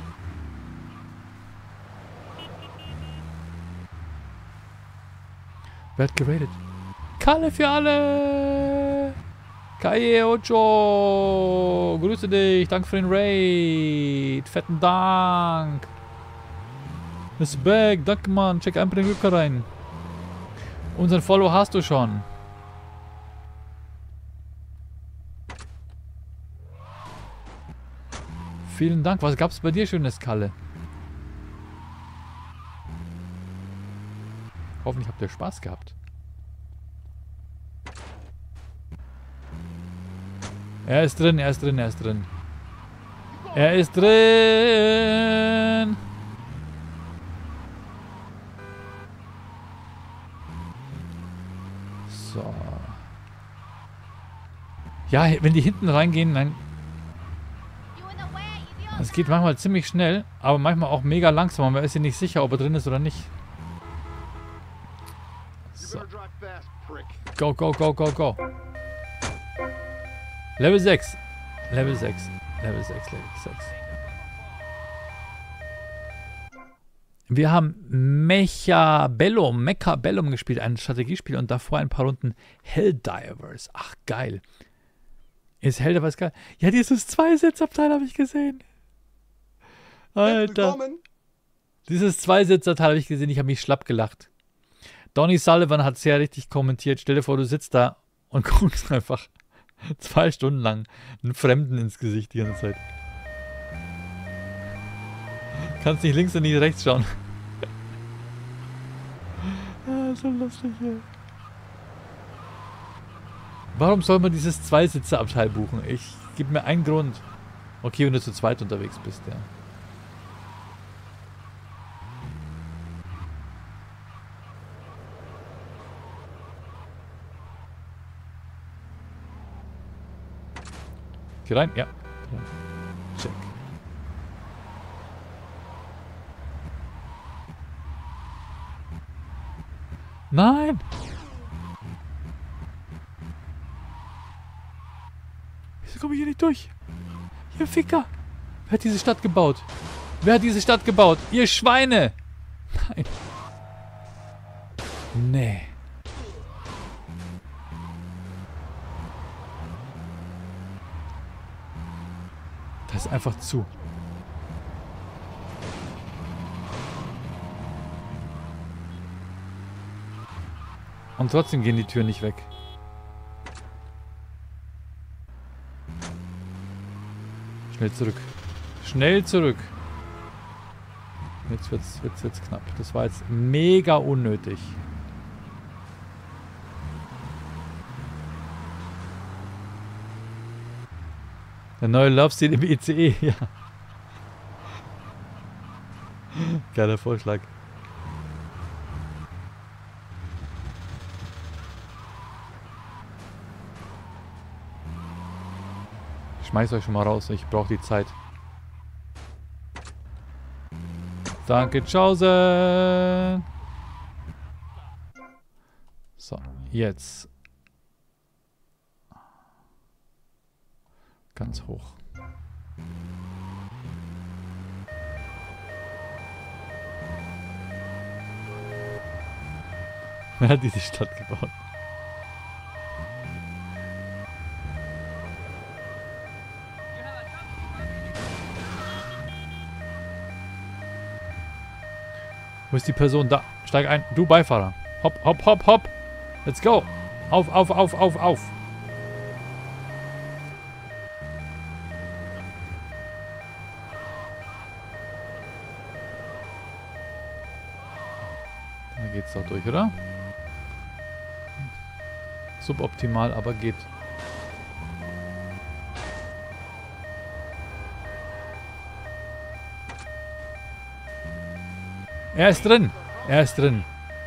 Wer hat geradet? Kalle für alle! Kaie Ocho! Grüße dich! Danke für den Raid! Fetten Dank! Mister Beck, danke Mann! Check einfach den Glück rein! Unseren Follow hast du schon! Vielen Dank! Was gab's bei dir schönes, Kalle? Hoffentlich habt ihr Spaß gehabt. Er ist drin, er ist drin, er ist drin. Er ist drin. So. Ja, wenn die hinten reingehen, dann... Es geht manchmal ziemlich schnell, aber manchmal auch mega langsam. Man ist sich nicht sicher, ob er drin ist oder nicht. So. Go, go, go, go, go. Level sechs. Level sechs. Level sechs, Level sechs. Wir haben Mechabellum, Mechabellum gespielt, ein Strategiespiel und davor ein paar Runden Helldivers. Ach, geil. Ist Helldivers geil? Ja, dieses Zweisitzabteil habe ich gesehen. Alter. Dieses Zweisitzabteil habe ich gesehen, ich habe mich schlapp gelacht. Donny Sullivan hat sehr richtig kommentiert. Stell dir vor, du sitzt da und guckst einfach zwei Stunden lang einen Fremden ins Gesicht die ganze Zeit. Kannst nicht links und nicht rechts schauen. so lustig hier. Warum soll man dieses Zweisitzer-Abteil buchen? Ich gebe mir einen Grund. Okay, wenn du zu zweit unterwegs bist, ja. Hier rein? Ja. Check. Nein! Wieso komme ich hier nicht durch? Ihr Ficker! Wer hat diese Stadt gebaut? Wer hat diese Stadt gebaut? Ihr Schweine! Nein. Nee. Das ist einfach zu. Und trotzdem gehen die Türen nicht weg. Schnell zurück. Schnell zurück. Jetzt wird's, wird's, wird's knapp. Das war jetzt mega unnötig. Der neue Laufstil im I C E, ja. Geiler Vorschlag. Ich schmeiß euch schon mal raus, ich brauche die Zeit. Danke, tschaußen. So, jetzt. Ganz hoch. Wer hat diese Stadt gebaut? Wo ist die Person? Da. Steig ein. Du Beifahrer. Hopp, hopp, hopp, hopp. Let's go. Auf, auf, auf, auf, auf. Da geht's doch durch, oder? Suboptimal, aber geht. Er ist drin. Er ist drin.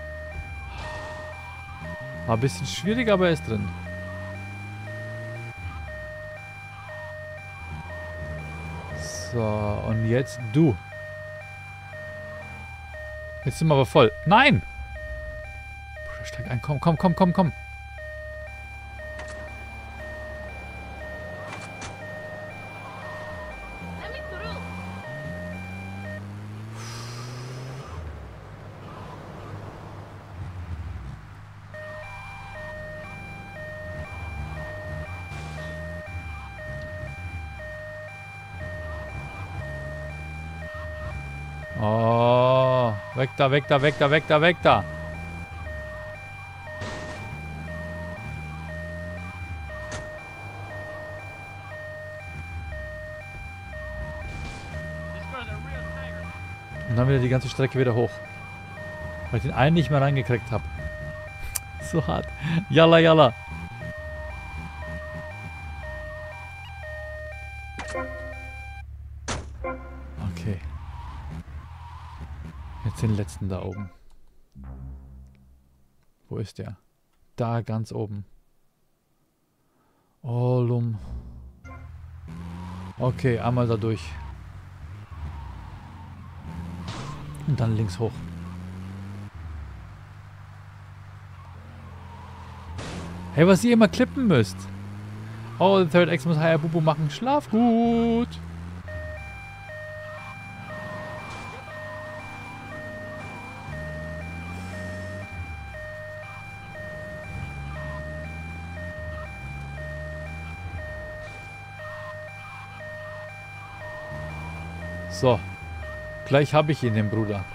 War ein bisschen schwierig, aber er ist drin. So, und jetzt du. Jetzt sind wir aber voll. Nein! Bruder, steig ein. Komm, komm, komm, komm, komm. Oh, weg da, weg da, weg da, weg da, weg da. Und dann wieder die ganze Strecke wieder hoch. Weil ich den einen nicht mehr reingekriegt habe. So hart. Yalla, yalla. Okay. Jetzt den letzten da oben. Wo ist der? Da ganz oben. Oh, Lum. Okay, einmal da durch. Und dann links hoch. Hey, was ihr immer klippen müsst. Oh, the third X muss Hayabubu machen. Schlaf gut. So. Gleich habe ich ihn, den Bruder.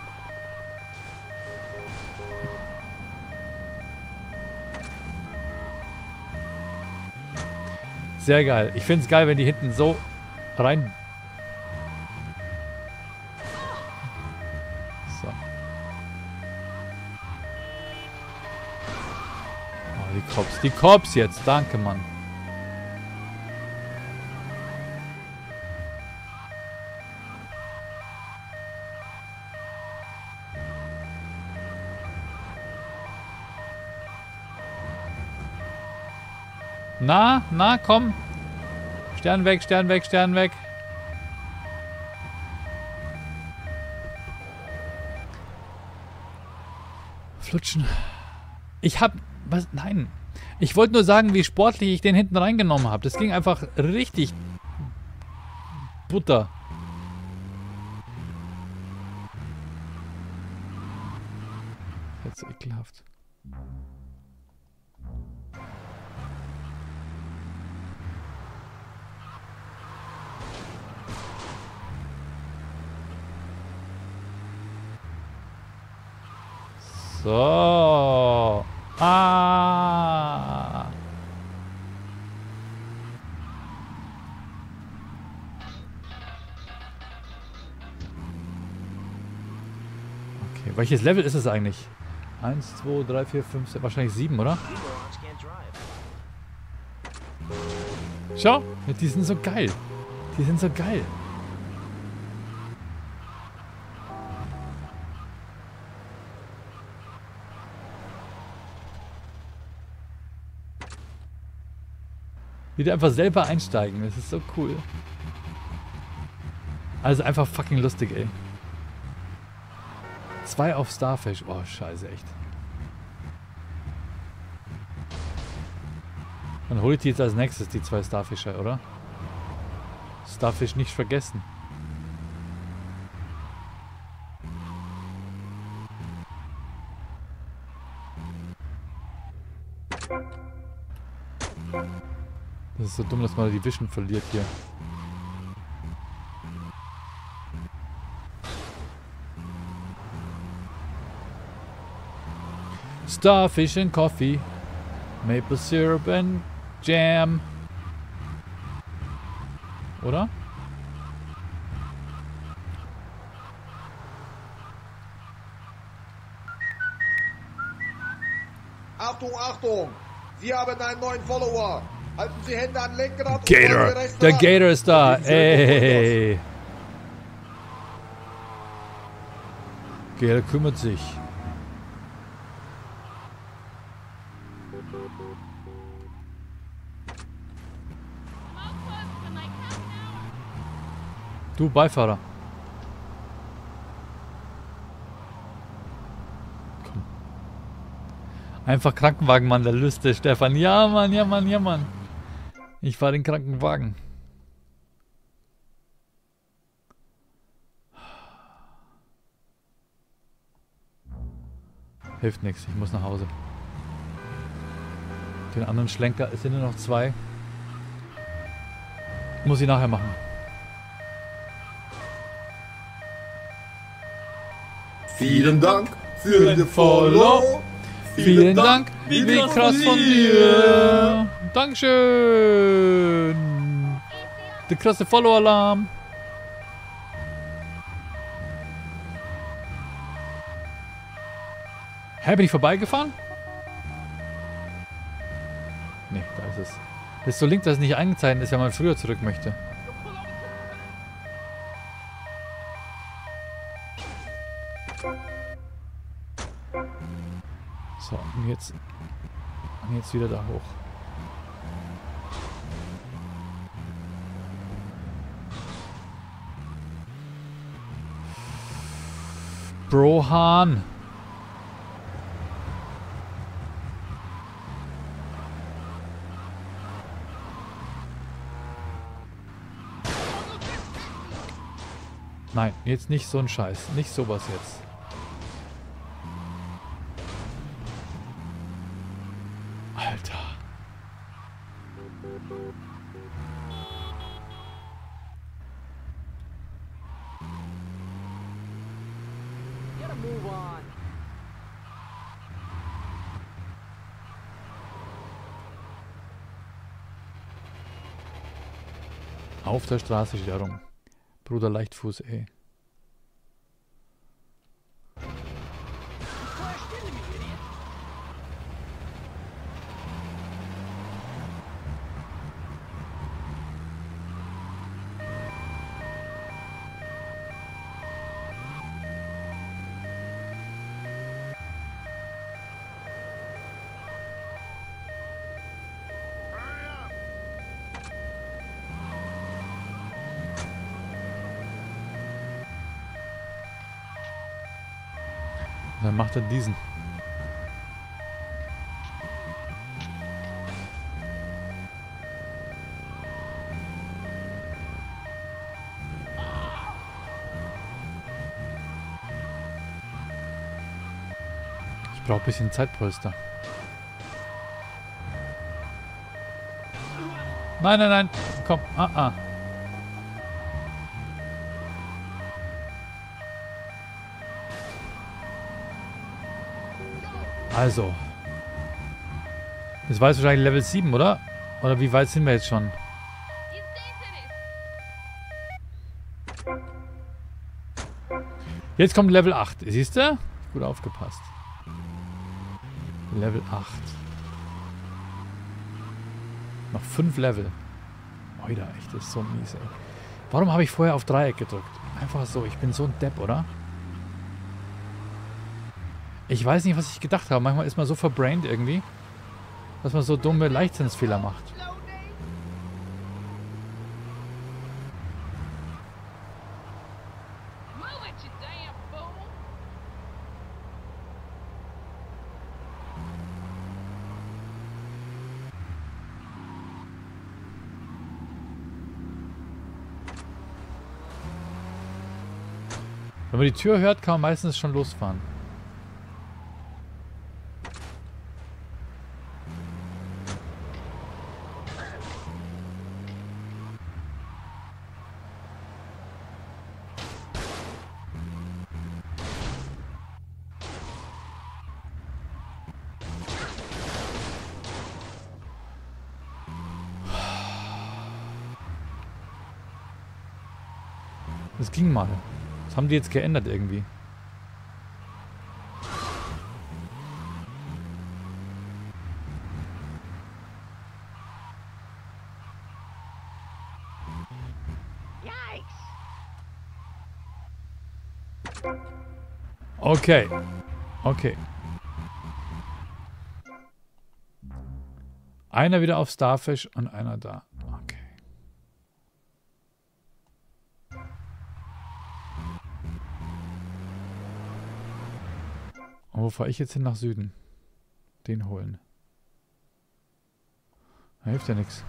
Sehr geil. Ich finde es geil, wenn die hinten so rein... So. Die Korps jetzt. Danke, Mann. Na, na, komm. Stern weg, Stern weg, Stern weg. Flutschen. Ich hab... Was? Nein. Ich wollte nur sagen, wie sportlich ich den hinten reingenommen habe. Das ging einfach richtig... Butter. Jetzt ekelhaft. So. Ah. Okay, welches Level ist es eigentlich? eins, zwei, drei, vier, fünf, sechs, wahrscheinlich sieben, oder? Schau, die sind so geil. Die sind so geil. Wie die einfach selber einsteigen. Das ist so cool. Also einfach fucking lustig, ey. Zwei auf Starfish. Oh, scheiße, echt. Dann hole ich die jetzt als nächstes, die zwei Starfisher, oder? Starfish nicht vergessen. Das ist so dumm, dass man die Vision verliert hier. Starfish and Coffee. Maple Syrup and Jam. Oder? Achtung, Achtung! Wir haben einen neuen Follower! Halten Sie Hände an Lenkrad. Gator! Der Gator ist da! Ey! Gator kümmert sich. Du Beifahrer. Komm. Einfach Krankenwagenmann, der Lüste, Stefan. Ja, Mann, ja, Mann, ja, Mann. Ich fahre den Krankenwagen. Hilft nichts, ich muss nach Hause. Den anderen Schlenker, es sind nur noch zwei. Muss ich nachher machen. Vielen Dank für den Follow. Vielen Dank, wie krass von dir. Dankeschön. Der krasse Follow-Alarm. Hä, bin ich vorbeigefahren? Ne, da ist es. Das ist so links, dass es nicht eingezeichnet ist, wenn man früher zurück möchte. So, und jetzt, und jetzt wieder da hoch. Brohan. Nein, jetzt nicht so ein Scheiß. Nicht sowas jetzt. Alter. Auf der Straße steht rum. Bruder Leichtfuß, ey. dann macht er diesen. Ich brauche ein bisschen Zeitpolster. Nein, nein, nein. Komm. Ah, ah. Also. Das war jetzt wahrscheinlich Level sieben, oder? Oder wie weit sind wir jetzt schon? Jetzt kommt Level acht. Siehst du? Gut aufgepasst. Level acht. Noch fünf Level. Oida, echt, das ist so mies, ey. Warum habe ich vorher auf Dreieck gedrückt? Einfach so, ich bin so ein Depp, oder? Ich weiß nicht, was ich gedacht habe. Manchmal ist man so verbrained irgendwie, dass man so dumme Leichtsinnsfehler macht. Wenn man die Tür hört, kann man meistens schon losfahren. Das ging mal. Das haben die jetzt geändert irgendwie. Okay. Okay. Einer wieder auf Starfish und einer da. Okay. Und wo fahre ich jetzt hin? Nach Süden? Den holen. Da hilft ja nichts.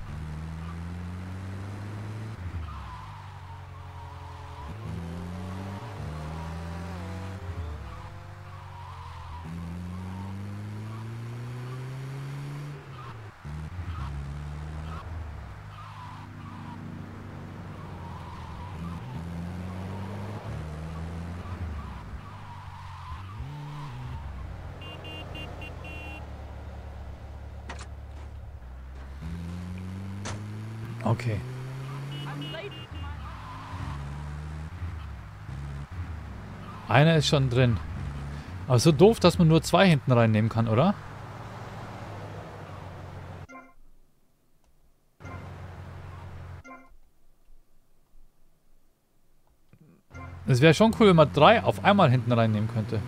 Okay. Einer ist schon drin. Aber so doof, dass man nur zwei hinten reinnehmen kann, oder? Es wäre schon cool, wenn man drei auf einmal hinten reinnehmen könnte.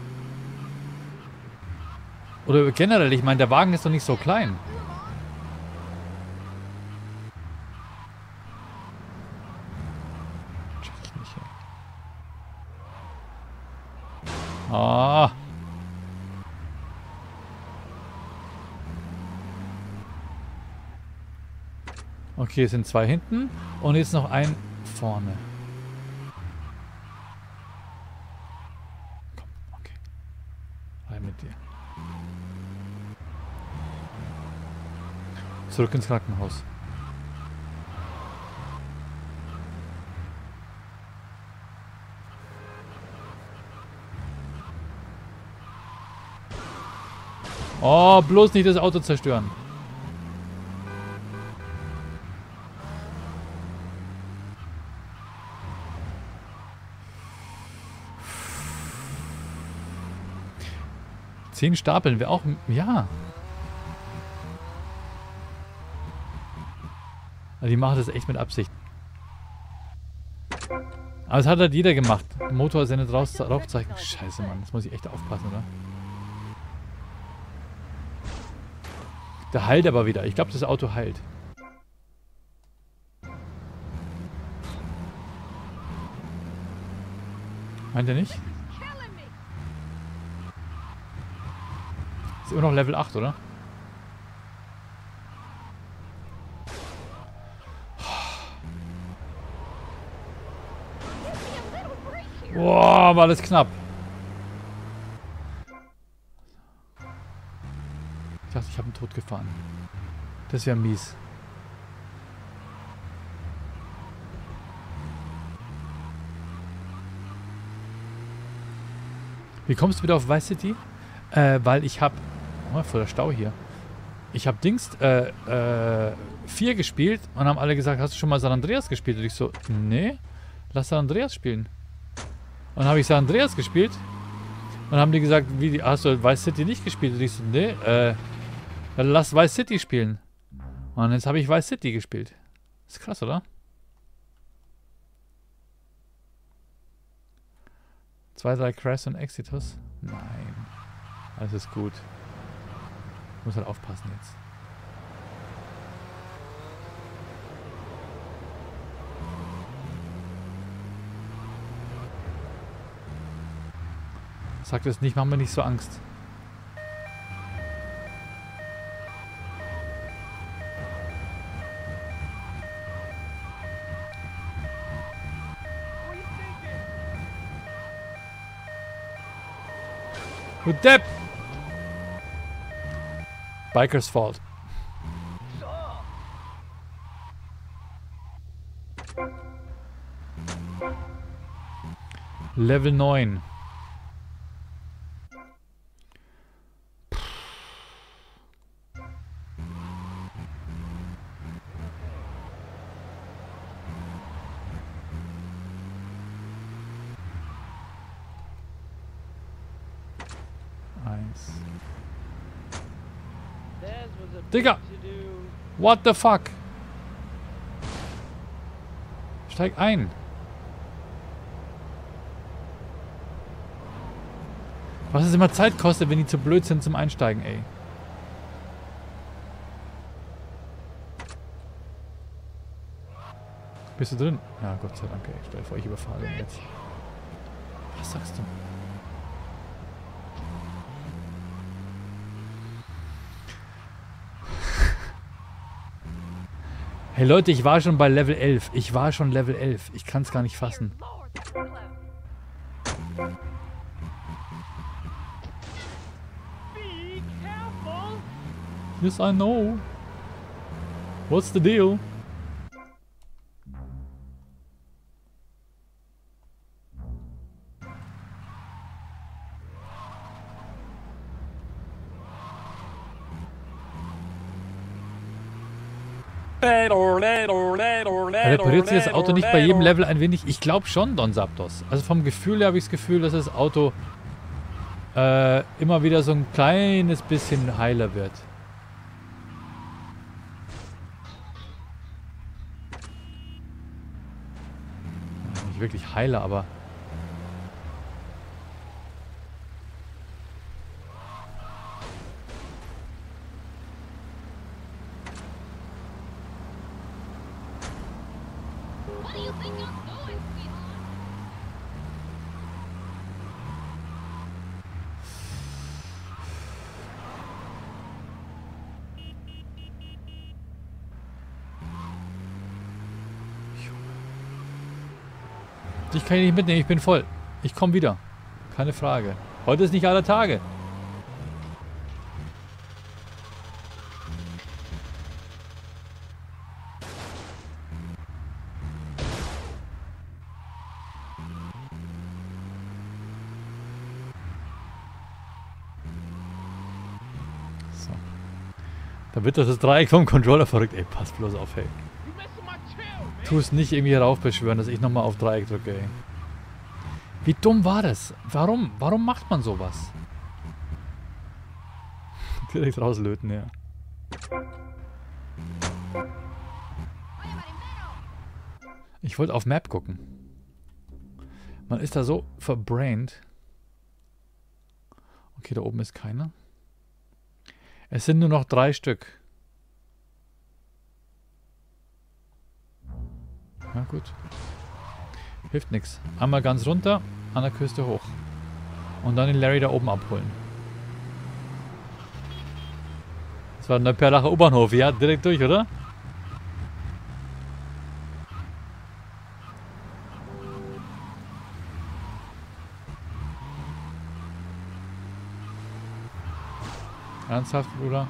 Oder generell, ich meine, der Wagen ist doch nicht so klein. Ah. Okay, es sind zwei hinten und jetzt noch ein vorne. Komm, okay. Rein mit dir. Zurück ins Krankenhaus. Oh, bloß nicht das Auto zerstören. Zehn Stapeln wäre auch... Ja. Also die machen das echt mit Absicht. Aber das hat halt jeder gemacht. Der Motor sendet raus, Rauchzeichen. Scheiße, Mann. Das muss ich echt aufpassen, oder? Der heilt aber wieder. Ich glaube, das Auto heilt. Meint er nicht? Ist immer noch Level acht, oder? Boah, war das knapp. Ich dachte, ich habe ihn tot gefahren. Das wäre mies. Wie kommst du wieder auf Vice City? Äh, weil ich habe... Oh, voller Stau hier. Ich habe Dings äh, äh, vier gespielt und haben alle gesagt, hast du schon mal San Andreas gespielt? Und ich so, nee, lass San Andreas spielen. Und dann habe ich San Andreas gespielt und haben die gesagt, wie, hast du Vice City nicht gespielt? Und ich so, nee, äh, dann lass Vice City spielen. Und jetzt habe ich Vice City gespielt. Ist krass, oder? Zwei, drei Crash und Exitus? Nein. Alles ist gut. Ich muss halt aufpassen jetzt. Sag das nicht, mach mir nicht so Angst. Du Depp! Bikers Fault. Level neun. Eins. Digga! What the fuck? Steig ein. Was es immer Zeit kostet, wenn die zu blöd sind zum Einsteigen, ey. Bist du drin? Ja, Gott sei Dank, ey. Stell dir vor, ich überfahre ihn jetzt. Was sagst du? Hey Leute, ich war schon bei Level elf. Ich war schon Level elf. Ich kann es gar nicht fassen. Yes, I know. What's the deal? Repariert sich das Auto nicht bei jedem Level ein wenig? Ich glaube schon, Don Zapdos. Also vom Gefühl her habe ich das Gefühl, dass das Auto äh, immer wieder so ein kleines bisschen heiler wird. Nicht wirklich heiler, aber... Ich kann ihn nicht mitnehmen, ich bin voll. Ich komme wieder. Keine Frage. Heute ist nicht aller Tage. So. Da wird das Dreieck vom Controller verrückt. Ey, pass bloß auf, hey. Tu es nicht irgendwie heraufbeschwören, dass ich nochmal auf Dreieck drücke, ey. Wie dumm war das? Warum? Warum macht man sowas? Direkt rauslöten, ja. Ich wollte auf Map gucken. Man ist da so verbrained. Okay, da oben ist keiner. Es sind nur noch drei Stück. Na gut. Hilft nichts. Einmal ganz runter, an der Küste hoch. Und dann den Larry da oben abholen. Das war der Perlacher U-Bahnhof. Ja, direkt durch, oder? Ernsthaft, Bruder?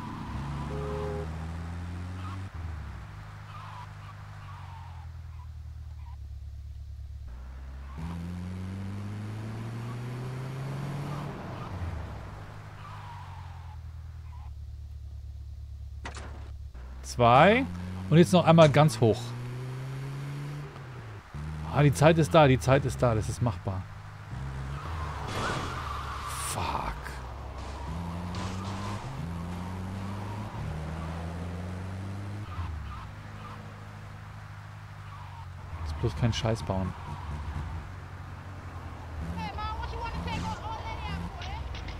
Zwei. Und jetzt noch einmal ganz hoch. Ah, die Zeit ist da, die Zeit ist da. Das ist machbar. Fuck. Jetzt bloß keinen Scheiß bauen. Hey, Mom, what you want to take all, all that out for, eh?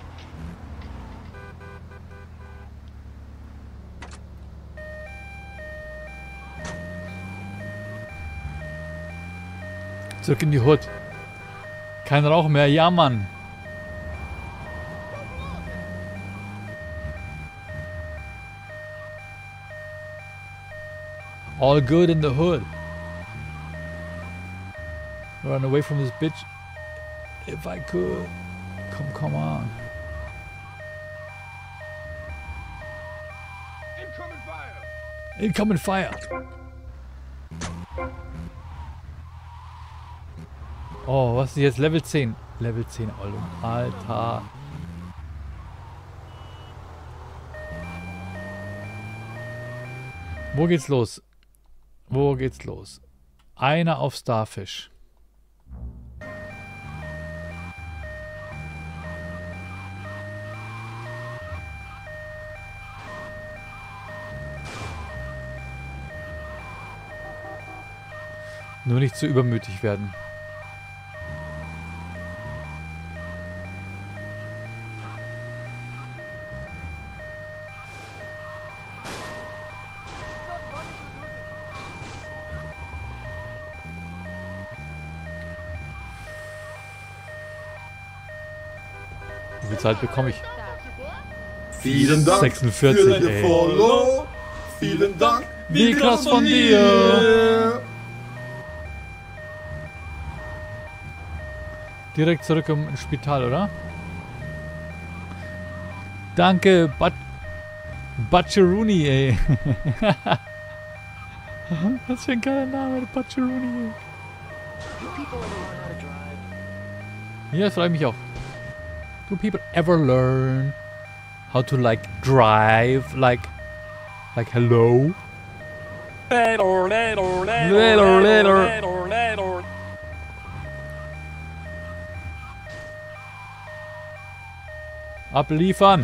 Zurück in die Hut. Kein Rauch mehr. Ja, Mann. All good in the hood. Run away from this bitch. If I could. Come, come on. Incoming fire! Incoming fire. Oh, was ist jetzt? Level zehn. Level zehn, Alter. Wo geht's los? Wo geht's los? Einer auf Starfish. Nur nicht zu übermütig werden. Wie viel Zeit bekomme ich? Vielen Dank sechsundvierzig, für deine ey. Follow. Vielen Dank. Wie krass von dir. Direkt zurück im ins Spital, oder? Danke, But Butcheroni, ey. Was für ein geiler Name, Butcheroni, ey. Ja, das freut mich auch. Do people ever learn how to like drive? Like, like hello? Later, later, later. Abliefern!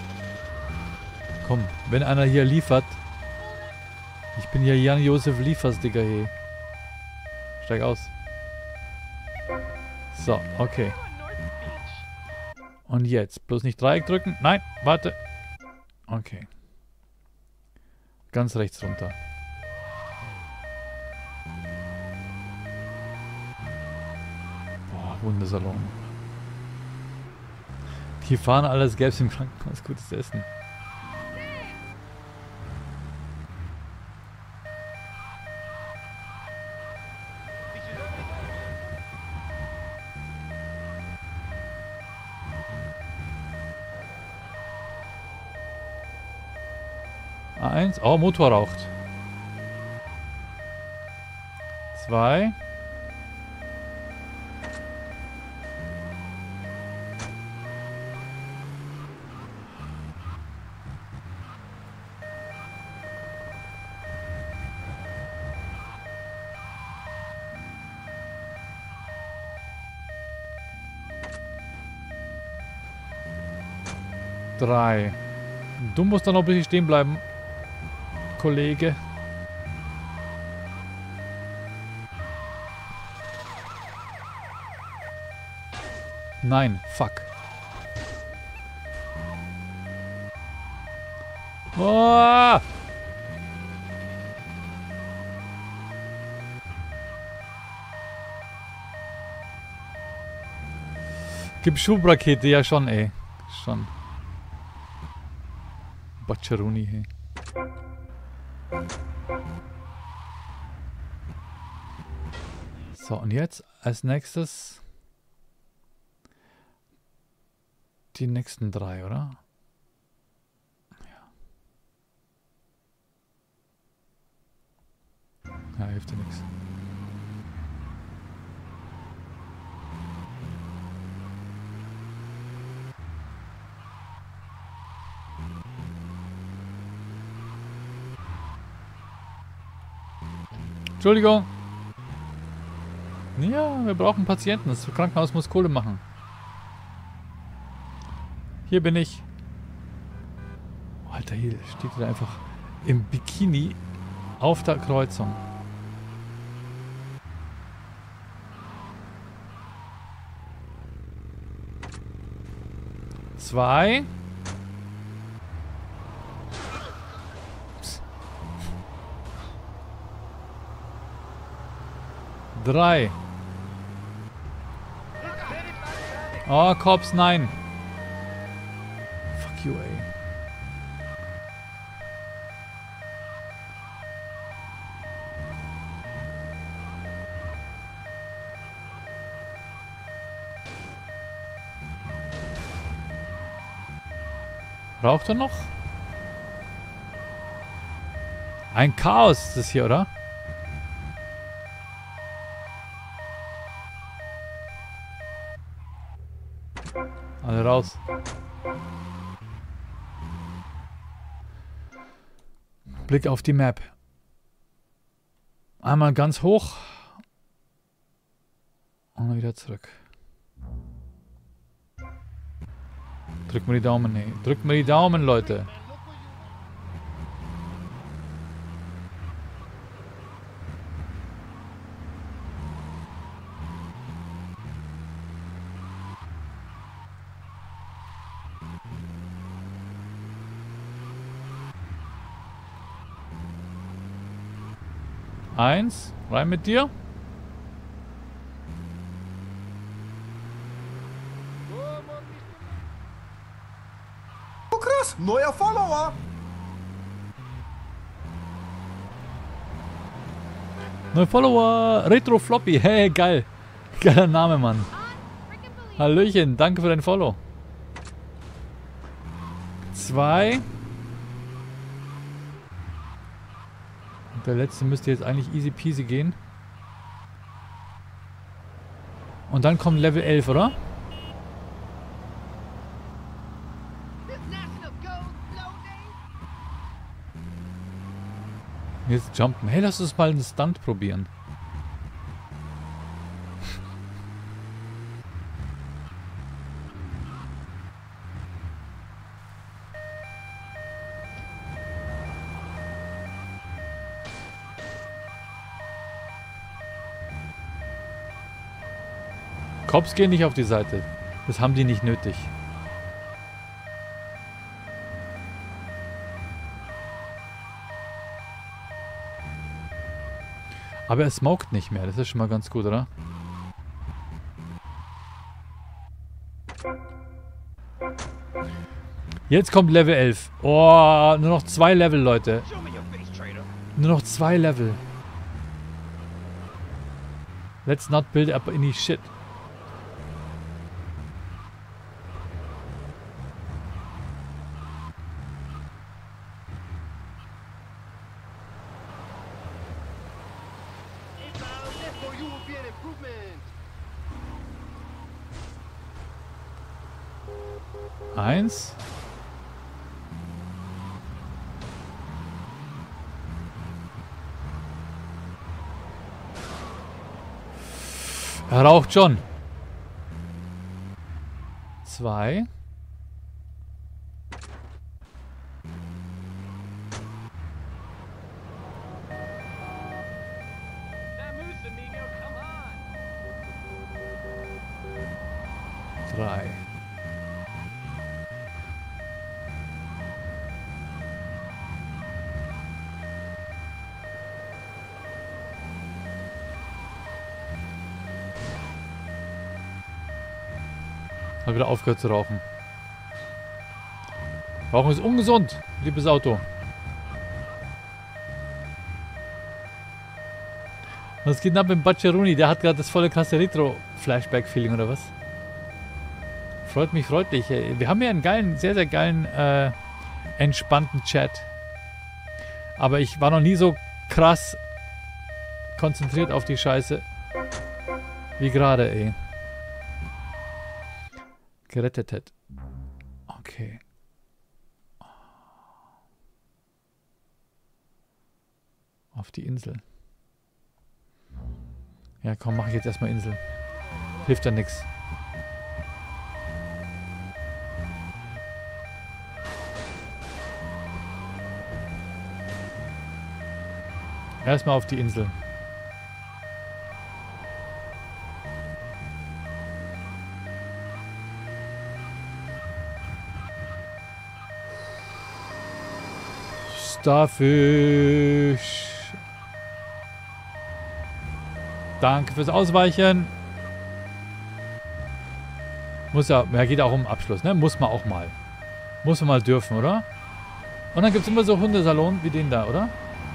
Komm, wenn einer hier liefert. Ich bin hier Jan-Josef Liefers, Digga, hey. Steig aus. So, okay. Und jetzt. Bloß nicht Dreieck drücken. Nein, warte. Okay. Ganz rechts runter. Boah, Wundersalon. Die fahren alles, gäbe es im Krankenhaus gutes Essen. Eins. Oh, Motor raucht. Zwei. Drei. Du musst dann noch ein bisschen stehen bleiben, Kollege. Nein, fuck. Oh! Gib Schubrakete, ja schon, ey. Schon. Baccheroni, hey. So, und jetzt als nächstes die nächsten drei, oder? Ja. Ja, hilft dir nichts. Entschuldigung. Ja, wir brauchen Patienten. Das Krankenhaus muss Kohle machen. Hier bin ich. Oh, Alter, hier steht er einfach im Bikini auf der Kreuzung. Zwei. Drei. Oh, Cops, nein. Fuck you, ey. Braucht er noch? Ein Chaos ist das hier, oder? Alle raus. Blick auf die Map. Einmal ganz hoch. Und wieder zurück. Drück mir die Daumen, nee. Drück mir die Daumen, Leute. Eins, rein mit dir. Oh krass, neuer Follower. Neuer Follower, Retro Floppy, hey, geil. Geiler Name, Mann. Hallöchen, danke für dein Follow. Zwei. Der letzte müsste jetzt eigentlich easy peasy gehen. Und dann kommt Level elf, oder? Jetzt jumpen. Hey, lass uns mal einen Stunt probieren. Cops gehen nicht auf die Seite. Das haben die nicht nötig. Aber er smoked nicht mehr. Das ist schon mal ganz gut, oder? Jetzt kommt Level elf. Oh, nur noch zwei Level, Leute. Nur noch zwei Level. Let's not build up any shit. Eins. Er raucht schon. Zwei. Drei. Hat wieder aufgehört zu rauchen. Rauchen ist ungesund. liebes Auto. Was geht denn ab mit Baccheroni? Der hat gerade das volle krasse Retro-Flashback-Feeling, oder was? Freut mich, freut dich. Wir haben ja einen geilen, sehr, sehr geilen, äh, entspannten Chat. Aber ich war noch nie so krass konzentriert auf die Scheiße wie gerade, ey. Gerettet hätte. Okay. Auf die Insel. Ja, komm, mach ich jetzt erstmal Insel. Hilft ja nix. Erstmal auf die Insel. Starfish. Danke fürs Ausweichen. Muss ja, ja, geht auch um Abschluss, ne? Muss man auch mal. Muss man mal dürfen, oder? Und dann gibt es immer so Hundesalon wie den da, oder?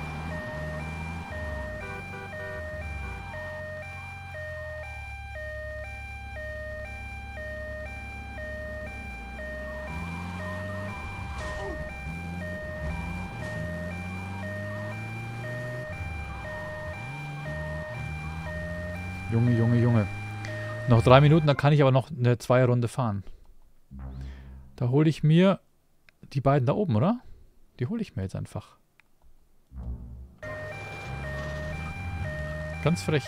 Junge, Junge, Junge. Noch drei Minuten, dann kann ich aber noch eine Zweierrunde fahren. Da hole ich mir die beiden da oben, oder? Die hole ich mir jetzt einfach. Ganz frech.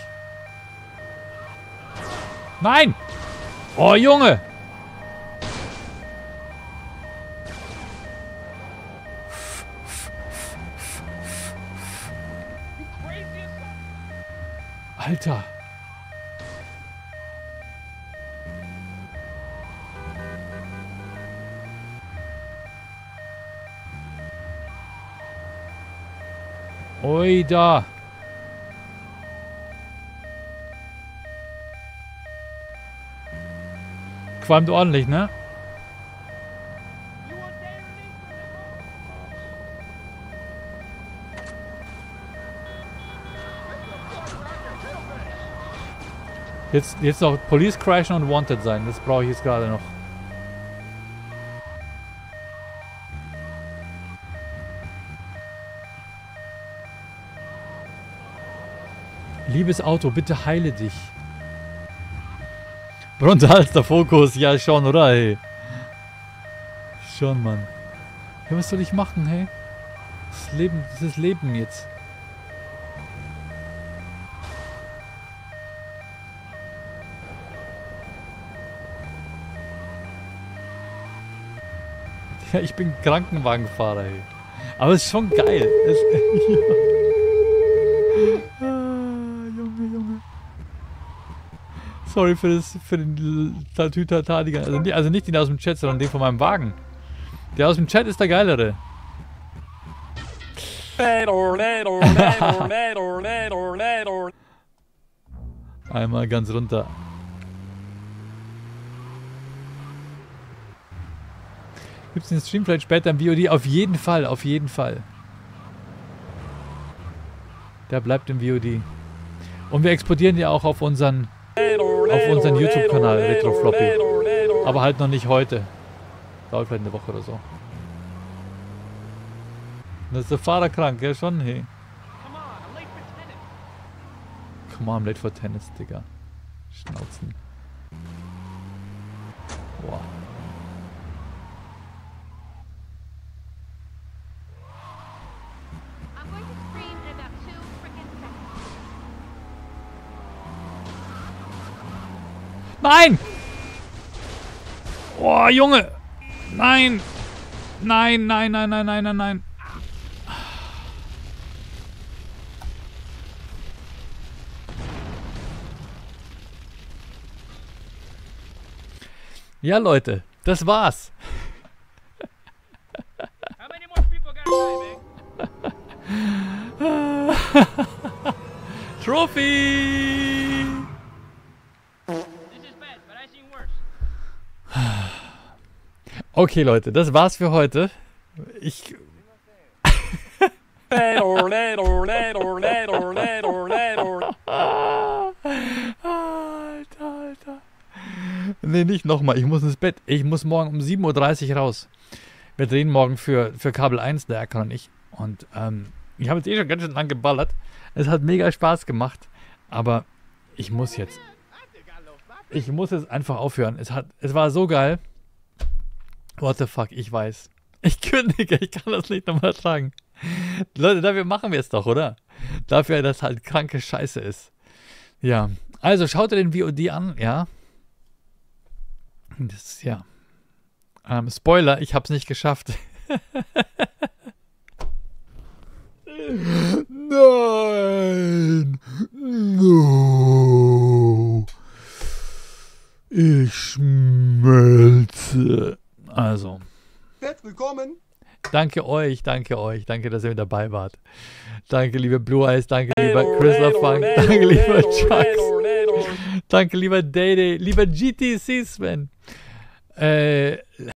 Nein! Oh, Junge! Alter! Ui, da. Qualmt ordentlich, ne? Jetzt, jetzt noch Police crashen und Wanted sein. Das brauche ich jetzt gerade noch. Liebes Auto, bitte heile dich. Bronzehalster Fokus, ja schon, oder, hey? Schon, Mann. Ja, was soll ich machen, hey? Das Leben, das ist Leben jetzt. Ja, ich bin Krankenwagenfahrer, hey. Aber es ist schon geil. Es, ja. Sorry für, das, für den Tatütatadiger. Also, also nicht den aus dem Chat, sondern den von meinem Wagen. Der aus dem Chat ist der geilere. Einmal ganz runter. Gibt es den Stream vielleicht später im V O D? Auf jeden Fall, auf jeden Fall. Der bleibt im V O D. Und wir exportieren ja auch auf unseren auf unseren YouTube-Kanal Retrofloppy. Aber halt noch nicht heute. Dauert vielleicht eine Woche oder so. Das ist der Fahrer krank, ja schon, hey. Come on, I'm late for tennis, Digga. Schnauzen. Boah. Nein! Oh, Junge! Nein! Nein, nein, nein, nein, nein, nein, nein. Ja, Leute, das war's. Trophy! Okay, Leute, das war's für heute. Ich Alter, Alter. Nee, nicht nochmal. Ich muss ins Bett. Ich muss morgen um sieben Uhr dreißig raus. Wir drehen morgen für, für Kabel eins, der Erkan und ich. Und ähm, ich habe jetzt eh schon ganz schön lang geballert. Es hat mega Spaß gemacht. Aber ich muss jetzt. Ich muss jetzt einfach aufhören. Es, hat, es war so geil. What the fuck, ich weiß. Ich kündige, ich kann das nicht nochmal tragen. Leute, dafür machen wir es doch, oder? Dafür, dass halt kranke Scheiße ist. Ja, also schaut ihr den V O D an, ja. Das, ja. Ähm, Spoiler, ich hab's nicht geschafft. Nein! No! Ich schmelze. Also. Herzlich willkommen. Danke euch, danke euch, danke, dass ihr mit dabei wart. Danke, liebe Blue Eyes, danke, lieber Christopher Funk, danke, lieber Chucks, danke, lieber Day Day, lieber G T C Sven. Äh.